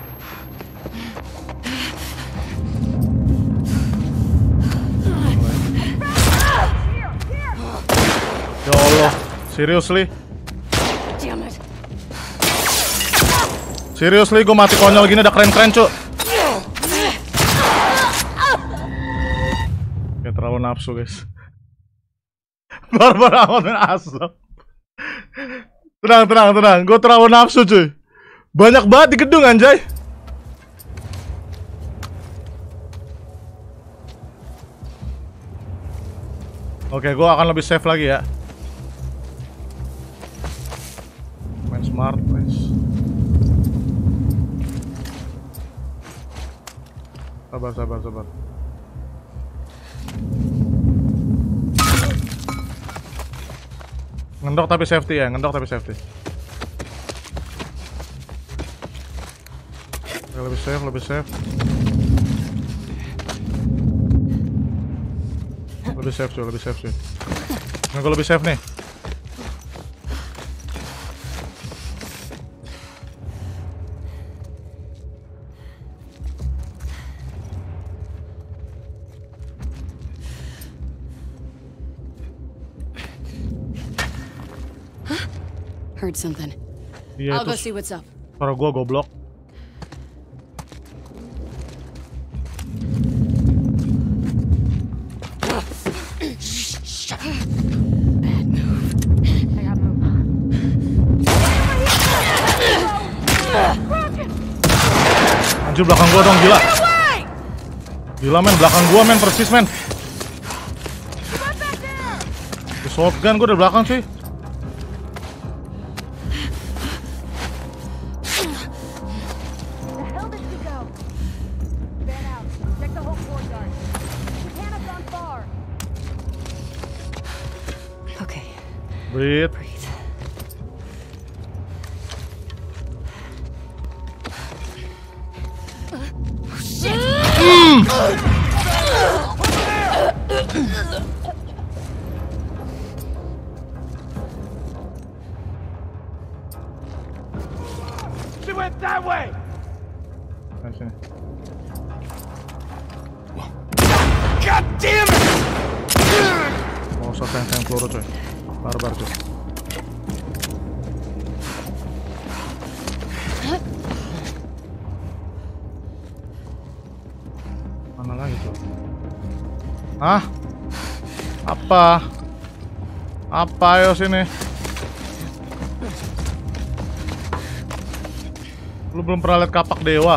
Ya Allah, seriously? Damn it! Seriously, gue mati konyol gini udah keren-keren, cuk. Kayak terlalu nafsu, guys. Barbar amat main asap. Tenang. Gue terlalu nafsu, cuy. Banyak banget di gedung, anjay. Oke, gue akan lebih safe lagi ya. Main smart, guys. Sabar. Ngendok tapi safety ya, Lebih safe. Lebih safe cuy. Nah, gue lebih safe nih. Heard something. Iya, I'll go itu see what's up. suara gue goblok. Bad move. I gotta move. Anjir, belakang gua dong, gila. Gila men, belakang gua men, persis men. Di shotgun gua dari belakang cuy. Okay. Breathe. She went that way. Sini. God damn it! Mau usah sayang peluru coy. Barbar coy. Mana lagi tuh? Hah? Apa? Ayo sini. Lu belum pernah lihat kapak dewa?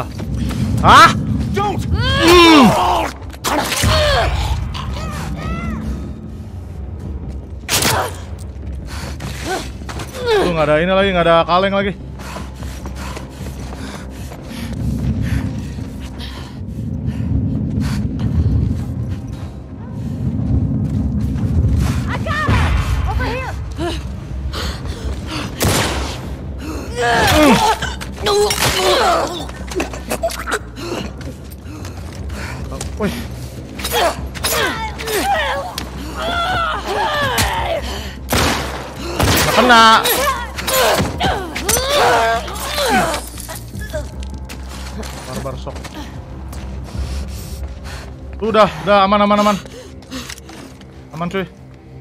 Hah? Don't! nggak ada ini lagi, nggak ada kaleng lagi. Wih. Kena. Barbar shock. Udah aman. Aman cuy.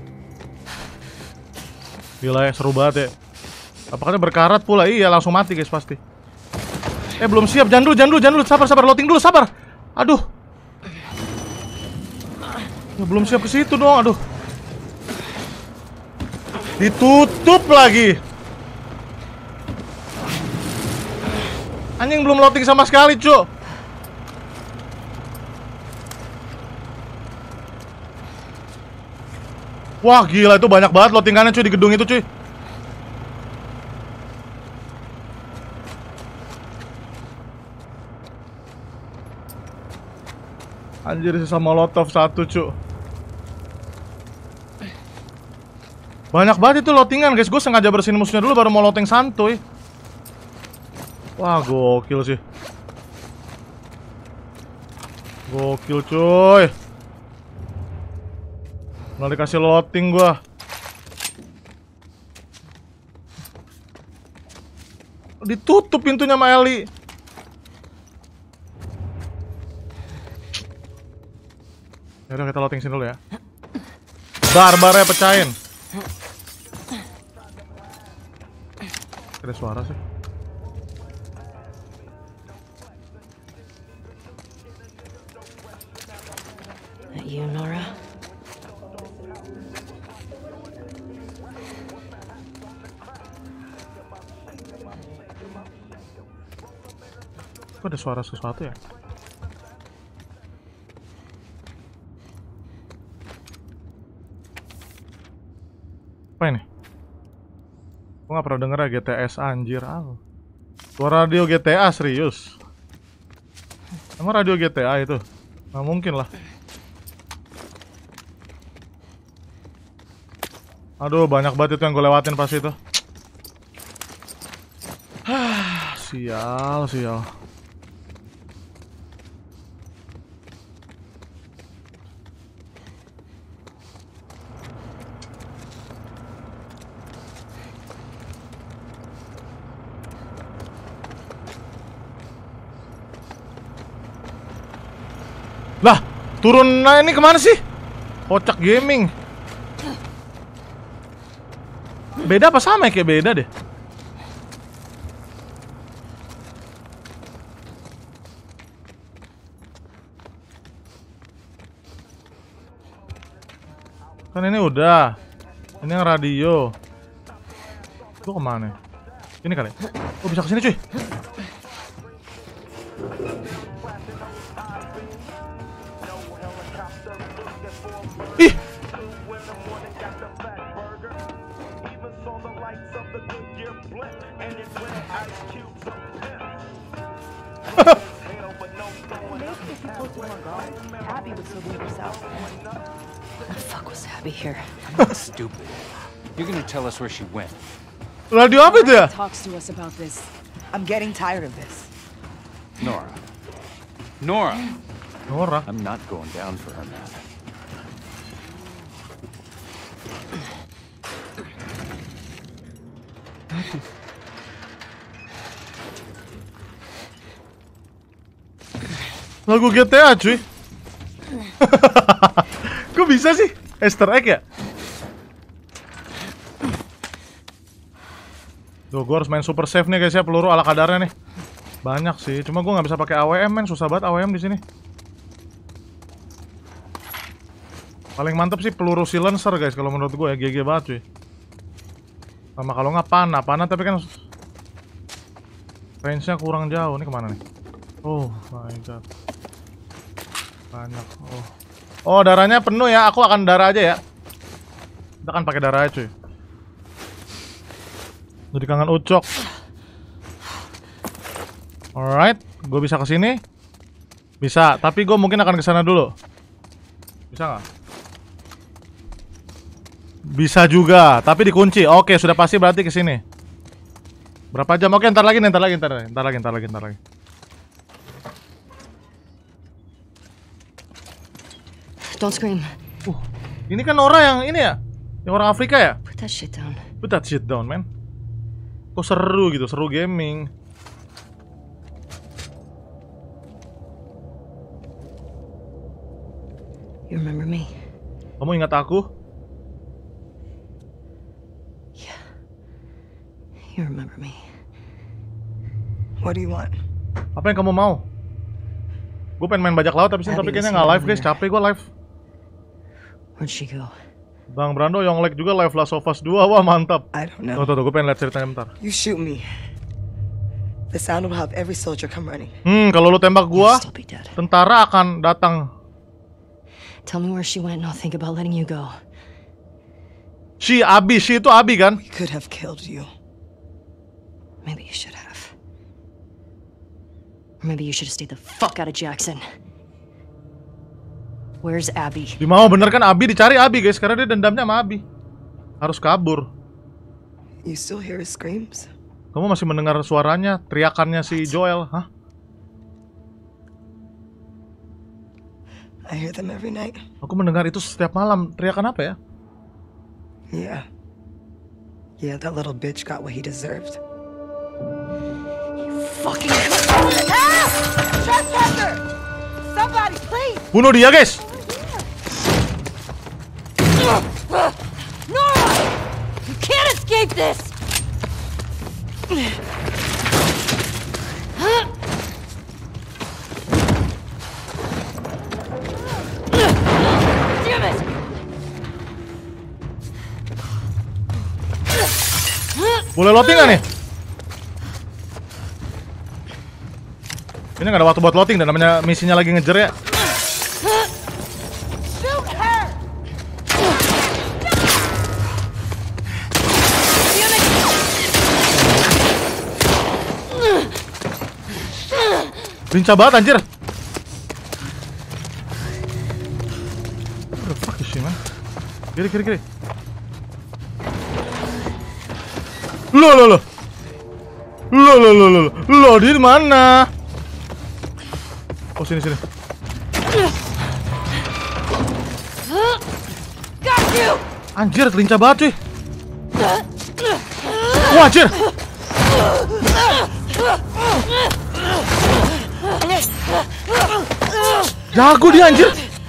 Gila ya, seru banget ya. Apakah berkarat pula? Iya, langsung mati guys pasti. Belum siap. Jangan dulu. Sabar, loading dulu, sabar. Aduh. Ya, belum siap ke situ dong, aduh. Ditutup lagi. Anjing belum loading sama sekali, cuk. Wah, gila itu banyak banget loadingannya cuy di gedung itu, cuy. Anjir, sisa molotov 1, cuk. Banyak banget itu loadingan, guys. Gue sengaja bersihin musuhnya dulu baru mau loading santuy. Wah, gokil sih. Gokil, cuy. Nggak dikasih loading gua. Ditutup pintunya sama Ellie. Yaudah, kita loading sini dulu ya. Barbarnya pecahin. Ada suara sih. That you, Nora? Kok ada suara sesuatu ya? Apa ini? Gue gak pernah denger ya GTS, anjir. Suara radio GTA, serius? Emang radio GTA itu? Nggak mungkin lah. Aduh, banyak banget itu yang gue lewatin pas itu. Sial. Lah, turun, nah ini kemana sih? Kocak gaming. Beda apa sama ya? Kayak beda deh. Kan ini udah. Ini yang radio. Itu kemana? Ini kali. Oh, bisa kesini cuy. Ih. What the fuck was Abby here? Stupid. You're gonna tell us where she went. Radio apa itu ya? Talks to us about this. I'm getting tired of this. Nora. I'm not going down for her, man. Lagu GTA cuy. Kok bisa sih? Easter egg ya? Tuh, gue harus main super safe nih guys ya, peluru ala kadarnya nih. Banyak sih, cuma gue nggak bisa pakai AWM men, susah banget AWM di sini. Paling mantep sih peluru silencer guys, kalau menurut gue ya, GG banget cuy. Sama kalau nggak panah tapi kan range-nya kurang jauh. Ini kemana nih? Oh my god. Banyak. Oh, darahnya penuh ya. Aku akan darah aja ya. Kita akan pakai darah aja cuy. Jadi kangen Ucok. Alright, gue bisa ke sini. Bisa, tapi gue mungkin akan ke sana dulu. Bisa nggak? Bisa juga, tapi dikunci. Oke, sudah pasti berarti ke sini. Berapa jam? Oke, ntar lagi. Don't scream. Ini kan orang yang ini ya? Yang orang Afrika ya? Put that shit down. Put that shit down, man. Kok seru gitu, seru gaming. You remember me? Kamu ingat aku? Yeah. You remember me. What do you want? Apa yang kamu mau? Gue pengen main bajak laut tapi kayaknya nggak live guys, capek gue live. Where'd she go? Bang Brando, Yonglek juga live Last of Us 2, wah mantap. I don't know. Tuh, gue pengen lihat ceritanya bentar. You shoot me. The sound will have every soldier come running. Kalau lu tembak gua, tentara akan datang. Tell me where she went and I'll think about letting you go. She itu Abi kan? We could have killed you. Maybe you should have. Or maybe you should have stayed the fuck out of Jackson. Where's Abby? Mau bener kan Abi dicari Abi guys, karena dia dendamnya sama Abi. Harus kabur. You still hear his screams? Kamu masih mendengar suaranya, teriakannya si Joel, hah? I hear them every night. Aku mendengar itu setiap malam. Teriakan apa ya? Yeah, that little bitch got what he deserved. Fucking help! Trespasser! Somebody, please! Bunuh dia, guys! Nora! You can't escape this! Damn it! Boleh loading gak nih? Ini gak ada waktu buat loading dan namanya misinya lagi ngejar ya. Shoot her! Lincah banget anjir. What the fuck is she, man? Kiri. Loh, di mana? Oh, sini. Anjir, lincah banget cuy. Wah, anjir. Jago dia anjir.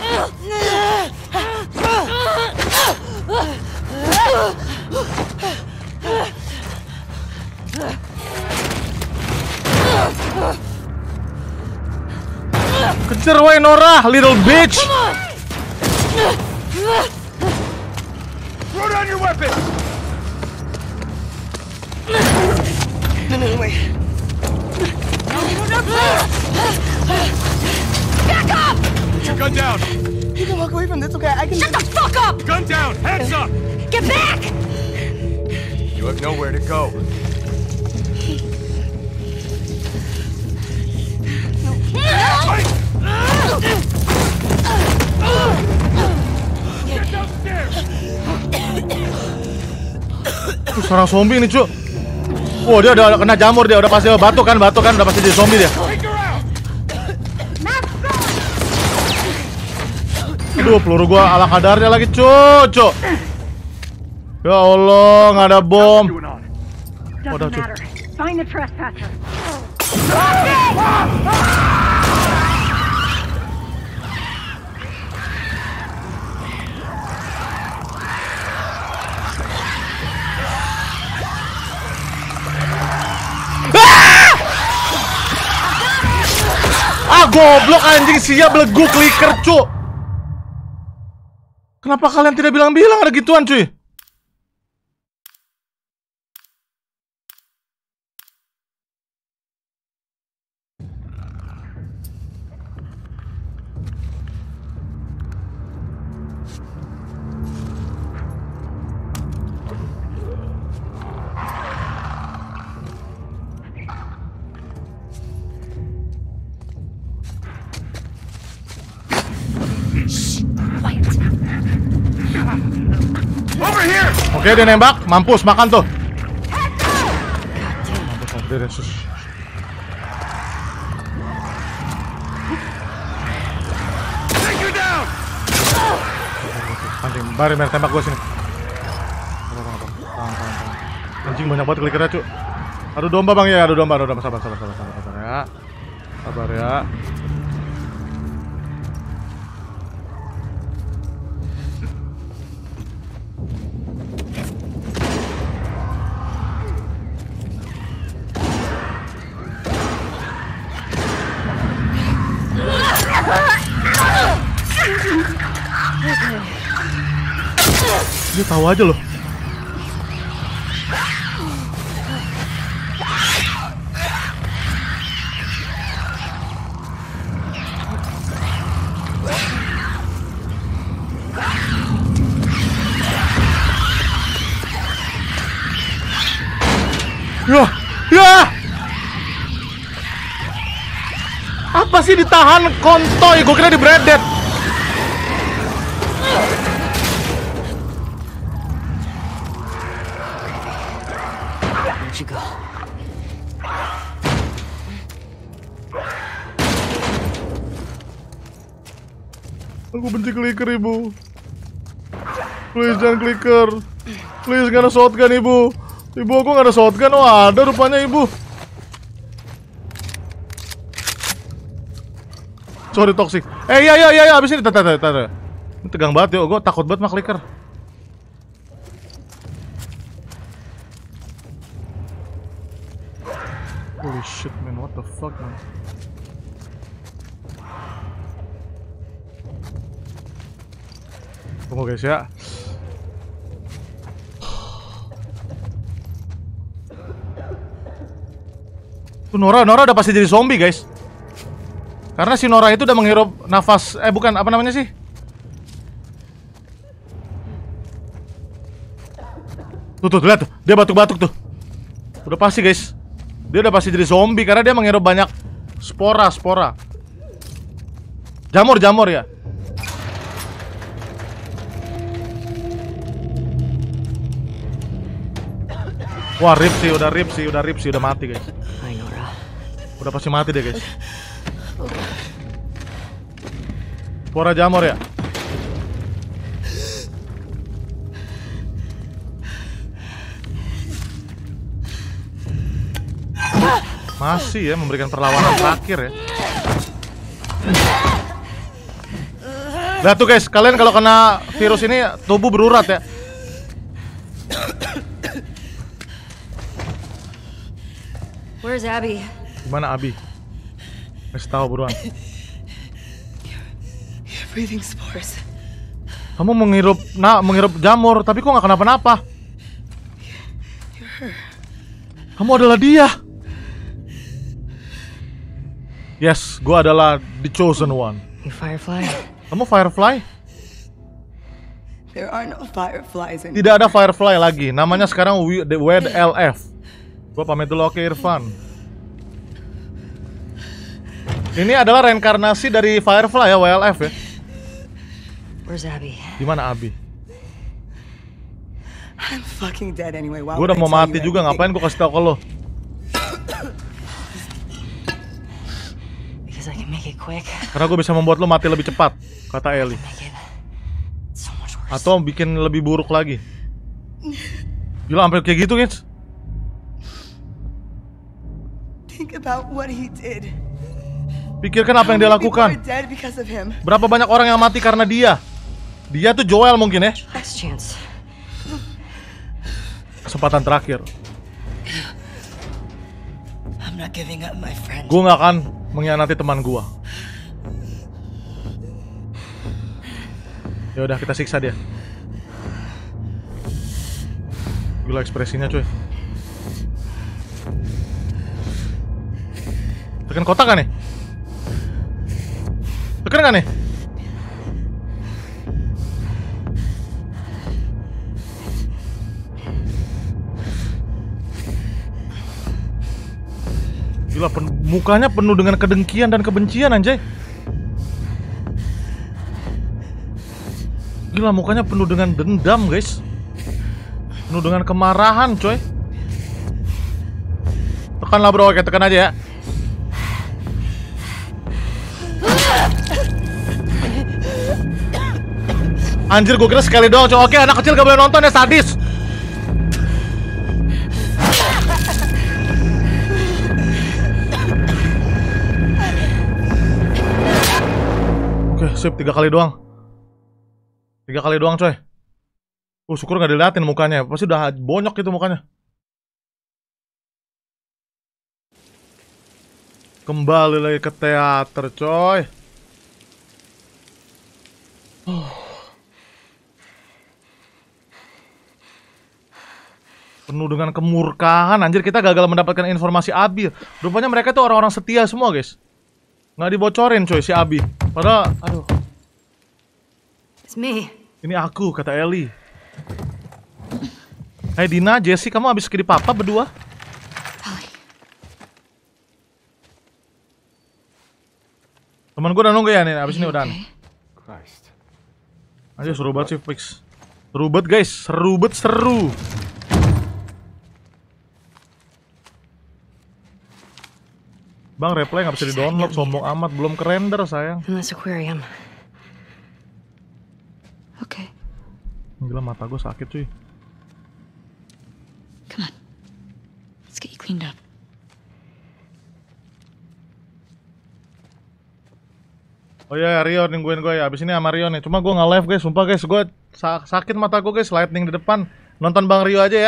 Kejar woy Nora, little bitch. Throw down your weapon. No, wait. Back up! Put your gun down. You can walk away from this, okay? I can. Shut the fuck up! Gun down. Hands up. Get back! You have nowhere to go. Seorang zombie nih cu. Wah, dia udah kena jamur, dia udah pasti batuk kan, udah pasti jadi zombie dia. Aduh, peluru gua ala kadarnya lagi cu. Ya Allah, nggak ada bom. Udah cu. Find the trespasser. Goblok anjing, siap belegu clicker cu. Kenapa kalian tidak bilang-bilang ada gituan cuy? Oke, dia nembak, mampus, makan tuh. Mampus, dia Yesus. Anjing, bari mer tembak gue sini. Anjing banyak banget klikernya, cu. Aduh domba bang ya, aduh domba, sabar ya. Sabar ya. Dia tahu aja loh. Ya. Apa sih ditahan kontoy? Gue kira di breaded. Aku benci clicker, ibu. Please jangan clicker. Please gak ada shotgun, ibu. Ibu, aku gak ada shotgun. Oh ada rupanya, ibu. Sorry toxic. Iya, abis ini tata. Ini tegang banget ya, gue takut banget sama clicker. Holy shit man, what the fuck man. Tunggu guys ya. Tuh Nora udah pasti jadi zombie guys. Karena si Nora itu udah menghirup nafas, bukan, apa namanya sih? Tuh, lihat tuh, dia batuk-batuk tuh. Udah pasti guys. Dia udah pasti jadi zombie karena dia menghirup banyak spora. Jamur ya. Wah, rip sih, udah mati guys. Udah pasti mati deh guys. Spora jamur ya. Masih ya memberikan perlawanan terakhir ya. Lihat tuh guys, kalian kalau kena virus ini tubuh berurat ya. Where's Abby? Gimana Abby? Kasih tahu buruan. You're breathing spores. Kamu menghirup jamur, tapi kok nggak kenapa-napa? Kamu adalah dia. Yes, gue adalah the chosen one. You Firefly? Kamu Firefly? There are no fireflies anymore. Tidak ada Firefly lagi. Namanya sekarang WDLF. Gue pamit dulu, oke Irfan. Ini adalah reinkarnasi dari Firefly ya, WLF ya. Where's Abby? Gimana Abby? I'm fucking dead anyway. Gue udah mau mati juga, ngapain gue kasih tau ke lo? Karena gue bisa membuat lo mati lebih cepat, kata Ellie. Atau bikin lebih buruk lagi. Gila, sampai kayak gitu guys. Think about what he did. Pikirkan apa yang dia lakukan. Berapa banyak orang yang mati karena dia. Dia tuh Joel mungkin ya. Kesempatan terakhir. Gue gak akan mengkhianati teman gue. Ya udah, kita siksa dia. Gila ekspresinya cuy. Tekan kotak kan nih? Tekan kan nih? Gila, mukanya penuh dengan kedengkian dan kebencian anjay. Gila, mukanya penuh dengan dendam guys. Penuh dengan kemarahan, coy. Tekanlah bro, oke tekan aja ya. Anjir, gue kira sekali doang, coy. Oke, anak kecil gak boleh nonton ya, sadis. Oke, sip, 3 kali doang. 3 kali doang, coy. Syukur gak diliatin mukanya. Pasti udah bonyok gitu mukanya. Kembali lagi ke teater, coy. Penuh dengan kemurkaan. Anjir, kita gagal mendapatkan informasi Abi. Rupanya mereka tuh orang-orang setia semua, guys. Nggak dibocorin, coy, si Abi. Padahal, aduh. It's me. Ini aku, kata Ellie. Hai Dina, Jesse, kamu habis kiri papa berdua? Temen gue udah nunggu ya nih, abis ini udah. Aja seru banget sih, fix. Seru banget guys, seru banget, seru. Bang, replay nggak bisa di-download, sombong amat, belum ke-render sayang. In this aquarium. Okay. Gila, mata gue sakit cuy. Come on. Let's get you cleaned up. Oh iya, Rio nungguin gue ya. Abis ini sama Rio nih. Cuma gue nggak live guys, sumpah guys. Gue sakit mata gue guys, lightning di depan. Nonton Bang Rio aja ya.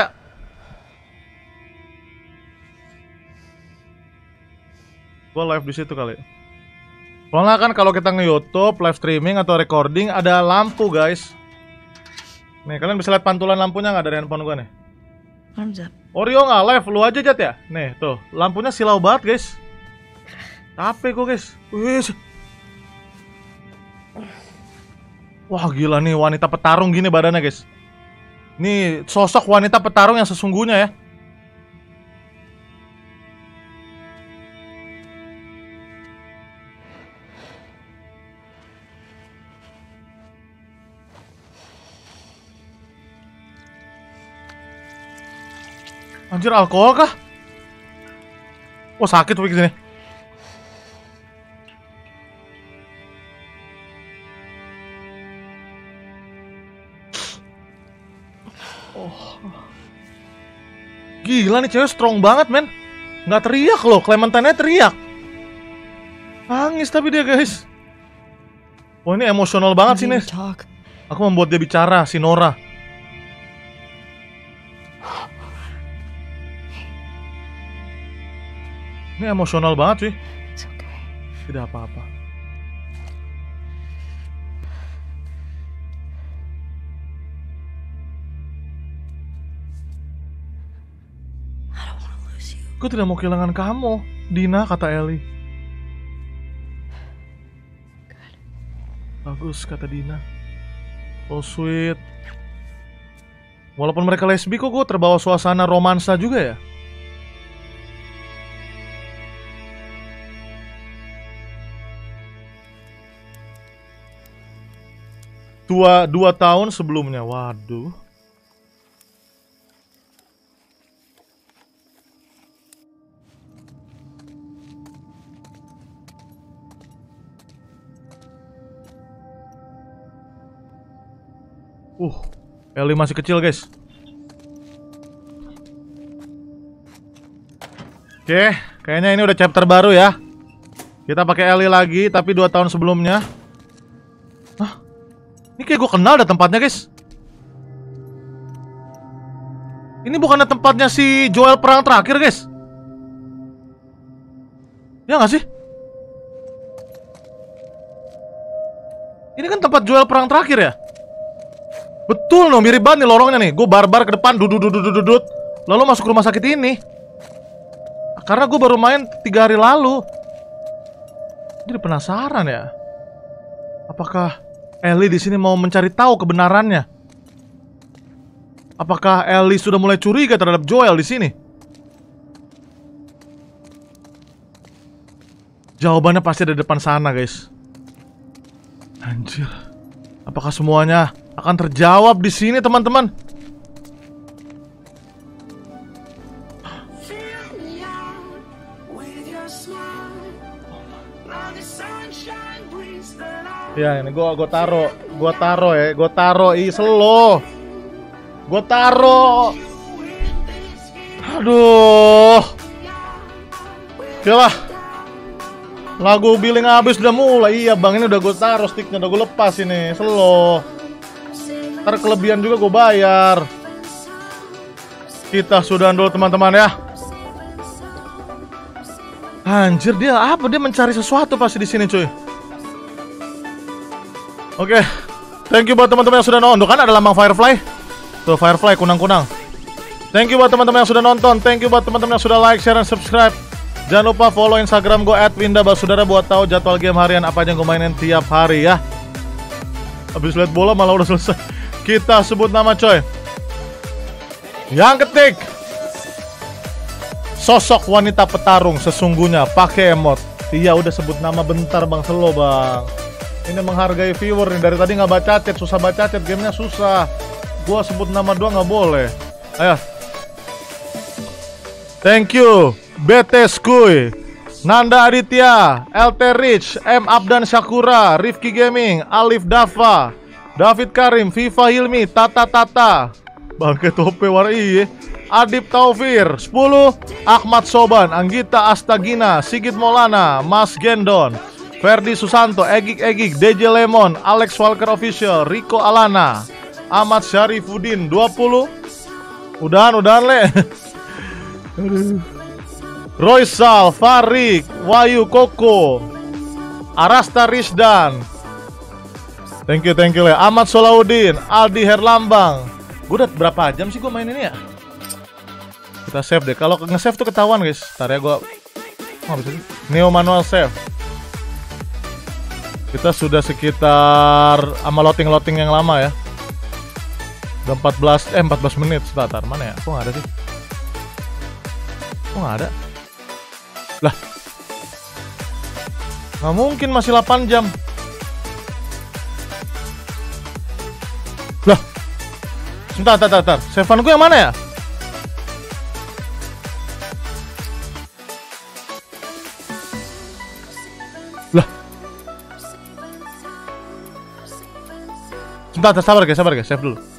Gue live di situ kali. Soalnya kan kalau kita nge-YouTube, live streaming atau recording ada lampu guys. Nih, kalian bisa lihat pantulan lampunya nggak dari handphone gue nih? Arms up. Oh, Rio nggak live, lu aja Jat ya? Nih, tuh, lampunya silau banget guys. Capek gue guys. Wih. Wah gila nih, wanita petarung gini badannya guys. Nih sosok wanita petarung yang sesungguhnya ya. Anjir, alkohol kah? Wah sakit begini. Gila nih cewek strong banget men. Nggak teriak loh, Clementine-nya teriak. Nangis tapi dia guys. Wah ini emosional banget sih nih. Aku membuat dia bicara, si Nora. Ini emosional banget sih. Tidak apa-apa. Gue tidak mau kehilangan kamu, Dina, kata Ellie. Bagus, kata Dina. Oh sweet. Walaupun mereka lesbi kok gue terbawa suasana romansa juga ya. Dua tahun sebelumnya, waduh. Ellie masih kecil guys. Oke, kayaknya ini udah chapter baru ya. Kita pakai Ellie lagi, tapi 2 tahun sebelumnya. Hah? Ini kayak gue kenal dah tempatnya guys. Ini bukannya tempatnya si Joel perang terakhir guys? Ya nggak sih? Ini kan tempat Joel perang terakhir ya? Betul no, mirip banget nih lorongnya nih. Gue barbar ke depan, dudut, lalu masuk ke rumah sakit ini. Karena gue baru main 3 hari lalu. Jadi penasaran ya. Apakah Ellie di sini mau mencari tahu kebenarannya? Apakah Ellie sudah mulai curiga terhadap Joel di sini? Jawabannya pasti ada di depan sana guys. Anjir. Apakah semuanya akan terjawab di sini teman-teman? Ya ini gua taro slow. Gua taro. Aduh. Oke lah. Lagu billing habis udah mulai. Iya bang, ini udah gue taruh sticknya, udah gue lepas ini. Slow. Ntar kelebihan juga gue bayar. Kita sudah dulu teman-teman ya. Anjir, dia apa? Dia mencari sesuatu pasti di sini cuy. Oke. Thank you buat teman-teman yang sudah nonton. Kan ada lambang Firefly. Tuh Firefly kunang-kunang. Thank you buat teman-teman yang sudah nonton. Thank you buat teman-teman yang sudah like, share, dan subscribe. Jangan lupa follow Instagram gue @winda_basudara buat tahu jadwal game harian apa aja yang gue mainin tiap hari ya. Habis lihat bola malah udah selesai. Kita sebut nama coy. Yang ketik. Sosok wanita petarung sesungguhnya pakai emot. Iya udah sebut nama bentar bang, slow bang. Ini menghargai viewer nih, dari tadi nggak baca chat, susah baca chat, gamenya susah. Gua sebut nama doang nggak boleh. Ayo. Thank you. BT Skuy, Nanda Aditya, LT Rich, M. Abdan Syakura, Rifki Gaming, Alif Dava, David Karim, Viva Hilmi, Tata Bangke Tope Warai, Adib Taufir, 10, Ahmad Soban, Anggita Astagina, Sigit Maulana, Mas Gendon, Ferdi Susanto, Egik, DJ Lemon, Alex Walker Official, Rico Alana, Ahmad Syarifuddin, 20. Udahan le. Roysal, Farik, Wayu Koko, Arasta Rizdan. Thank you le. Ahmad Solahuddin, Aldi Herlambang. Gue udah berapa jam sih gue main ini ya? Kita save deh. Kalau nge-save tuh ketahuan guys. Ntar ya gue Neo manual save. Kita sudah sekitar sama loading yang lama ya. Udah 14 menit. Sebentar, mana ya? Kok nggak ada sih? Kok nggak ada? Lah, nggak mungkin masih 8 jam. Lah, sebentar. Save-an gue yang mana ya? Lah, sebentar, sabar guys, save dulu.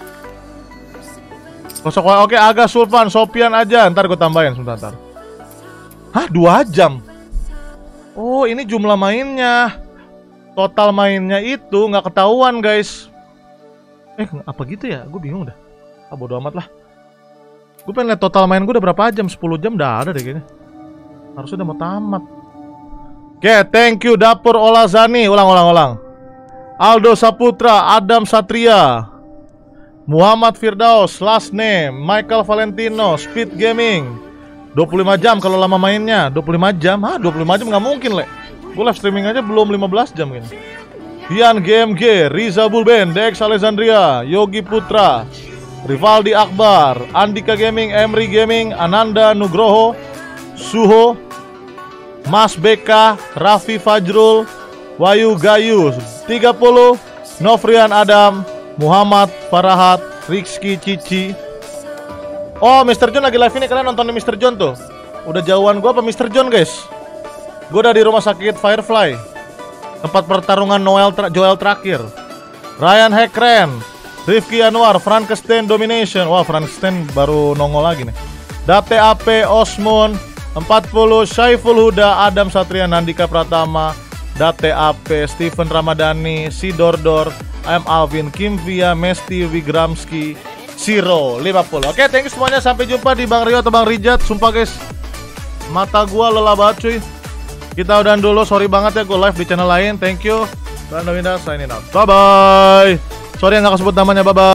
Oke, Aga Sulpan, Sopian aja. Ntar gue tambahin sebentar. Hah, 2 jam? Oh, ini jumlah mainnya. Total mainnya itu nggak ketahuan, guys. Apa gitu ya? Gue bingung dah. Bodo amat lah. Gue pengen lihat total main gue udah berapa jam. 10 jam udah ada deh kayaknya. Harusnya udah mau tamat. Oke, thank you Dapur Olazani. Ulang. Aldo Saputra, Adam Satria, Muhammad Firdaus, Last Name, Michael Valentino, Speed Gaming. 25 jam kalau lama mainnya. 25 jam? Hah, 25 jam nggak mungkin le. Gue live streaming aja belum 15 jam kayaknya. Dian GMG, Riza Bulben, Dex Alexandria, Yogi Putra, Rivaldi Akbar, Andika Gaming, Emri Gaming, Ananda Nugroho, Suho, Mas BK, Raffi Fajrul, Wayu Gayu, 30, Novrian Adam, Muhammad Farahat, Rizky Cici. Oh, Mr. John lagi live ini, kalian nonton Mr. John tuh. Udah jauhan gua apa Mr. John guys? Gue udah di rumah sakit Firefly, tempat pertarungan Joel terakhir. Ryan Hekren, Rifki Anwar, Frankenstein Domination. Wah, Frankenstein baru nongol lagi nih. Date AP, Osmon 40, Syaiful Huda, Adam Satria, Nandika Pratama, Date AP, Steven Ramadhani, Sidordor, I'm Alvin, Kim Via, Mesti Wigramski, Siro 50. Oke, thank you semuanya. Sampai jumpa di Bang Rio atau Bang Rijat. Sumpah guys, mata gua lelah banget cuy. Kita udahan dulu, sorry banget ya gue live di channel lain. Thank you. Dan Winda signing out. Bye bye. Sorry yang gak kesebut namanya, bye bye.